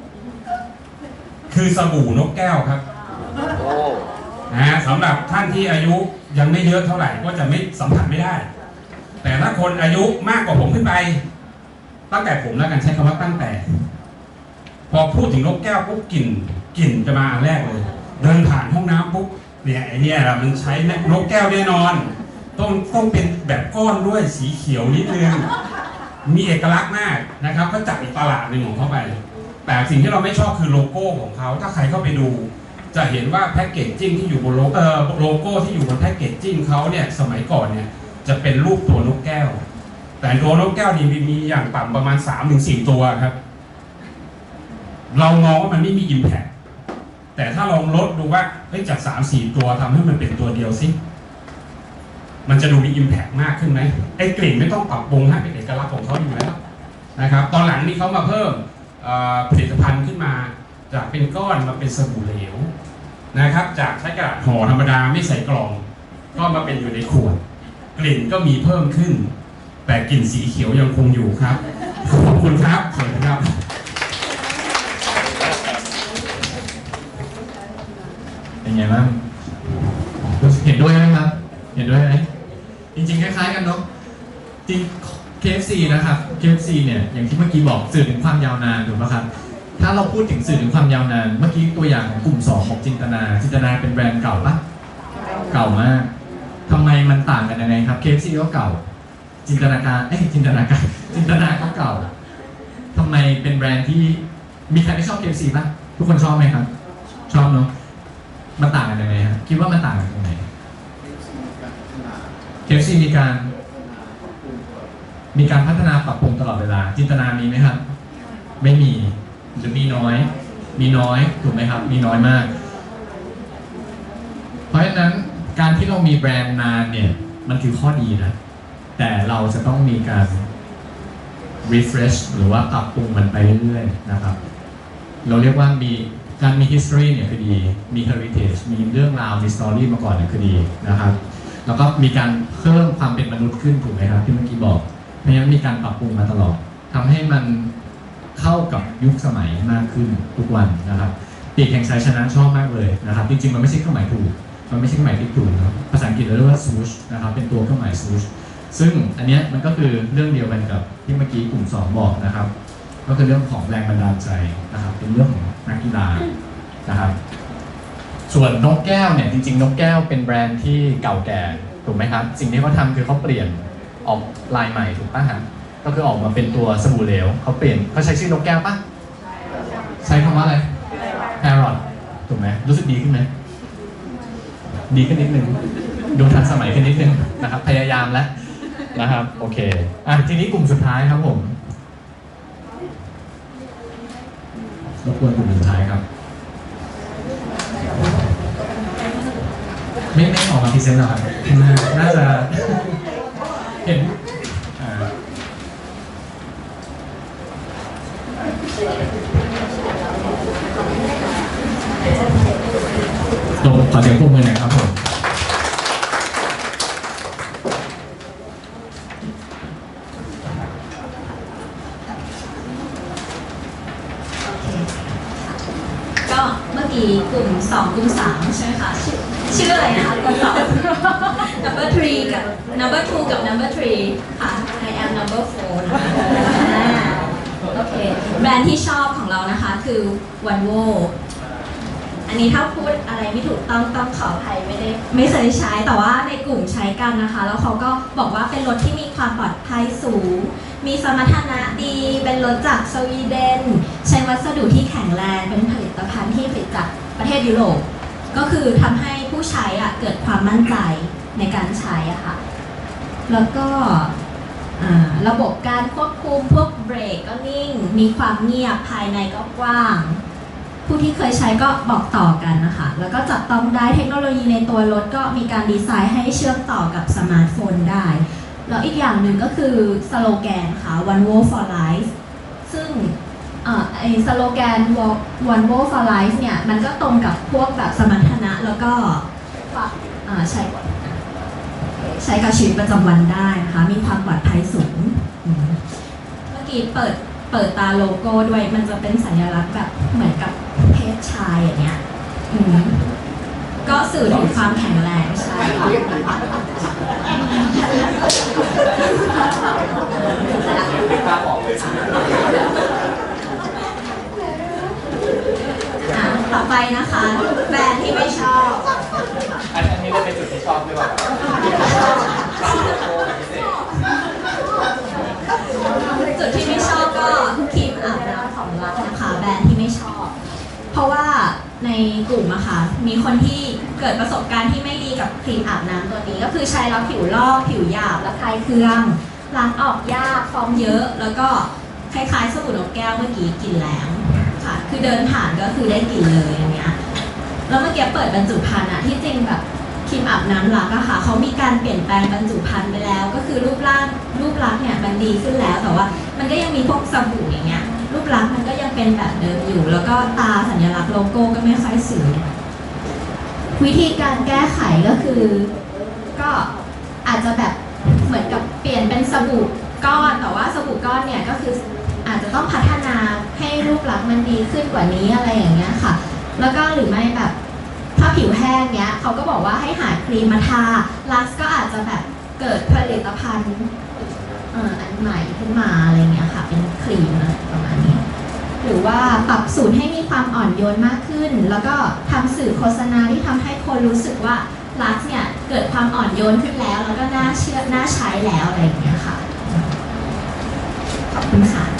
คือสบู่นกแก้วครับนะสำหรับท่านที่อายุยังไม่เยอะเท่าไหร่ก็จะไม่สัมผัสไม่ได้แต่ถ้าคนอายุมากกว่าผมขึ้นไปตั้งแต่ผมแล้วกันใช้คำว่าตั้งแต่พอพูดถึงนกแก้วปุ๊บกลิ่นกลิ่นจะมาอันแรกเลยเดินผ่านห้องน้ำปุ๊บเนี่ยไอเนี่ยมันใช้นกแก้วแน่นอนต้องต้องเป็นแบบก้อนด้วยสีเขียวนิดนึงมีเอกลักษณ์มากนะครับก็จัดอีกตลาดหนึ่งของเขาไปแต่สิ่งที่เราไม่ชอบคือโลโก้ของเขาถ้าใครเข้าไปดูจะเห็นว่าแพ็กเกจจิ้งที่อยู่บนโลเอ่อโลโก้ที่อยู่บนแพ็กเกจจิ้งเขาเนี่ยสมัยก่อนเนี่ยจะเป็นรูปตัวนกแก้วแต่ตัวนกแก้วนี่มีอย่างต่ำประมาณ สามถึงสี่ ตัวครับเรามองว่ามันไม่มี impact แต่ถ้าลองลดดูว่าจาก สามถึงสี่ ตัวทำให้มันเป็นตัวเดียวสิมันจะดูมี impact มากขึ้นไหมไอ้กลิ่นไม่ต้องปรับปรุงให้เป็นเอกลักษณ์ของเขาอยู่แล้วนะครับตอนหลังนี้เขามาเพิ่มผลิตภัณฑ์ขึ้นมาจากเป็นก้อนมาเป็นสบู่เหลวนะครับจากใช้กระดาษห่อธรรมดาไม่ใส่กล่องก็มาเป็นอยู่ในขวดกลิ่นก็มีเพิ่มขึ้นแต่กลิ่นสีเขียวยังคงอยู่ครับขอบคุณครับสวัสดีครับเป็นไงบ้างเห็นด้วยไหมครับเห็นด้วยไหมจริงๆคล้ายๆกันเนาะจริง เค เอฟ ซี นะครับ เค เอฟ ซี เนี่ยอย่างที่เมื่อกี้บอกสื่อถึงความยาวนานถูกไหมครับถ้าเราพูดถึงสื่อถึงความยาวนานเมื่อกี้ตัวอย่างของกลุ่มสองของจินตนาจินตนาเป็นแบรนด์เก่าปะเก่ามากทำไมมันต่างกันยังไงครับ เค เอฟ ซี ก็เก่าจินตนาการเอ้ยจินตนาการจินตนาเก่าๆทำไมเป็นแบรนด์ที่มีใครไม่ชอบ เค เอฟ ซี ป่ะทุกคนชอบไหมครับชอบเนาะมันต่างกันยังไงฮะคิดว่ามันต่างกันตรงไหน เค เอฟ ซี มีการมีการพัฒนาปรับปรุงตลอดเวลาจินตนามีไหมครับไม่มีหรือมีน้อยมีน้อยถูกไหมครับมีน้อยมากเพราะฉะนั้นการที่เรามีแบรนด์นานเนี่ยมันคือข้อดีนะแต่เราจะต้องมีการ refresh หรือว่าปรับปรุงมันไปเรื่อยๆนะครับเราเรียกว่ามีการมี history เนี่ยคือดีมี heritage มีเรื่องราวมี story มาก่อนเนี่ยคือดีนะครับแล้วก็มีการเพิ่มความเป็นมนุษย์ขึ้นถูกไหมครับที่เมื่อกี้บอกเพราะฉะนั้นมีการปรับปรุงมาตลอดทำให้มันเข้ากับยุคสมัยมากขึ้นทุกวันนะครับปีกแห่งชัยชนะชอบมากเลยนะครับจริงๆมันไม่ใช่เครื่องหมายถูกมันไม่ใช่เครื่องหมายที่ถูกนะภาษาอังกฤษเราเรียกว่า swoosh นะครับเป็นตัวเครื่องหมาย swoosh ซึ่งอันเนี้ยมันก็คือเรื่องเดียวกันกับที่เมื่อกี้กลุ่มสองบอกนะครับก็คือเรื่องของแรงบันดาลใจนะครับเป็นเรื่องของนักกีฬานะครับส่วนนกแก้วเนี่ยจริงๆนกแก้วเป็นแบรนด์ที่เก่าแก่ถูกไหมครับสิ่งที่เขาทำคือเขาเปลี่ยนออกลายใหม่ถูกป่ะฮะก็คือออกมาเป็นตัวสบู่เหลวเขาเปลี่ยนเขาใช้ชื่อนกแก้วป่ะใช้คำว่าอะไร Parrot ถูกไหมรู้สึกดีขึ้นไหมดีขึ้นนิดนึงดูทันสมัยขึ้นนิดนึงนะครับพยายามแล้วนะครับโอเคอ่ะทีนี้กลุ่มสุดท้ายครับผมรบกวนกลุ่มสุดท้ายครับไม่ไม่ออกมาพรีเซนต์หรอกครับน่าจะเห็นตรงขอเสียงปรบมือหน่อยครับผมก็เมื่อกี้กลุ่มสองกลุ่มสามใช่ไหมคะชื่อชื่ออะไรนะคะกลุ่มสอง number three กับ number two กับ number three ค่ะ I am number four นะคะโอเคแบรนด์ที่ชอบของเรานะคะคือ Vanvo อันนี้ถ้าพูดอะไรไม่ถูกต้องต้องขออภัยไม่ได้ไม่เคยใช้แต่ว่าในกลุ่มใช้กันนะคะแล้วเขาก็บอกว่าเป็นรถที่มีความปลอดภัยสูงมีสมรรถนะดีเป็นรถจากสวีเดนใช้วัสดุที่แข็งแรงเป็นผลิตภัณฑ์ที่ผลิตจากประเทศยุโรปก็คือทำให้ผู้ใช้อะเกิดความมั่นใจในการใช้อะค่ะแล้วก็ระบบการควบคุมพวกเบรกก็นิ่งมีความเงียบภายในก็กว้างผู้ที่เคยใช้ก็บอกต่อกันนะคะแล้วก็จับต้องได้เทคโนโลยีในตัวรถก็มีการดีไซน์ให้เชื่อมต่อกับสมาร์ทโฟนได้แล้วอีกอย่างหนึ่งก็คือสโลแกนค่ะ Vanvo for Life ซึ่งไอสโลแกน Vanvo for Life เนี่ยมันก็ตรงกับพวกแบบสมรรถนะแล้วก็ใช้ใช้กับชีวิตประจำวันได้นะคะมีความปลอดภัยสูงเมื่อกี้เปิดเปิดตาโลโก้ด้วยมันจะเป็นสัญลักษณ์แบบเหมือนกับเพศชายอย่างเงี้ยก็สื่อถึงความแข็งแรงใช่ค่ะต่อไปนะคะแบรนด์ที่ไม่ชอบอันนี้เป็นจุดที่ชอบหรือเปล่าจุดที่ไม่ชอบก็ครีมอาบน้ำของรักนะคะแบรนด์ที่ไม่ชอบเพราะว่าในกลุ่มอะค่ะมีคนที่เกิดประสบการณ์ที่ไม่ดีกับครีมอาบน้ำตัวนี้ก็คือใช้แล้วผิวลอกผิวหยาบและคลายเครื่องล้างออกยากฟองเยอะแล้วก็คล้ายๆสบู่นกแก้วเมื่อกี้กลิ่นแรงค่ะคือเดินผ่านก็คือได้กลิ่นเลยอย่างเงี้ยแล้วเมื่อกี้เปิดบรรจุภัณฑ์อะที่จริงแบบครีมอาบน้ำรักอะค่ะเขามีการเปลี่ยนแปลงบรรจุภัณฑ์ไปแล้วก็คือรูปร่างรูปลักษณ์เนี่ยมันดีขึ้นแล้วแต่ว่ามันก็ยังมีพวกสบู่อย่างเงี้ยรูปลักษณ์มันก็ยังเป็นแบบเดิมอยู่แล้วก็ตาสัญลักษณ์โลโก้ก็ไม่ค่อยสวยวิธีการแก้ไขก็คือก็อาจจะแบบเหมือนกับเปลี่ยนเป็นสบู่ก้อนแต่ว่าสบู่ก้อนเนี่ยก็คืออาจจะต้องพัฒนาให้รูปลักษณ์มันดีขึ้นกว่านี้อะไรอย่างเงี้ยค่ะแล้วก็หรือไม่แบบถ้าผิวแห้งเนี้ยเขาก็บอกว่าให้หาครีมมาทาลักซ์ก็อาจจะแบบเกิดผลิตภัณฑ์เอ่ออันใหม่ขึ้นมาอะไรเงี้ยค่ะเป็นครีมอะไรประมาณนี้หรือว่าปรับสูตรให้มีความอ่อนโยนมากขึ้นแล้วก็ทำสื่อโฆษณาที่ทำให้คนรู้สึกว่าลักซ์เนี่ยเกิดความอ่อนโยนขึ้นแล้วแล้วก็น่าเชื่อน่าใช้แล้วอะไรอย่างเงี้ยค่ะขอบคุณค่ะ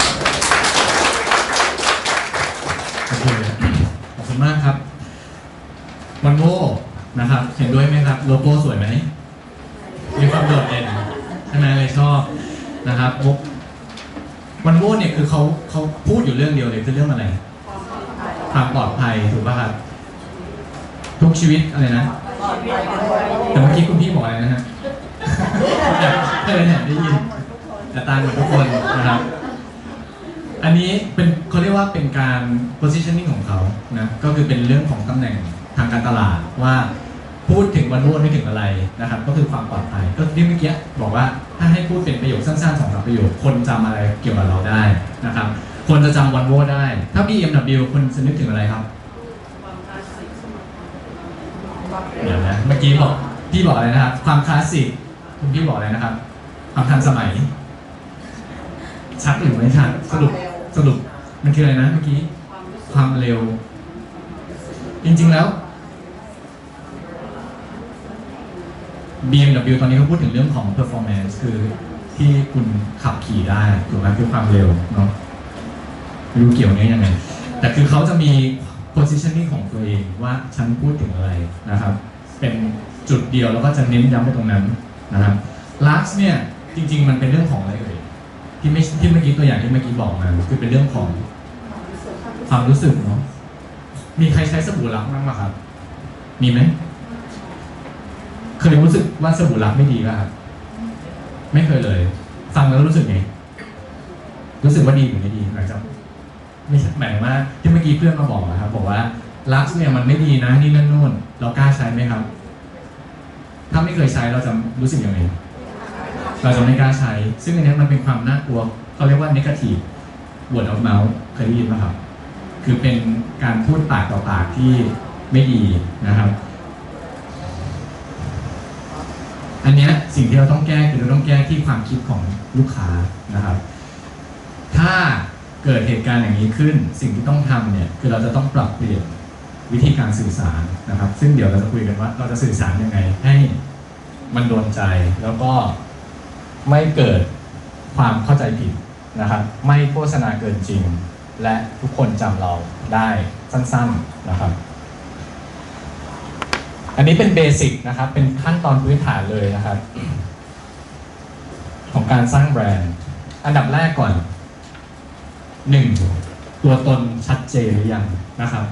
โอเคขอบคุณมากครับวันโว่นะครับเห็นด้วยไหมครับโลโก้สวยไหมมีความโดดเด่นใช่ไหมเลยชอบนะครับวันโว่เนี่ยคือเขาเขาพูดอยู่เรื่องเดียวเลยคือเรื่องอะไรความปลอดภัยถูกป่ะครับทุกชีวิตอะไรนะแต่เมื่อกี้คุณพี่บอกอะไรนะฮะไม่ได้ได้ยินแต่ตามหมดทุกคนนะครับอันนี้เป็นเขาเรียกว่าเป็นการ positioning ของเขานะก็คือเป็นเรื่องของตำแหน่งทางการตลาดว่าพูดถึงวันโว่ไม่ถึงอะไรนะครับก็คือความปลอดภัยก็ที่เมื่อกี้บอกว่าถ้าให้พูดเป็นประโยคสั้นๆสองสามประโยคคนจำอะไรเกี่ยวกับเราได้นะครับคนจะจำวันโว่ได้ถ้า บี เอ็ม ดับเบิลยู คนจะนึกถึงอะไรครับเดี๋ยวนะเมื่อกี้บอกพี่บอกอะไรนะครับความคลาสสิกคุณพี่บอกอะไรนะครับความทันสมัยชัดหรือไม่ชัดสรุปสรุปมันคืออะไรนะเมื่อกี้ความเร็วจริงๆแล้ว บี เอ็ม ดับเบิลยู ตอนนี้เขาพูดถึงเรื่องของ performance คือที่คุณขับขี่ได้ถูกไหมคือความเร็วเนาะไม่รู้เกี่ยวนี้ยังไงแต่คือเขาจะมี positioning ของตัวเองว่าฉันพูดถึงอะไรนะครับเป็นจุดเดียวแล้วก็จะเน้นย้ำไปตรงนั้นนะครับ Lux เนี่ยจริงๆมันเป็นเรื่องของอะไรเอ่ยที่ไม่ที่เมื่อกี้ตัวอย่างที่เมื่อกี้บอกมาคือเป็นเรื่องของความรู้สึกเนาะมีใครใช้สบู่ลักบ้างไหมครับมีไหมเคยรู้สึกว่าสบู่ลักไม่ดีป่ะครับไม่เคยเลยฟังแล้วรู้สึกไงรู้สึกว่าดีหรือไม่ดีหลังจากไม่หมายว่าที่เมื่อกี้เพื่อนมาบอกนะครับบอกว่าลักเนี่ยมันไม่ดีนะนี่นั่นนู่นเรากล้าใช้ไหมครับถ้าไม่เคยใช้เราจะรู้สึกยังไงเราจะไม่กล้าใช้ซึ่งอันนี้มันเป็นความน่ากลัวเขาเรียกว่า negative word of mouth เคยได้ยินไหมครับคือเป็นการพูดปากต่อปากที่ไม่ดีนะครับอันนี้สิ่งที่เราต้องแก้คือเราต้องแก้ที่ความคิดของลูกค้านะครับถ้าเกิดเหตุการณ์อย่างนี้ขึ้นสิ่งที่ต้องทำเนี่ยคือเราจะต้องปรับเปลี่ยนวิธีการสื่อสารนะครับซึ่งเดี๋ยวเราจะคุยกันว่าเราจะสื่อสารยังไงให้มันโดนใจแล้วก็ไม่เกิดความเข้าใจผิดนะครับไม่โฆษณาเกินจริงและทุกคนจำเราได้สั้นๆนะครับอันนี้เป็นเบสิกนะครับเป็นขั้นตอนพื้นฐานเลยนะครับของการสร้างแบรนด์อันดับแรกก่อนหนึ่งตัวตนชัดเจนหรือยังนะครับ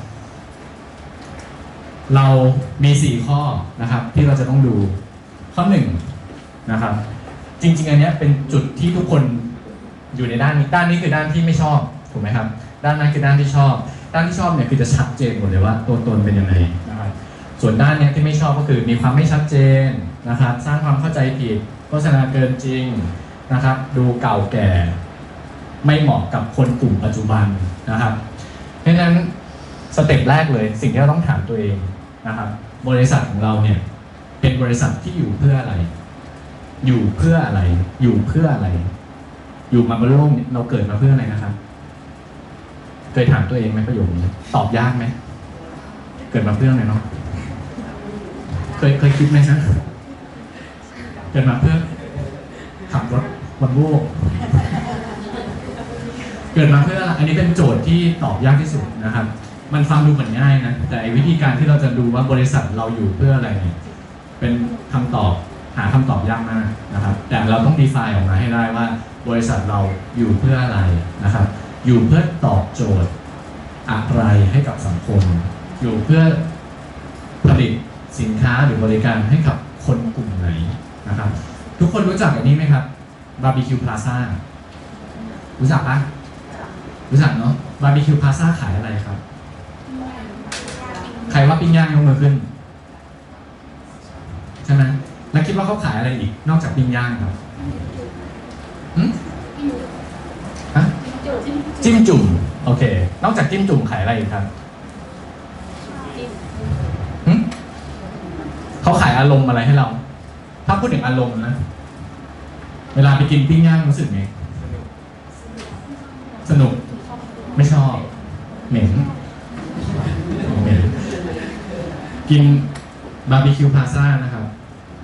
เรามีสี่ข้อนะครับที่เราจะต้องดูข้อหนึ่งนะครับจริงๆอันนี้เป็นจุดที่ทุกคนอยู่ในด้านนี้ด้านนี้คือด้านที่ไม่ชอบถูกไหมครับด้านนั้นคือด้านที่ชอบด้านที่ชอบเนี่ยคือจะชัดเจนหมดเลยว่าตัวตนเป็นยังไงนะครับส่วนด้านนี้ที่ไม่ชอบก็คือมีความไม่ชัดเจนนะครับสร้างความเข้าใจผิดโฆษณาเกินจริงนะครับดูเก่าแก่ไม่เหมาะกับคนกลุ่มปัจจุบันนะครับเพราะฉะนั้นสเต็ปแรกเลยสิ่งที่เราต้องถามตัวเองนะครับบริษัทของเราเนี่ยเป็นบริษัทที่อยู่เพื่ออะไรอยู่เพื่ออะไรอยู่เพื่ออะไรอยู่มาบนโลกเราเกิดมาเพื่ออะไรนะครับเคยถามตัวเองไหมประโยคนี้ตอบยากไหมเกิดมาเพื่ออะไรเนาะเคยเคยคิดไหมฮะเกิดมาเพื่อขับรถวันโว่เกิดมาเพื่ออันนี้เป็นโจทย์ที่ตอบยากที่สุดนะครับมันฟังดูเหมือนง่ายนะแต่วิธีการที่เราจะดูว่าบริษัทเราอยู่เพื่ออะไรเนี่ยเป็นคำตอบหาคำตอบยากมากนะครับแต่เราต้อง define ออกมาให้ได้ว่าบริษัทเราอยู่เพื่ออะไรนะครับอยู่เพื่อตอบโจทย์อะไรให้กับสังคมอยู่เพื่อผลิตสินค้าหรือบริการให้กับคนกลุ่มไหนนะครับทุกคนรู้จักอันนี้ไหมครับบาร์บีคิวพลาซ่ารู้จักปะรู้จักเนาะบาร์บีคิวพลาซ่าขายอะไรครับใครว่าปิ้งย่างยกมือขึ้นใช่ไหมแล้วคิดว่าเขาขายอะไรอีกนอกจากปิ้งย่างครับฮะจิ้มจุ่มโอเคนอกจากจิ้มจุ่มขายอะไรอีกครับเขาขายอารมณ์อะไรให้เราถ้าพูดถึงอารมณ์นะเวลาไปกินปิ้งย่างรู้สึกไงสนุกไม่ชอบเหม็นเหม็นกินบาร์บีคิวพลาซ่านะครับ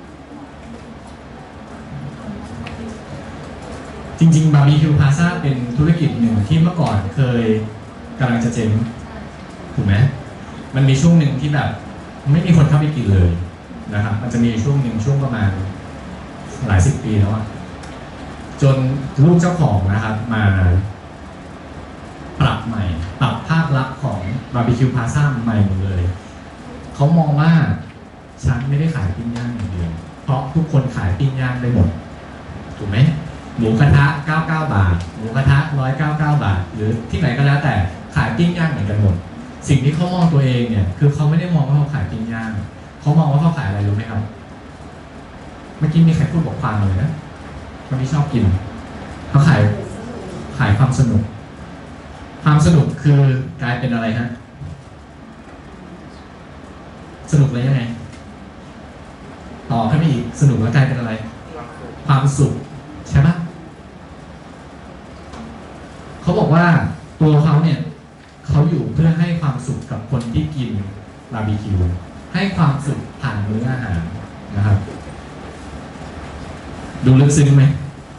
บาร์บีคิวพาซ่าเป็นธุรกิจหนึ่งที่เมื่อก่อนเคยกำลังจะเจ๊งถูกไหมมันมีช่วงหนึ่งที่แบบไม่มีคนเข้าไปกินเลยนะครับมันจะมีช่วงหนึ่งช่วงประมาณหลายสิบปีแล้วอะจนลูกเจ้าของนะครับมาปรับใหม่ปรับภาพลักษณ์ของบาร์บีคิวพาซ่าใหม่หมดเลยเขามองว่าฉันไม่ได้ขายปิ้งย่างอย่างเดียวเพราะทุกคนขายปิ้งย่างได้หมดถูกไหมหมูกระทะเก้าสิบเก้าบาทหมูกระทะหนึ่งร้อยเก้าสิบเก้าบาทหรือที่ไหนก็แล้วแต่ขายปิ้งย่างเหมือนกันหมดสิ่งที่เขามองตัวเองเนี่ยคือเขาไม่ได้มองว่าเขาขายปิ้งย่างเขามองว่าเขาขายอะไรรู้ไหมครับเมื่อกี้มีใครพูดบอกความเลยนะคนที่ชอบกินเขาขายขายความสนุกความสนุกคือกลายเป็นอะไรฮะสนุกเลยยังไงต่อขึ้นไปอีกสนุกแล้วกลายเป็นอะไรความสุขใช่ไหมเขาบอกว่าตัวเขาเนี่ยเขาอยู่เพื่อให้ความสุขกับคนที่กินบาร์บีคิวให้ความสุขผ่านมื้ออาหารนะครับดูลึกซึ้งไหม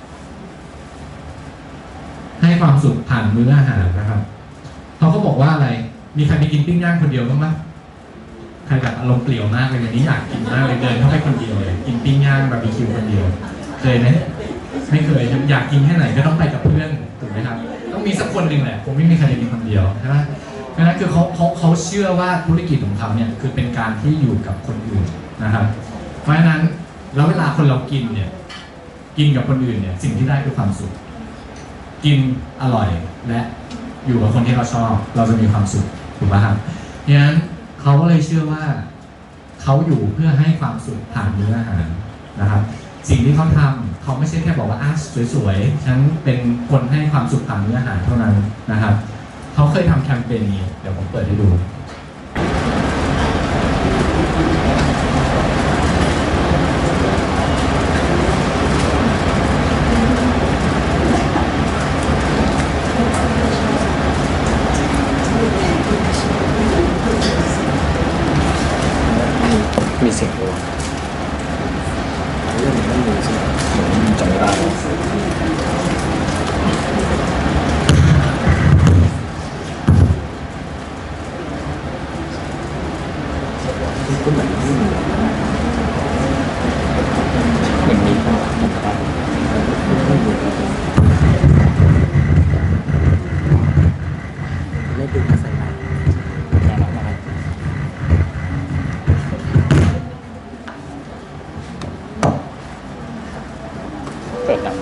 ให้ความสุขผ่านมื้ออาหารนะครับเขาก็บอกว่าอะไรมีใครไปกินปิ้งย่างคนเดียวบ้างไหมใครแบบอารมณ์เปลี่ยวมากเลยวันนี้อยากกินมากเลยเดินเข้าไปคนเดียวเลยกินปิ้งย่างบาร์บีคิวคนเดียวเคยไหมไม่เคยอยากกินแค่ไหนก็ต้องไปกับเพื่อนถูกไหมครับต้องมีสักคนหนึ่งแหละผมไม่มีใครจะกินคนเดียวใช่ไหมดังนั้นคือเขาเขาเขาเชื่อว่าธุรกิจของเขาเนี่ยคือเป็นการที่อยู่กับคนอื่นนะครับเพราะฉะนั้นแล้วเวลาคนเรากินเนี่ยกินกับคนอื่นเนี่ยสิ่งที่ได้คือความสุขกินอร่อยและอยู่กับคนที่เราชอบเราจะมีความสุขถูกไหมครับดังนั้นเขาก็เลยเชื่อว่าเขาอยู่เพื่อให้ความสุขผ่านมื้ออาหารนะครับสิ่งที่เขาทำเขาไม่ใช่แค่บอกว่าอ่ะสวยๆฉันเป็นคนให้ความสุขผ่านมื้ออาหารเท่านั้นนะครับเขาเคยทำแคมเปญนี้เดี๋ยวผมเปิดให้ดูมีเสียงด้วยเรื่องนี้ไม่มีใช่ไหมเหมือนจำไม่ได้ก็เหมือนไม่มีเหมือนมีคนจำไม่ได้ไม่ดึงมาใส่ไหนน่ารักมากเปิดดับ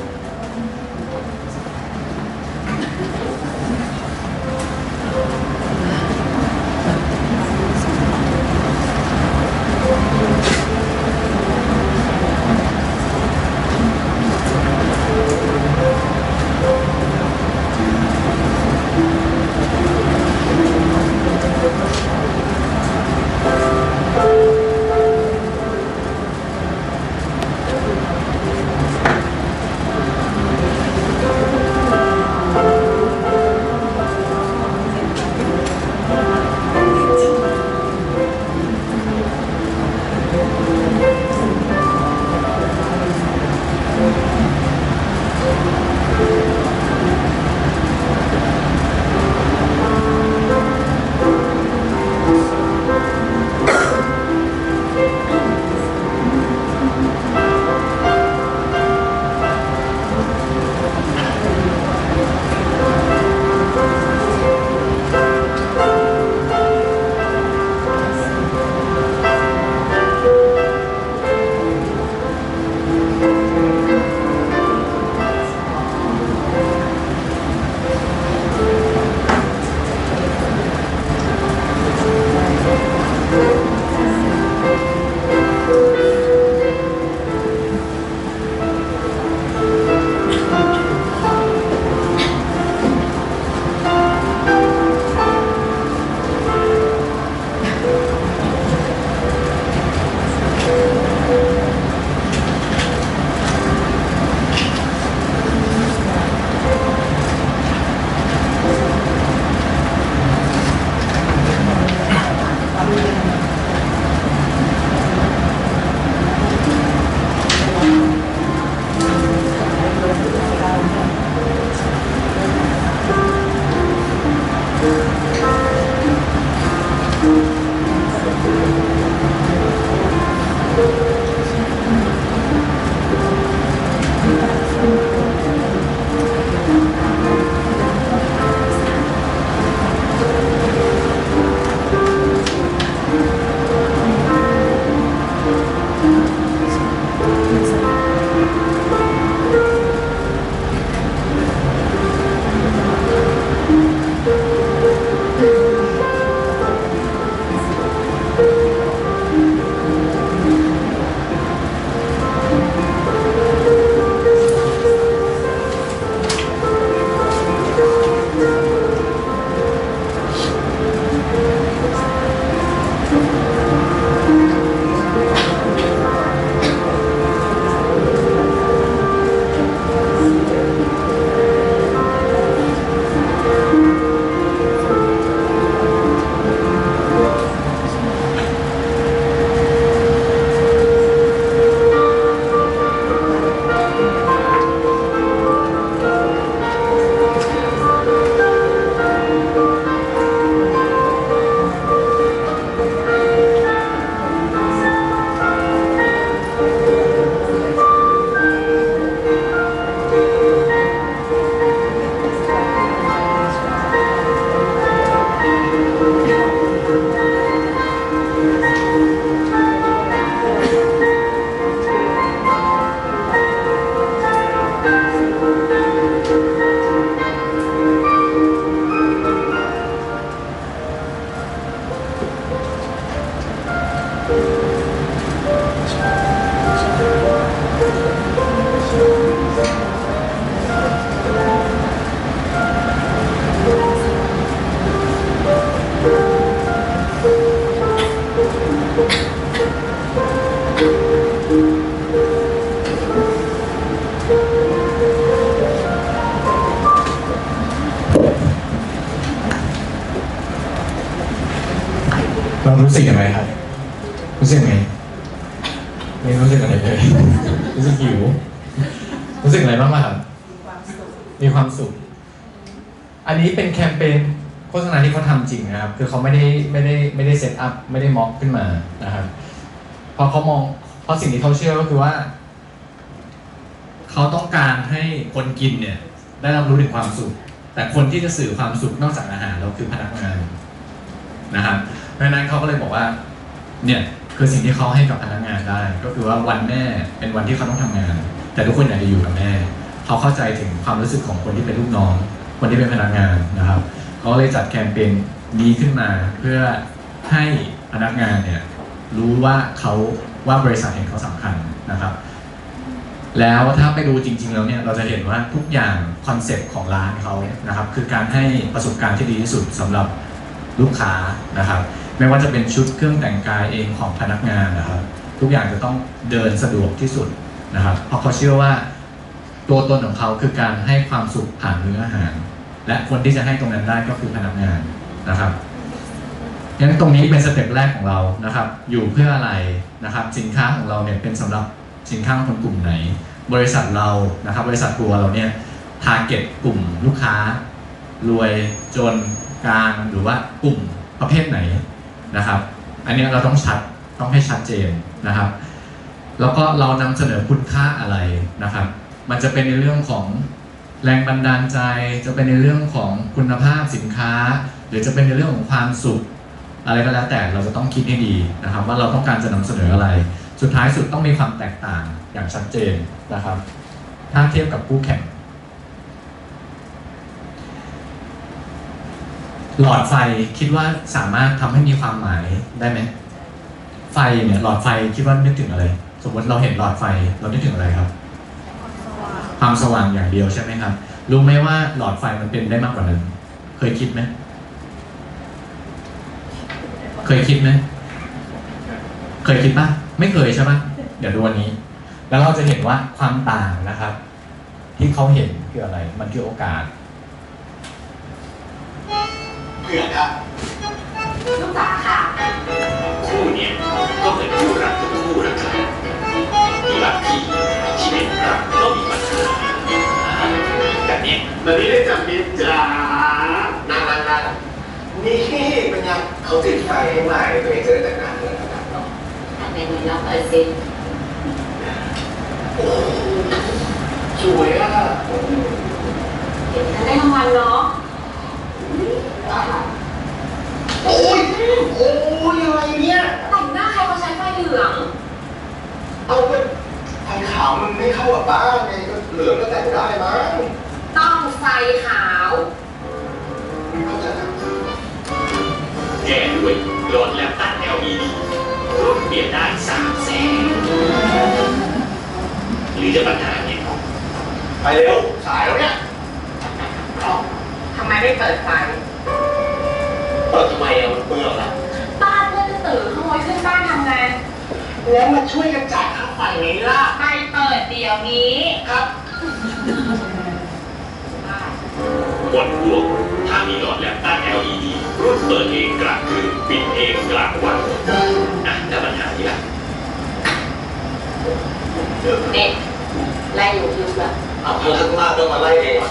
เรารู้สึกยังไงครับรู้สึกไงไม่รู้สึกอะไรเลยรู้สึกหิวรู้สึกอะไรบ้างไหมครับมีความสุขอันนี้เป็นแคมเปญโฆษณาที่เขาทำจริงนะครับคือเขาไม่ได้ไม่ได้ไม่ได้เซตอัพไม่ได้ม็อกขึ้นมานะครับเพราะเขามองเพราะสิ่งที่เขาเชื่อก็คือว่าเขาต้องการให้คนกินเนี่ยได้รับรู้ถึงความสุขแต่คนที่จะสื่อความสุขนอกจากอาหารเราคือพนักงานนะครับเพราะฉะนั้นเขาก็เลยบอกว่าเนี่ยคือสิ่งที่เขาให้กับพนักงานได้ก็คือว่าวันแม่เป็นวันที่เขาต้องทำงานแต่ทุกคนอยากจะอยู่กับแม่เขาเข้าใจถึงความรู้สึกของคนที่เป็นลูกน้องคนที่เป็นพนักงานนะครับเขาเลยจัดแคมเปญนี้ขึ้นมาเพื่อให้พนักงานเนี่ยรู้ว่าเขาว่าบริษัทเห็นเขาสำคัญนะครับแล้วถ้าไปดูจริงๆแล้วเนี่ยเราจะเห็นว่าทุกอย่างคอนเซ็ปต์ของร้านเขานะครับคือการให้ประสบการณ์ที่ดีที่สุดสำหรับลูกค้านะครับไม่ว่าจะเป็นชุดเครื่องแต่งกายเองของพนักงานนะครับทุกอย่างจะต้องเดินสะดวกที่สุดนะครับเพราะเขาเชื่อว่าตัวตนของเขาคือการให้ความสุขผ่านมื้ออาหารและคนที่จะให้ตรงนั้นได้ก็คือพนักงานนะครับงั้นตรงนี้เป็นสเต็ปแรกของเรานะครับอยู่เพื่ออะไรนะครับสินค้าของเราเนี่ยเป็นสำหรับสินค้าของคนกลุ่มไหนบริษัทเรานะครับบริษัททัวร์เราเนี่ยทาร์เก็ตกลุ่มลูกค้ารวยจนกลางหรือว่ากลุ่มประเภทไหนนะครับอันนี้เราต้องชัดต้องให้ชัดเจนนะครับแล้วก็เรานำเสนอคุณค่าอะไรนะครับมันจะเป็นในเรื่องของแรงบันดาลใจจะเป็นในเรื่องของคุณภาพสินค้าหรือจะเป็นในเรื่องของความสุขอะไรก็แล้วแต่เราจะต้องคิดให้ดีนะครับว่าเราต้องการจะนำเสนออะไรสุดท้ายสุดต้องมีความแตกต่างอย่างชัดเจนนะครับถ้าเทียบกับคู่แข่งหลอดไฟคิดว่าสามารถทำให้มีความหมายได้ไหมไฟเนี่ยหลอดไฟคิดว่านึกถึงอะไรสมมติเราเห็นหลอดไฟเรานึกถึงอะไรครับความสว่างอย่างเดียวใช่ไหมครับรู้ไหมว่าหลอดไฟมันเป็นได้มากกว่านั้นเคยคิดไหมเคยคิดไหมเคยคิดป่ะไม่เคยใช่ป่ะเดี๋ยวดูวันนี้แล้วเราจะเห็นว่าความต่างนะครับที่เขาเห็นคืออะไรมันคือโอกาสเพื่อนครับลูกจ๋าค่ะคู่เนี้ยก็เหมือนคู่รักทุกคู่นะครับที่รักที่ชีวิตรักก็มีปัญหาแบบนี้แบบนี้ได้จับมิตรจ๋านั่งนั่งนั่งนี่เป็นไงเขาติดไฟให้ใหม่ตัวเองจะได้แต่งงานเลยนะครับเนาะทำเป็นน้องเปิดซิโอ้สวยอ่ะเห็นฉันได้รางวัลเนาะโอ้ยโอ้ยอะไรเนี่ยแต่งหน้าใครเขาใช้ไฟเหลืองเอาไปไฟขาวมันไม่เข้ากับบ้านไงก็เหลืองก็แต่งได้มั้งต้องไฟขาวแก้ด้วยหลอดแลมตัด แอล อี ดี รุ่นเปลี่ยนได้สามแสนหรือจะปัญหาเนี่ยไปเร็วสายแล้วเนี่ยทำไมไม่เปิดไฟเปิดทำไมอ่ะมันเปลืองละบ้านเพื่อนจะตื่นขโมยขึ้นบ้านทำไงแล้วมาช่วยกันจ่ายค่าไฟไงล่ะไปเปิดเดี๋ยวนี้ครับหมดห่วงถ้ามีหลอดแลมตัน แอล อี ดี รุ่นเปิดเองกลางคืนปิดเองกลางวันอ่ะแล้วปัญหานี้ล่ะเด็กไล่อยู่คือแบบเอาพลังมากต้องมาไล่เอง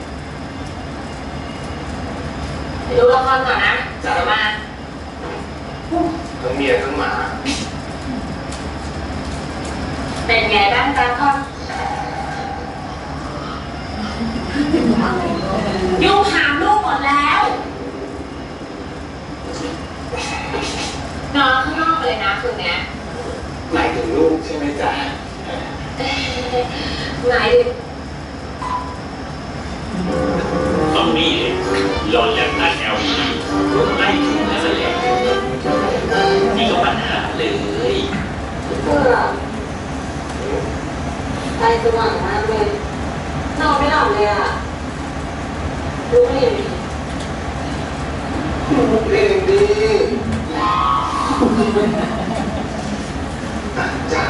ดูละครก่อนนะจะมาทั้งเมียทั้งหมาเป็นไงบ้างจ๊ะคอนยุ่งหามลูกหมดแล้วนอนข้างนอกไปเลยนะคืนนี้หมายถึงลูกใช่ไหมจ๊ะหมายถึงต้องนี่เลยหลอดแลมตัน แอล อี ดี รุ่นไล่ทุ่งและแสลงนี่ก็ปัญหาเลยสว่างมากเลยนอนไม่หลับเลยอ่ะลุกเรียนดิลุกเองดีจ้า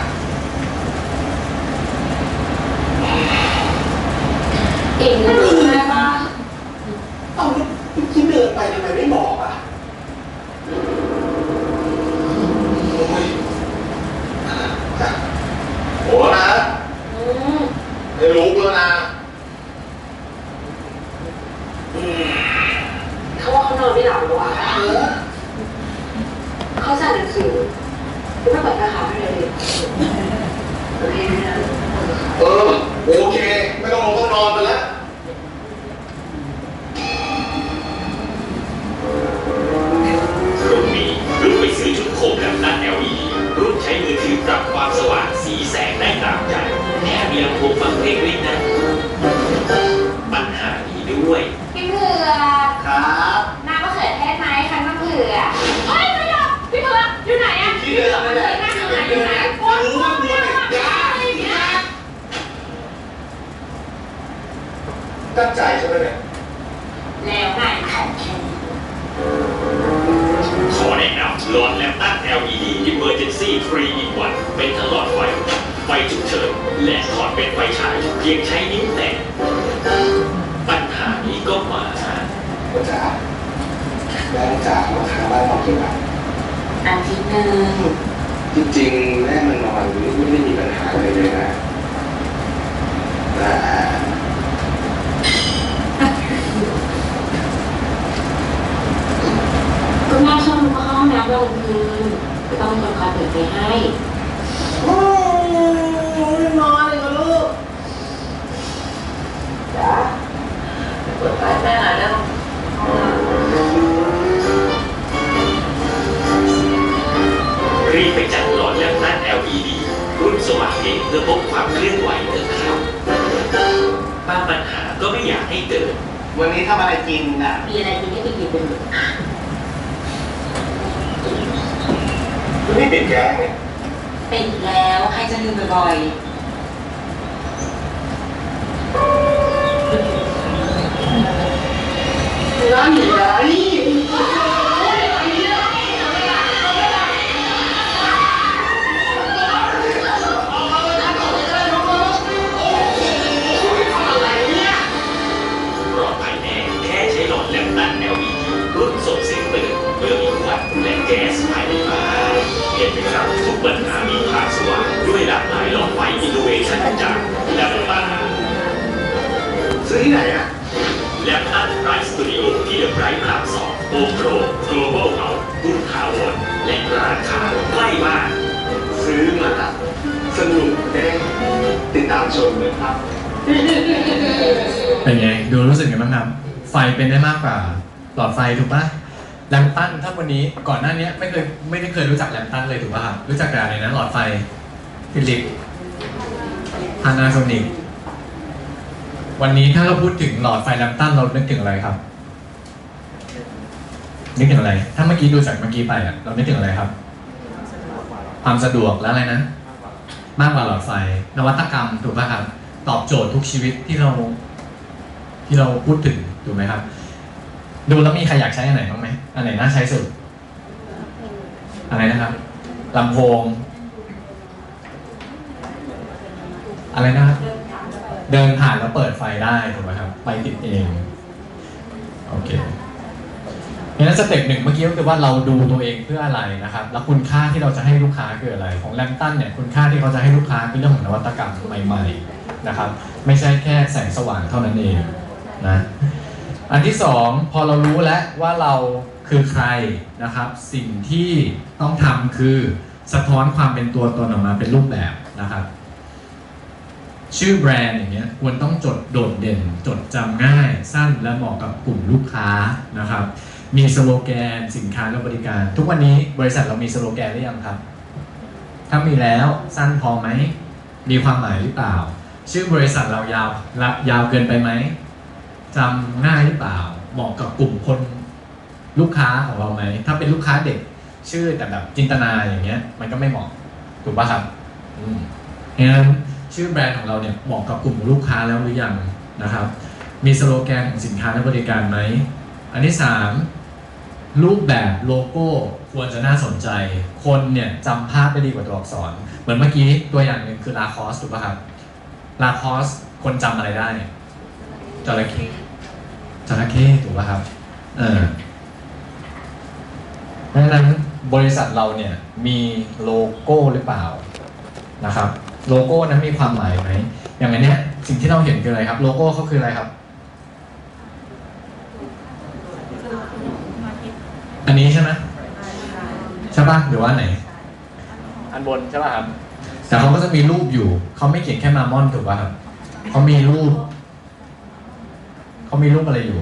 เองนะลุกได้ปะเอาแล้วที่เดินไปทำไมไม่บอกอ่ะโอ้ยจ้าโอ้นะไม่ลุกแล้วนะเขาว่าเขานอนไม่หลับหรอวะเขาสั่งหนังสือไม่เปิดราคาให้เลยโอเคนะเออโอเคไม่ต้องลงต้องนอนไปแล้วรุ่นนี้รุ่นไปซื้อชุดโคมแบบหน้า แอล อี ดี รุ่นใช้มือถือปรับความสว่างสีแสงได้ตามใจแถมมีลำโพงฟังเพลงด้วยนะปัญหานี้ด้วยพี่เผือกครับน้ำมะเขือเทศไหมคั้นมะเขือเฮ้ยไม่ยอมพี่เผือกอยู่ไหนอะที่เดิมนั่นแหละที่เดิมอยู่ไหนรู้ว่าบัวเนี่ยยากยากตั้งใจใช่ไหมเนี่ยแล้วไงขันแค่ขอแนะนำหลอดแลมตัน แอล อี ดี Emergency ทรี in วัน เป็นทั้งหลอดไฟ ไฟฉุกเฉินและถอดเป็นไฟฉายเพียงใช้นิ้วแตะปัญหานี้ก็มาพ่อจ๋าแม่จ๋ามาค้างบ้านนอนกี่วันอาทิตย์หนึ่งจริงๆแม่มันนอนไม่ได้มีปัญหาอะไรเลยนะแต่ก็แม่ชอบมาเข้าห้องน้ำตอนกลางคืนก็ต้องมีคนคอยเปิดไฟให้โอ้ยนอนเลยลูกจ๋าเปิดไฟแม่หน่อยแล้วรีบไปจัดหลอดแลมตัน แอล อี ดี รุ่นสว่างเองเพื่อพบความเคลื่อนไหวเถอะครับบางปัญหาก็ไม่อยากให้เกิดวันนี้ทำอะไรกินน่ะมีอะไรกินให้กินเป็นคุณนี่ปิดแก๊สเนี่ยเป็นแล้วใครจะลืมบ่อยๆร้อนอยู่ไหนปลอดภัยแน่แค่ใช้หลอดแลมตัน แอล อี ดี รุ่นส่งเสียงเตือนเมื่อมีควันและแก๊สภายในบ้านเห็นไหมครับทุกปัญหามีทางสว่างด้วยหลากหลายหลอดไฟอินโนเวชั่นจากแลมตันซื้อที่ไหนอ่ะแลมตันไรส์สตูดิโอที่เดอะไบรท์พรามสองโอโปร Global House บุญถาวรและร้านค้าใกล้บ้านซื้อมาสนุกแน่ติดตามชมเลยครับเป็นไงดูรู้สึกไงบ้างครับไฟเป็นได้มากกว่าหลอดไฟถูกปะแลมตันถ้าวันนี้ก่อนหน้านี้ไม่เคยไม่ได้เคยรู้จักแลมตันเลยถูกปะครับรู้จักแต่อะไรนะหลอดไฟฟิลิปพานาโซนิกวันนี้ถ้าเราพูดถึงหลอดไฟแลมตันเรานึกถึงอะไรครับนึกถึงอะไรถ้าเมื่อกี้ดูจากเมื่อกี้ไปอ่ะเรานึกถึงอะไรครับความสะดวกและอะไรนะมากกว่าหลอดไฟนวัตกรรมถูกปะครับตอบโจทย์ทุกชีวิตที่เราที่เราพูดถึงถูกไหมครับดูแล้วมีใครอยากใช้อันไหนบ้างไหมอันไหนน่าใช้สุดอะไรนะครับลำโพงอะไรนะครับเดินผ่านแล้วเปิดไฟได้ถูกไหมครับไฟติดเองโอเคงั้นสเต็ปหนึ่งเมื่อกี้ก็คือว่าเราดูตัวเองเพื่ออะไรนะครับแล้วคุณค่าที่เราจะให้ลูกค้าคืออะไรของแลมตันเนี่ยคุณค่าที่เขาจะให้ลูกค้าคือเรื่องของนวัตกรรมใหม่ๆนะครับไม่ใช่แค่แสงสว่างเท่านั้นเองนะอันที่สองพอเรารู้แล้วว่าเราคือใครนะครับสิ่งที่ต้องทำคือสะท้อนความเป็นตัวตนออกมาเป็นรูปแบบนะครับชื่อแบรนด์อย่างเงี้ยควรต้องจดโดดเด่นจดจำง่ายสั้นและเหมาะกับกลุ่มลูกค้านะครับมีสโลแกนสินค้าและบริการทุกวันนี้บริษัทเรามีสโลแกนหรือยังครับถ้ามีแล้วสั้นพอไหมมีความหมายหรือเปล่าชื่อบริษัทเรายาวยาวเกินไปไหมจำง่ายหรือเปล่าเหมาะกับกลุ่มคนลูกค้าของเราไหมถ้าเป็นลูกค้าเด็กชื่อแต่แบบจินตนาอย่างเงี้ยมันก็ไม่เหมาะถูกป่ะครับอืมงั้นชื่อแบรนด์ของเราเนี่ยเหมาะกับกลุ่มลูกค้าแล้วหรือยังนะครับมีสโลแกนของสินค้าและบริการไหมอันที่สามรูปแบบโลโก้ควรจะน่าสนใจคนเนี่ยจำภาพได้ดีกว่าตัวอักษรเหมือนเมื่อกี้ตัวอย่างหนึ่งคือลาคอสถูกป่ะครับลาคอสคนจำอะไรได้จระเข้จระเข้ถูกป่ะครับเออเพราะฉะนั้นบริษัทเราเนี่ยมีโลโก้หรือเปล่านะครับโลโก้นั้นมีความหมายไหมอย่างนี้สิ่งที่เราเห็นคืออะไรครับโลโก้เขาคืออะไรครับอันนี้ใช่ไหมใช่ป่ะหรือว่าไหนอันบนใช่ป่ะครับแต่เขาก็จะมีรูปอยู่เขาไม่เขียนแค่มามอนถูกป่ะครับเขามีรูปเขามีรูปอะไรอยู่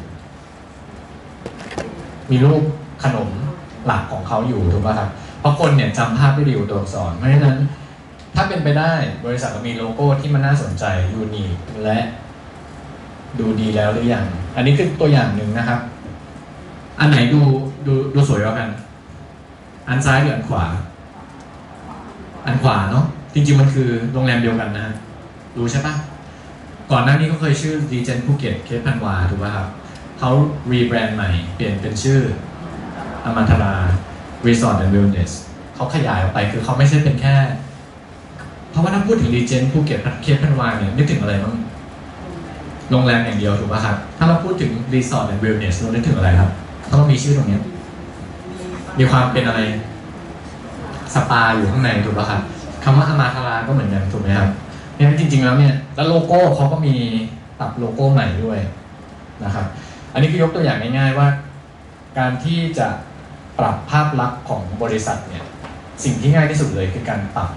มีรูปขนมหลักของเขาอยู่ถูกป่ะครับเพราะคนเนี่ยจำภาพได้ดีกว่าตัวอักษรเพราะฉะนั้นถ้าเป็นไปได้บริษัทเรามีโลโก้ที่มันน่าสนใจยูนิคและดูดีแล้วหรือยังอันนี้คือตัวอย่างหนึ่งนะครับอันไหนดูดูดูสวยกว่ากันอันซ้ายหรืออันขวาอันขวาเนาะจริงๆมันคือโรงแรมเดียวกันนะรู้ใช่ปะก่อนหน้านี้ก็เคยชื่อ Regent ภูเก็ตเคสพันวาถูกป่ะครับเขารีแบรนด์ใหม่เปลี่ยนเป็นชื่ออมตรา Resort and Wellness เขาขยายออกไปคือเขาไม่ใช่เป็นแค่เพราะว่าถ้าพูดถึง Regent ภูเก็ตเคสพันวาเนี่ยนึกถึงอะไรบ้างโรงแรมอย่างเดียวถูกป่ะครับถ้าเราพูดถึง Resort and Wellness เรานึกถึงอะไรครับถ้าเรามีชื่อตรงนี้มีความเป็นอะไรสปาอยู่ข้างในถูกป่ะครับคำว่าอมาทาราก็เหมือนกันถูกไหมครับเนี่ยจริงๆแล้วเนี่ยแล้วโลโก้เขาก็มีปรับโลโก้ใหม่ด้วยนะครับอันนี้คือยกตัวอย่างง่ายๆว่าการที่จะปรับภาพลักษณ์ของบริษัทเนี่ยสิ่งที่ง่ายที่สุดเลยคือการปรับ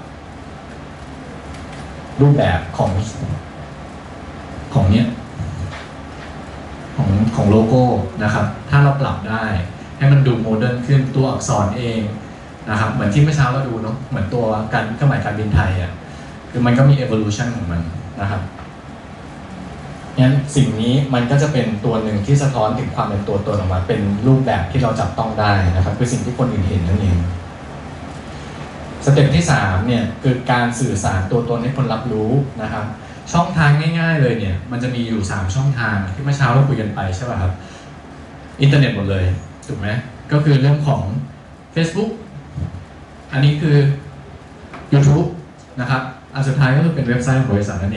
รูปแบบของของเนี้ยของของโลโก้นะครับถ้าเราปรับได้ให้มันดูโมเดิร์นขึ้นตัวอักษรเองนะครับเหมือนที่เมื่อเช้าเราดูเนาะเหมือนตัวการเครื่องหมายการบินไทยอ่ะคือมันก็มี evolution ของมันนะครับงั้นสิ่งนี้มันก็จะเป็นตัวหนึ่งที่สะท้อนถึงความเป็นตัวตนออกมาเป็นรูปแบบที่เราจับต้องได้นะครับคือสิ่งที่คนอื่นเห็นนั่นเองสเต็ปที่สามเนี่ยคือการสื่อสารตัวตนให้คนรับรู้นะครับช่องทางง่ายๆเลยเนี่ยมันจะมีอยู่สามช่องทางที่เมื่อเช้าเราคุยกันไปใช่ป่ะครับอินเทอร์เน็ตหมดเลยถูกไหมก็คือเรื่องของ Facebook อันนี้คือ YouTube นะครับอันสุดท้ายก็คือเป็นเว็บไซต์ของบริษัทนั่นเอง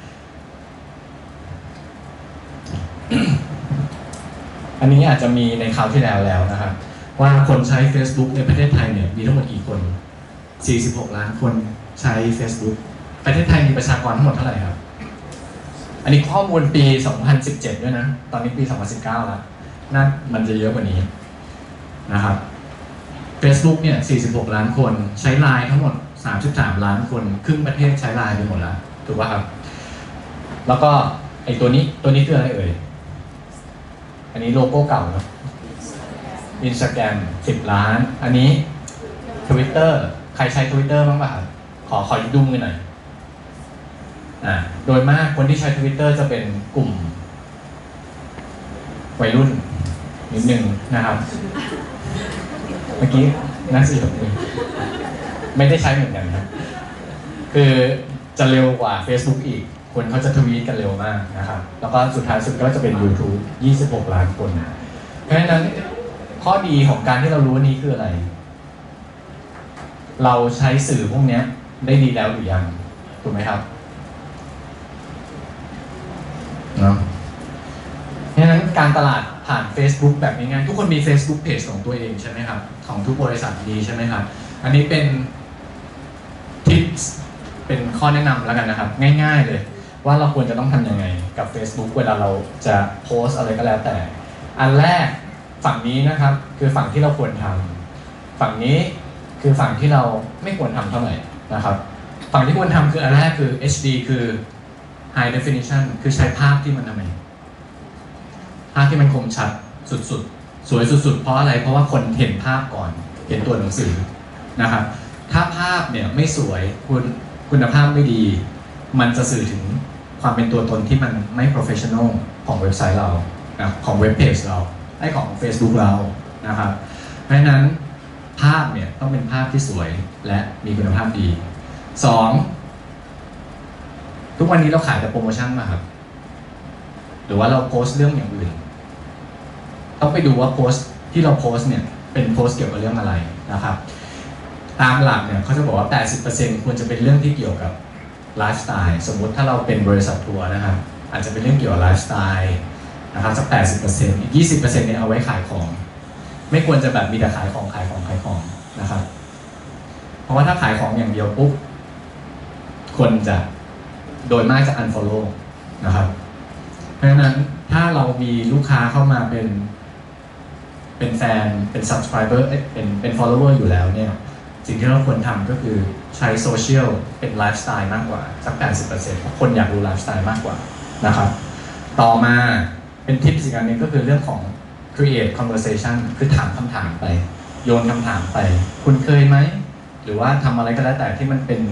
อันนี้อาจจะมีในคราวที่แล้วแล้วนะครับว่าคนใช้ Facebook ในประเทศไทยเนี่ยมีทั้งหมดกี่คนสี่สิบหกล้านคนใช้ Facebook ประเทศไทยมีประชากรทั้งหมดเท่าไหร่ครับอันนี้ข้อมูลปีสองพันสิบเจ็ดด้วยนะตอนนี้ปีสองพันสิบเก้าแล้วน่ามันจะเยอะกว่านี้นะครับ Facebook เนี่ยสี่สิบหกล้านคนใช้ ไลน์ ทั้งหมดสามสิบสามล้านคนครึ่งประเทศใช้ ไลน์ ไปหมดแล้วถูกป่ะครับแล้วก็ไอตัวนี้ตัวนี้คืออะไรเอ่ยอันนี้โลโก้เก่าเนาะ Instagram สิบล้านอันนี้ Twitter ใครใช้ Twitter บ้างป่ะครับขอขอดูมือหน่อยอ่าโดยมากคนที่ใช้ Twitter จะเป็นกลุ่มวัยรุ่นนิดนึงนะครับเมื่อกี้น่าสิบนึงไม่ได้ใช้เหมือนกันครับคือจะเร็วกว่า Facebook อีกคนเขาจะทวีตกันเร็วมากนะครับแล้วก็สุดท้ายสุดก็จะเป็น YouTube ยี่สิบหกล้านคนเพราะฉะนั้นข้อดีของการที่เรารู้นี้คืออะไรเราใช้สื่อพวกนี้ได้ดีแล้วหรือยังถูกไหมครับเนาะเพราะฉะนั้นการตลาดผ่าน Facebook แบบง่ายๆทุกคนมี Facebook Page ของตัวเองใช่ไหมครับของทุกบริษัทดีใช่ไหมครับอันนี้เป็นทิปเป็นข้อแนะนำแล้วกันนะครับง่ายๆเลยว่าเราควรจะต้องทำยังไงกับ Facebook เวลาเราจะโพสอะไรก็แล้วแต่อันแรกฝั่งนี้นะครับคือฝั่งที่เราควรทำฝั่งนี้คือฝั่งที่เราไม่ควรทำเท่าไหร่นะครับฝั่งที่ควรทำคืออันแรกคือ เอช ดี คือ High Definition คือใช้ภาพที่มันทำไมภาพที่มันคมชัดสุดๆสวยสุดๆเพราะอะไรเพราะว่าคนเห็นภาพก่อนเห็นตัวหนังสือนะครับถ้าภาพเนี่ยไม่สวยคุณคุณภาพไม่ดีมันจะสื่อถึงความเป็นตัวตนที่มันไม่ professional ของเว็บไซต์เรานะของเว็บเพจเราไอ้ของ Facebook เรานะครับเพราะฉะนั้นภาพเนี่ยต้องเป็นภาพที่สวยและมีคุณภาพดีสองทุกวันนี้เราขายแต่โปรโมชั่นมาครับหรือว่าเราโพสต์เรื่องอย่างอื่นต้องไปดูว่าโพสต์ที่เราโพสต์เนี่ยเป็นโพสต์เกี่ยวกับเรื่องอะไรนะครับตามหลักเนี่ยเขาจะบอกว่า แปดสิบเปอร์เซ็นต์ ควรจะเป็นเรื่องที่เกี่ยวกับไลฟ์สไตล์สมมุติถ้าเราเป็นบริษัททัวร์นะครับอาจจะเป็นเรื่องเกี่ยวกับไลฟ์สไตล์นะครับสัก แปดสิบเปอร์เซ็นต์ อีก ยี่สิบเปอร์เซ็นต์ เนี่ยเอาไว้ขายของไม่ควรจะแบบมีแต่ขายของขายของขายของนะครับเพราะว่าถ้าขายของอย่างเดียวปุ๊บคนจะโดยมากจะ unfollow นะครับเพราะฉะนั้นถ้าเรามีลูกค้าเข้ามาเป็นเป็นแฟนเป็น subscriber เป็นเป็น follower อยู่แล้วเนี่ยสิ่งที่เราควรทำก็คือใช้โซเชียลเป็นไลฟ์สไตล์มากกว่าสัก แปดสิบเปอร์เซ็นต์ เพราะคนอยากรู้ไลฟ์สไตล์มากกว่านะครับต่อมาเป็นทิปสิ่งอันนี้ก็คือเรื่องของ create conversation คือถามคำถามไปโยนคำถามไปคุณเคยไหมหรือว่าทำอะไรก็แล้วแต่ที่มันเป็น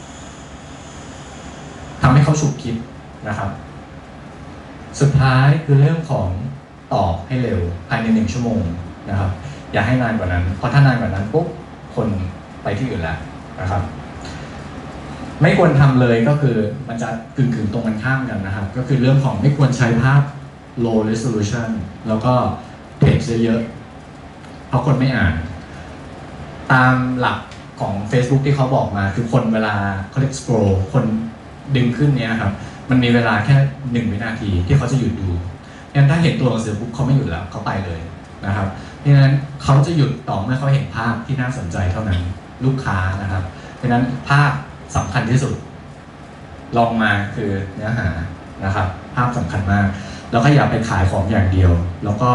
ทำให้เขาฉุกคิดนะครับสุดท้ายคือเรื่องของตอบให้เร็วภายในหนึ่งชั่วโมงนะครับอย่าให้นานกว่านั้นเพราะถ้านานกว่านั้นปุ๊บคนไปที่อื่นแล้วนะครับไม่ควรทำเลยก็คือมันจะกึ่งกึ่งตรงกันข้ามกันนะครับก็คือเรื่องของไม่ควรใช้ภาพ low resolution แล้วก็ text เยอะๆเพราะคนไม่อ่านตามหลักของ Facebook ที่เขาบอกมาคือคนเวลาเขาเรียก scroll คนดึงขึ้นเนี้ยครับมันมีเวลาแค่หนึ่งวินาทีที่เขาจะหยุดดูงั้นถ้าเห็นตัวหนังสือปุ๊บเขาไม่หยุดแล้วเขาไปเลยนะครับเพราะฉะนั้นเขาจะหยุดต่อเมื่อเขาเห็นภาพที่น่าสนใจเท่านั้นลูกค้านะครับเพราะฉะนั้นภาพสำคัญที่สุดลองมาคือเนื้อหานะครับภาพสำคัญมากแล้วก็อย่าไปขายของอย่างเดียวแล้วก็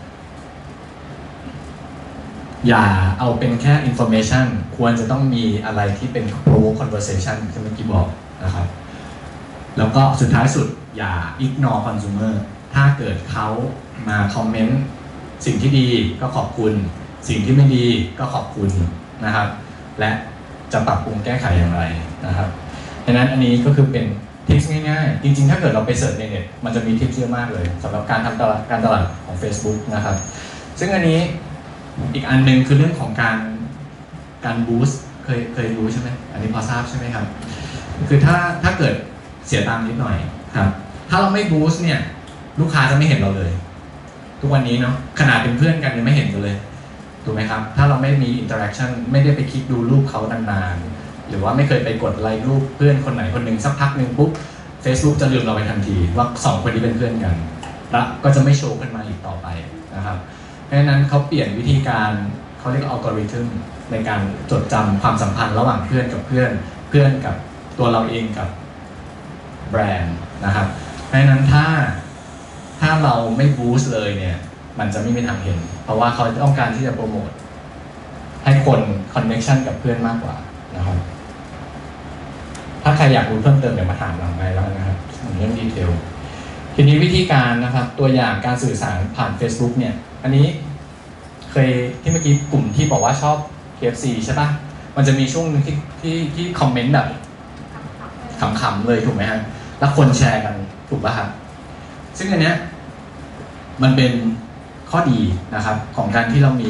อย่าเอาเป็นแค่ information ควรจะต้องมีอะไรที่เป็น provoke conversation ที่เมื่อกี้บอกนะครับแล้วก็สุดท้ายสุดอย่า ignore consumer ถ้าเกิดเขามาคอมเมนต์สิ่งที่ดีก็ขอบคุณสิ่งที่ไม่ดีก็ขอบคุณนะครับและจะปรับปรุงแก้ไขอย่างไรนะครับดังนั้นอันนี้ก็คือเป็นทิปง่ายๆจริงๆถ้าเกิดเราไปเสิร์ชในเน็ตมันจะมีทิปเยอะมากเลยสำหรับการทำตลาดการตลาดของ Facebook นะครับซึ่งอันนี้อีกอันหนึ่งคือเรื่องของการการบูสต์เคยเคยรู้ใช่ไหมอันนี้พอทราบใช่ไหมครับคือถ้าถ้าเกิดเสียตังค์นิดหน่อยครับถ้าเราไม่บูสต์เนี่ยลูกค้าจะไม่เห็นเราเลยทุกวันนี้เนาะขนาดเป็นเพื่อนกันยังไม่เห็นกันเลยถูกไหมครับถ้าเราไม่มีอินเตอร์แอคชั่นไม่ได้ไปคลิกดูรูปเขานานๆหรือว่าไม่เคยไปกดไลค์รูปเพื่อนคนไหนคนหนึ่งสักพักหนึ่งปุ๊บ Facebook จะลืมเราไปทันทีว่าสองคนนี้เป็นเพื่อนกันแล้วก็จะไม่โชว์ขึ้นมาอีกต่อไปนะครับเพราะฉะนั้นเขาเปลี่ยนวิธีการเขาเรียกอัลกอริทึมในการจดจำความสัมพันธ์ระหว่างเพื่อนกับเพื่อนเพื่อนกับตัวเราเองกับแบรนด์นะครับเพราะฉะนั้นถ้าถ้าเราไม่บูสต์เลยเนี่ยมันจะไม่มีทางเห็นเพราะว่าเขาต้องการที่จะโปรโมทให้คนคอนเนคชั่นกับเพื่อนมากกว่านะครับถ้าใครอยากรู้เพิ่มเติมเดี๋ยวมาถามหลังไมค์แล้วนะครับเรื่องดีเทลทีนี้วิธีการนะครับตัวอย่างการสื่อสารผ่าน Facebook เนี่ยอันนี้เคยที่เมื่อกี้กลุ่มที่บอกว่าชอบ เค เอฟ ซี ใช่ปะมันจะมีช่วงนึงที่ที่ที่คอมเมนต์แบบขำๆเลยถูกไหมฮะแล้วคนแชร์กันถูกป่ะครับซึ่งอันเนี้ยมันเป็นข้อดีนะครับของการที่เรามี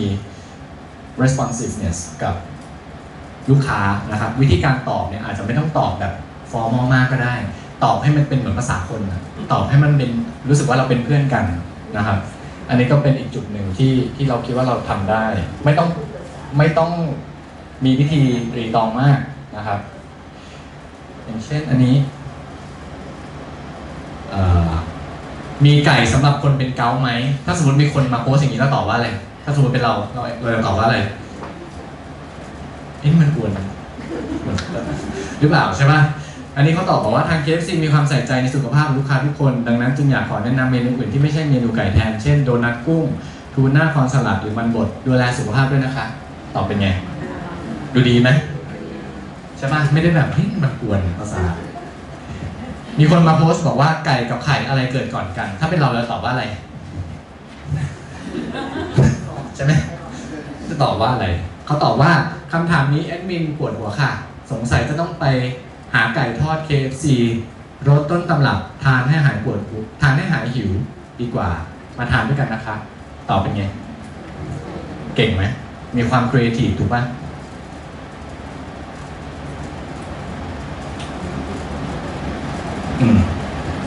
responsiveness กับลูกค้านะครับวิธีการตอบเนี่ยอาจจะไม่ต้องตอบแบบ formal มากก็ได้ตอบให้มันเป็นเหมือนภาษาคนนะตอบให้มันเป็นรู้สึกว่าเราเป็นเพื่อนกันนะครับอันนี้ก็เป็นอีกจุดหนึ่งที่ที่เราคิดว่าเราทำได้ไม่ต้องไม่ต้องมีวิธีตรีตรองมากนะครับอย่างเช่นอันนี้มีไก่สำหรับคนเป็นเกาต์ไหมถ้าสมมติมีคนมาโพสอย่างนี้แล้วตอบว่าอะไรถ้าสมมติเป็นเราเราเราจะตอบว่าอะไรนี่มันกวนหรือเปล่าใช่ไหมอันนี้เขาตอบบอกว่าทาง เค เอฟ ซี มีความใส่ใจในสุขภาพลูกค้าทุกคนดังนั้นจึงอยากขอแนะนำเมนูอื่นที่ไม่ใช่เมนูไก่แทนเช่นโดนัทกุ้งทูน่าคอนสลัดหรือมันบดดูแลสุขภาพด้วยนะคะตอบเป็นไงดูดีไหมใช่ไหมไม่ได้แบบเฮ้ยมันกวนภาษามีคนมาโพสต์บอกว่าไก่กับไข่อะไรเกิดก่อนกันถ้าเป็นเราเราตอบว่าอะไรใช่ไหมจะตอบว่าอะไรเขาตอบว่าคำถามนี้แอดมินปวดหัวค่ะสงสัยจะต้องไปหาไก่ทอด เค เอฟ ซี รสต้นตำรับทานให้หายปวดทานให้หายหิวดีกว่ามาทานด้วยกันนะคะตอบเป็นไงเก่งไหมมีความครีเอทีฟถูกป่ะ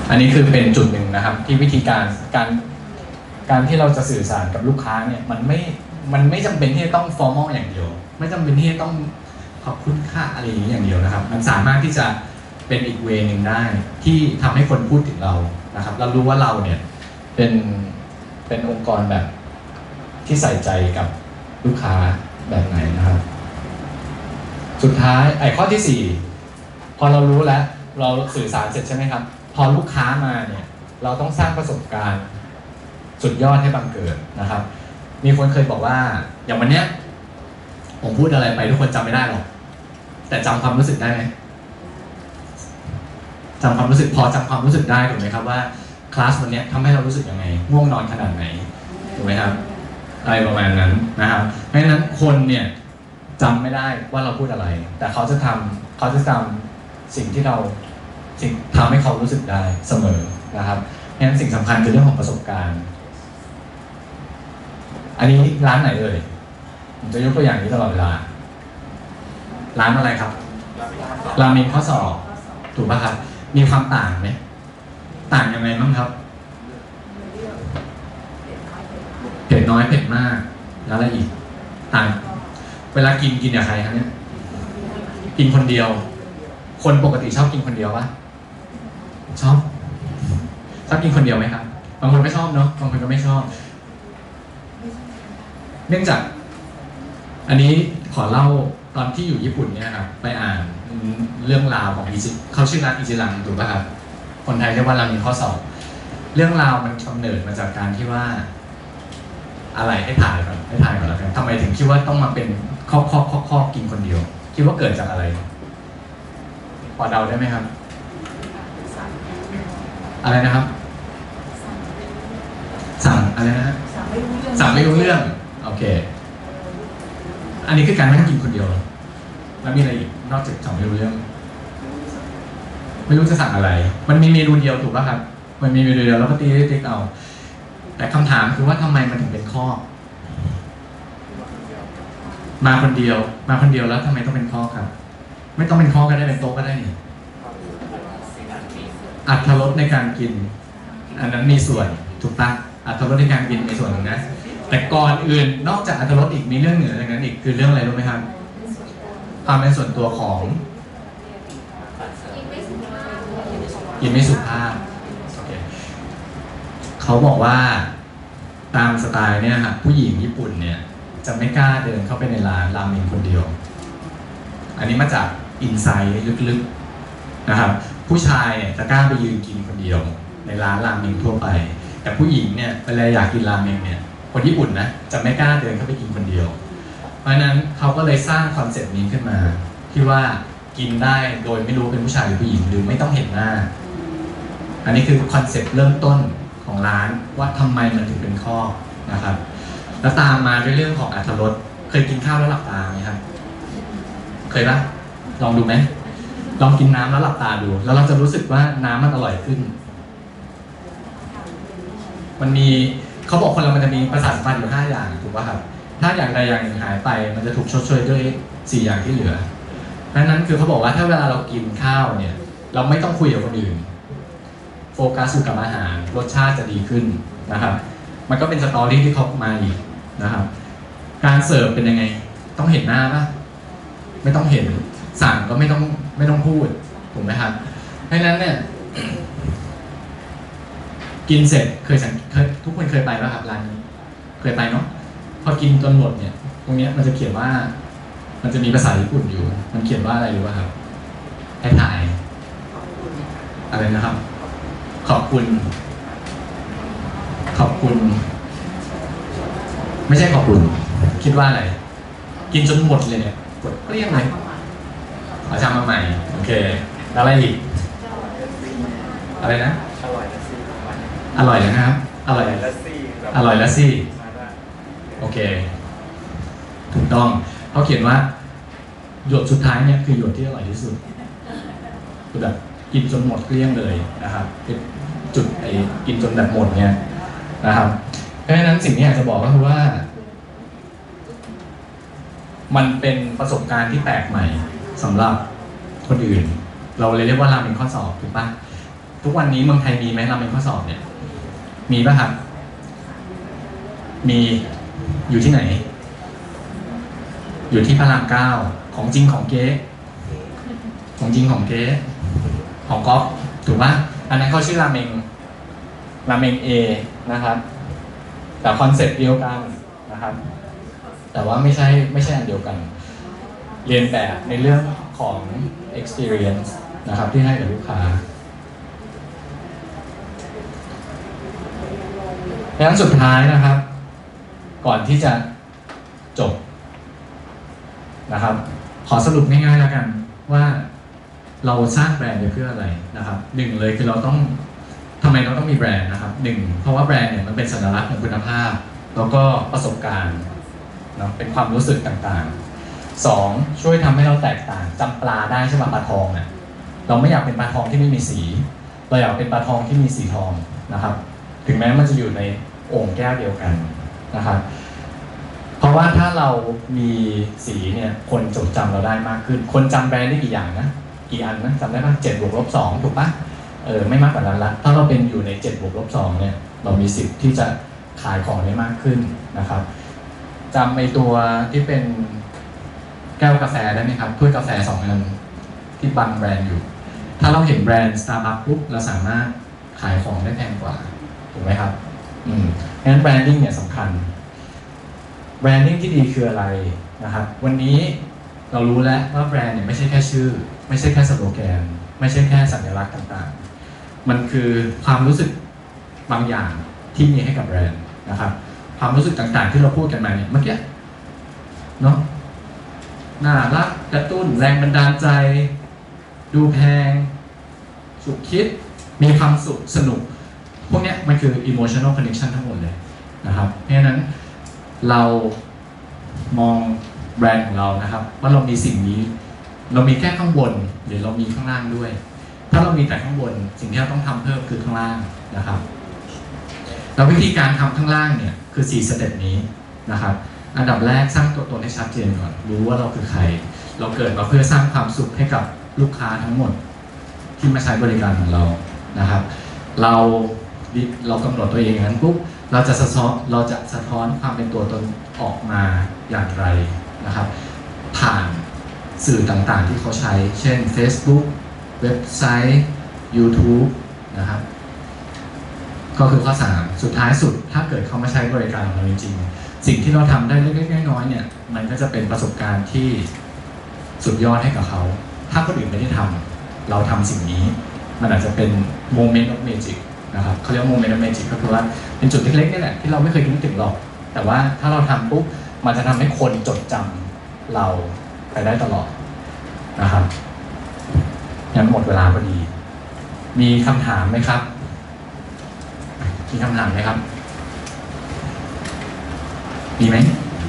อันนี้คือเป็นจุดหนึ่งนะครับที่วิธีการการการที่เราจะสื่อสารกับลูกค้าเนี่ยมันไม่มันไม่จำเป็นที่จะต้อง formal อย่างเดียวไม่จำเป็นที่จะต้องขอบคุณค่าอะไรอย่างนี้อย่างเดียวนะครับมันสามารถที่จะเป็นอีกเวนึงได้ที่ทำให้คนพูดถึงเรานะครับเรารู้ว่าเราเนี่ยเป็นเป็นองค์กรแบบที่ใส่ใจกับลูกค้าแบบไหนนะครับสุดท้ายไอ้ข้อที่สี่พอเรารู้แล้วเราสื่อสารเสร็จใช่ไหมครับพอลูกค้ามาเนี่ยเราต้องสร้างประสบการณ์สุดยอดให้บังเกิดนะครับมีคนเคยบอกว่าอย่างวันเนี้ยผมพูดอะไรไปทุกคนจำไม่ได้หรอกแต่จำความรู้สึกได้ไหมจำความรู้สึกพอจำความรู้สึกได้ถูกไหมครับว่าคลาสวันนี้ทำให้เรารู้สึกยังไงง่วงนอนขนาดไหนถูกไหมครับอะไรประมาณนั้นนะครับเพราะฉะนั้นคนเนี่ยจำไม่ได้ว่าเราพูดอะไรแต่เขาจะทำเขาจะจำสิ่งที่เราสิ่งทำให้เขารู้สึกได้เสมอนะครับเพราะฉะนั้นสิ่งสำคัญคือเรื่องของประสบการณ์อันนี้ร้านไหนเอ่ยผมจะยกตัวอย่างนี้ตลอดเวลาร้านอะไรครับราเมงข้อสอบถูกป่ะครับมีความต่างไหมต่างยังไงบ้างครับเผ็ดน้อยเผ็ดมากแล้วอะไรอีกต่างเวลากินกินกับใครครับเนี่ยกินคนเดียวคนปกติชอบกินคนเดียวปะชอบชอบกินคนเดียวไหมครับบางคนไม่ชอบเนาะบางคนก็ไม่ชอบเนื่องจากอันนี้ขอเล่าตอนที่อยู่ญี่ปุ่นเนี่ยครับไปอ่านเรื่องราวของอิจิเขาชื่อร้านอิจิรังถูกป่ะครับคนไทยเรียกว่าราเมงข้อสอบเรื่องราวมันกำเนิดมาจากการที่ว่าอะไรให้ถ่ายก่อนให้ถ่ายก่อนแล้วกันทำไมถึงคิดว่าต้องมาเป็นข้อข้อข้อข้อกินคนเดียวคิดว่าเกิดจากอะไรพอเดาได้ไหมครับอะไรนะครับสั่งอะไรนะสั่งไม่รู้เรื่องโอเคอันนี้คือการนั่งกินคนเดียวแล้วมีอะไรอีกนอกจากสั่งไม่รู้เรื่องไม่รู้จะสั่งอะไรมันมีเมนูเดียวถูกป่ะครับมันมีเมนูเดียวแล้วก็ตีตีเอาแต่คำถามคือว่าทำไมมันถึงเป็นข้อมาคนเดียวมาคนเดียวแล้วทำไมต้องเป็นข้อครับไม่ต้องเป็นข้อก็ได้เป็นโต๊ะก็ได้นี่อรรถรสในการกินอันนั้นมีส่วนถูกปะอรรถรสในการกินมีส่วนหนึ่งนะแต่ก่อนอื่นนอกจากอรรถรสอีกมีเรื่องเหนือจากนั้นอีกคือเรื่องอะไรรู้ไหมครับความเป็นส่วนตัวของกินไม่สุภาพเขาบอกว่าตามสไตล์เนี่ยครับผู้หญิงญี่ปุ่นเนี่ยจะไม่กล้าเดินเข้าไปในร้านราเมงคนเดียวอันนี้มาจากอินไซต์ลึกๆนะครับผู้ชายเนี่ยจะกล้าไปยืนกินคนเดียวในร้านราเมงทั่วไปแต่ผู้หญิงเนี่ยเวลาอยากกินราเมงเนี่ยคนญี่ปุ่นนะจะไม่กล้าเดินเข้าไปกินคนเดียวเพราะฉะนั้นเขาก็เลยสร้างคอนเซ็ปต์นี้ขึ้นมาที่ว่ากินได้โดยไม่รู้เป็นผู้ชายหรือผู้หญิงหรือไม่ต้องเห็นหน้าอันนี้คือคอนเซ็ปต์เริ่มต้นของร้านว่าทำไมมันถึงเป็นข้อนะครับแล้วตามมาด้วยเรื่องของอรรถรสเคยกินข้าวแล้วหลับตาไหมครับเคยปะลองดูไหมลองกินน้ำแล้วหลับตาดูแล้วเราจะรู้สึกว่าน้ำมันอร่อยขึ้นมันมีเขาบอกคนเรามันจะมีประสาทสัมผัสอยู่ห้าอย่างถูกป่ะครับถ้าอย่างใดอย่างหนึ่งหายไปมันจะถูกชดเชยด้วยสี่อย่างที่เหลือเพราะฉะนั้นคือเขาบอกว่าถ้าเวลาเรากินข้าวเนี่ยเราไม่ต้องคุยกับคนอื่นโฟกัสอยู่กับอาหารรสชาติจะดีขึ้นนะครับมันก็เป็นสตอรี่ที่เขามาอีกนะครับการเสิร์ฟเป็นยังไงต้องเห็นหน้าป่ะไม่ต้องเห็นสั่งก็ไม่ต้องไม่ต้องพูดถูกไหมครับเพราะฉะนั้นเนี่ยกินเสร็จเคยสังเคยทุกคนเคยไปป่ะครับร้านนี้เคยไปเนาะพอกินจนหมดเนี่ยตรงนี้มันจะเขียนว่ามันจะมีภาษาญี่ปุ่นอยู่มันเขียนว่าอะไรรู้ป่ะครับให้ถ่ายอะไรนะครับขอบคุณขอบคุณไม่ใช่ขอบคุณคิดว่าอะไรกินจนหมดเลยเนี่ยกดเกลี้ยงเลยขอชามมาใหม่โอเคแล้วอะไรอีกอะไรนะอร่อยนะครับอร่อยละซี่อร่อยละซี่โอเคถูกต้องเขาเขียนว่าหยดสุดท้ายเนี่ยคือหยดที่อร่อยที่สุดคือแบบกินจนหมดเกลี้ยงเลยนะครับจุดไอ้กินจนแบบหมดเนี่ยนะครับเพราะฉะนั้นสิ่งที่อยากจะบอกก็คือว่ามันเป็นประสบการณ์ที่แปลกใหม่สำหรับคนอื่นเราเลยเรียกว่าราเมงข้อสอบถูกปะทุกวันนี้เมืองไทยมีไหมราเมงข้อสอบเนี่ยมีป่ะครับมีอยู่ที่ไหนอยู่ที่พระรามเก้าของจริงของเก๊ของจริงของเก๊ของก๊อฟถูกป่ะอันนั้นเขาชื่อราเมงราเมง A นะครับแต่คอนเซ็ปต์เดียวกันนะครับแต่ว่าไม่ใช่ไม่ใช่อันเดียวกันเรียนแบบในเรื่องของ experience นะครับที่ให้กับลูกค้าดังนั้นสุดท้ายนะครับก่อนที่จะจบนะครับขอสรุปง่ายๆแล้วกันว่าเราสร้างแบรนด์ไปเพื่ออะไรนะครับหนึ่งเลยคือเราต้องทำไมเราต้องมีแบรนด์นะครับหนึ่งเพราะว่าแบรนด์เนี่ยมันเป็นสัญลักษณ์ของคุณภาพแล้วก็ประสบการณ์เนาะเป็นความรู้สึกต่างๆสองช่วยทำให้เราแตกต่างจำปลาได้ใช่ไหมปลาทองเนี่ยเราไม่อยากเป็นปลาทองที่ไม่มีสีเราอยากเป็นปลาทองที่มีสีทองนะครับถึงแม้มันจะอยู่ในโอ่งแก้วเดียวกันนะครับเพราะว่าถ้าเรามีสีเนี่ยคนจดจำเราได้มากขึ้นคนจำแบรนด์ได้กี่อย่างนะกี่อันนะจำได้ป่ะเจ็ดบวกลบสองถูกป่ะเออไม่มากกว่านั้นละถ้าเราเป็นอยู่ในเจ็ดบวกลบสองเนี่ยเรามีสิทธิ์ที่จะขายของได้มากขึ้นนะครับจำในตัวที่เป็นแก้วกาแฟได้ไหมครับถ้วยกาแฟสองอันที่บังแบรนด์อยู่ถ้าเราเห็นแบรนด์ Starbucks ปุ๊บเราสามารถขายของได้แพงกว่าถูกไหมครับอืมงั้นแบรนดิ้งเนี่ยสำคัญแบรนดิ้งที่ดีคืออะไรนะครับวันนี้เรารู้แล้วว่าแบรนด์เนี่ยไม่ใช่แค่ชื่อไม่ใช่แค่สโลแกนไม่ใช่แค่สัญลักษณ์ต่างๆมันคือความรู้สึกบางอย่างที่มีให้กับแบรนด์นะครับความรู้สึกต่างๆที่เราพูดกันมาเนี่ยเมื่อกี้เนาะน่ารักกระตุ้นแรงบันดาลใจดูแพงสุขคิดมีความสุขสนุกพวกนี้มันคือ emotional connection ทั้งหมดเลยนะครับเพราะฉะนั้นเรามองแบรนด์ของเรานะครับว่าเรามีสิ่งนี้เรามีแค่ข้างบนหรือเรามีข้างล่างด้วยถ้าเรามีแต่ข้างบนสิ่งที่เราต้องทำเพิ่มคือข้างล่างนะครับแล้ววิธีการทำข้างล่างเนี่ยคือสี่สเต็ปนี้นะครับอันดับแรกสร้างตัวตนให้ชัดเจนก่อนรู้ว่าเราคือใครเราเกิดมาเพื่อสร้างความสุขให้กับลูกค้าทั้งหมดที่มาใช้บริการของเรานะครับเราเรากำหนดตัวเองอย่างนั้นปุ๊บเราจะสะท้อนเราจะสะท้อนความเป็นตัวตนออกมาอย่างไรนะครับผ่านสื่อต่างๆที่เขาใช้เช่น Facebook เว็บไซต์ YouTube นะครับก็คือข้อสามสุดท้ายสุดถ้าเกิดเขามาใช้บริการของเราจริงๆสิ่งที่เราทำได้เล็กๆน้อยๆเนี่ยมันก็จะเป็นประสบการณ์ที่สุดยอดให้กับเขาถ้าคนอื่นไม่ได้ทำเราทำสิ่งนี้มันอาจจะเป็น moment of magic นะครับเขาเรียก moment of magic ก็คือว่าเป็นจุดเล็กๆนี่แหละที่เราไม่เคยคิดถึงหรอกแต่ว่าถ้าเราทำปุ๊บมันจะทำให้คนจดจำเราไปได้ตลอดนะครับงั้นหมดเวลาพอดีมีคำถามไหมครับมีคำถามไหมครับมีไหม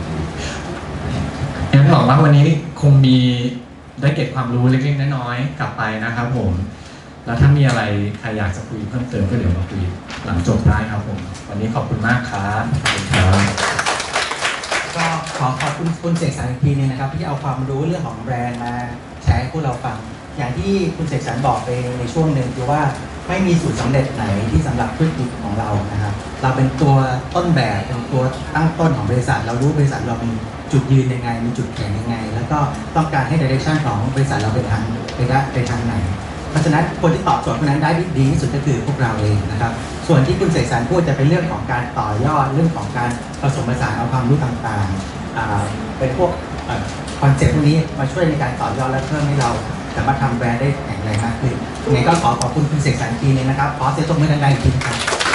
งั้นหวังว่าวันนี้คงมีได้เก็บความรู้เล็กๆน้อยๆกลับไปนะครับผมแล้วถ้ามีอะไรใครอยากจะคุยเพิ่มเติมก็เดี๋ยวมาคุยหลังจบได้ครับผมวันนี้ขอบคุณมากครับขอบคุณครับก็ขอขอบคุณคุณเสกสรรอีกทีนึงนะครับที่เอาความรู้เรื่องของแบรนด์มาแชร์ให้พวกเราฟังอย่างที่คุณเสกสรรบอกไปในช่วงหนึ่งคือว่าไม่มีสูตรสำเร็จไหนที่สำหรับธุรกิจของเรานะครับเราเป็นตัวต้นแบบเป็นตัวตั้งต้นของบริษัทเรารู้บริษัทเรามีจุดยืนยังไงมีจุดแข็งยังไงแล้วก็ต้องการให้ direction ของบริษัทเราไปทางไปได้ไปทางไหนเพราะฉะนั้นคนที่ตอบโจทย์คนนั้นได้ดีที่สุดก็คือพวกเราเองนะครับส่วนที่คุณเสกสรรพูดจะเป็นเรื่องของการต่อยอดเรื่องของการผสมผสานเอาความรู้ต่างๆเป็นพวกคอนเซ็ปต์พวกนี้มาช่วยในการต่อยอดและเพิ่มให้เราสามารถทำแบรนด์ได้แข็งแรงมากขึ้นยังไงก็ขอขอบคุณคุณเสกสรรทีนึงนะครับขอเสียงปรบมือดังๆอีกทีครับ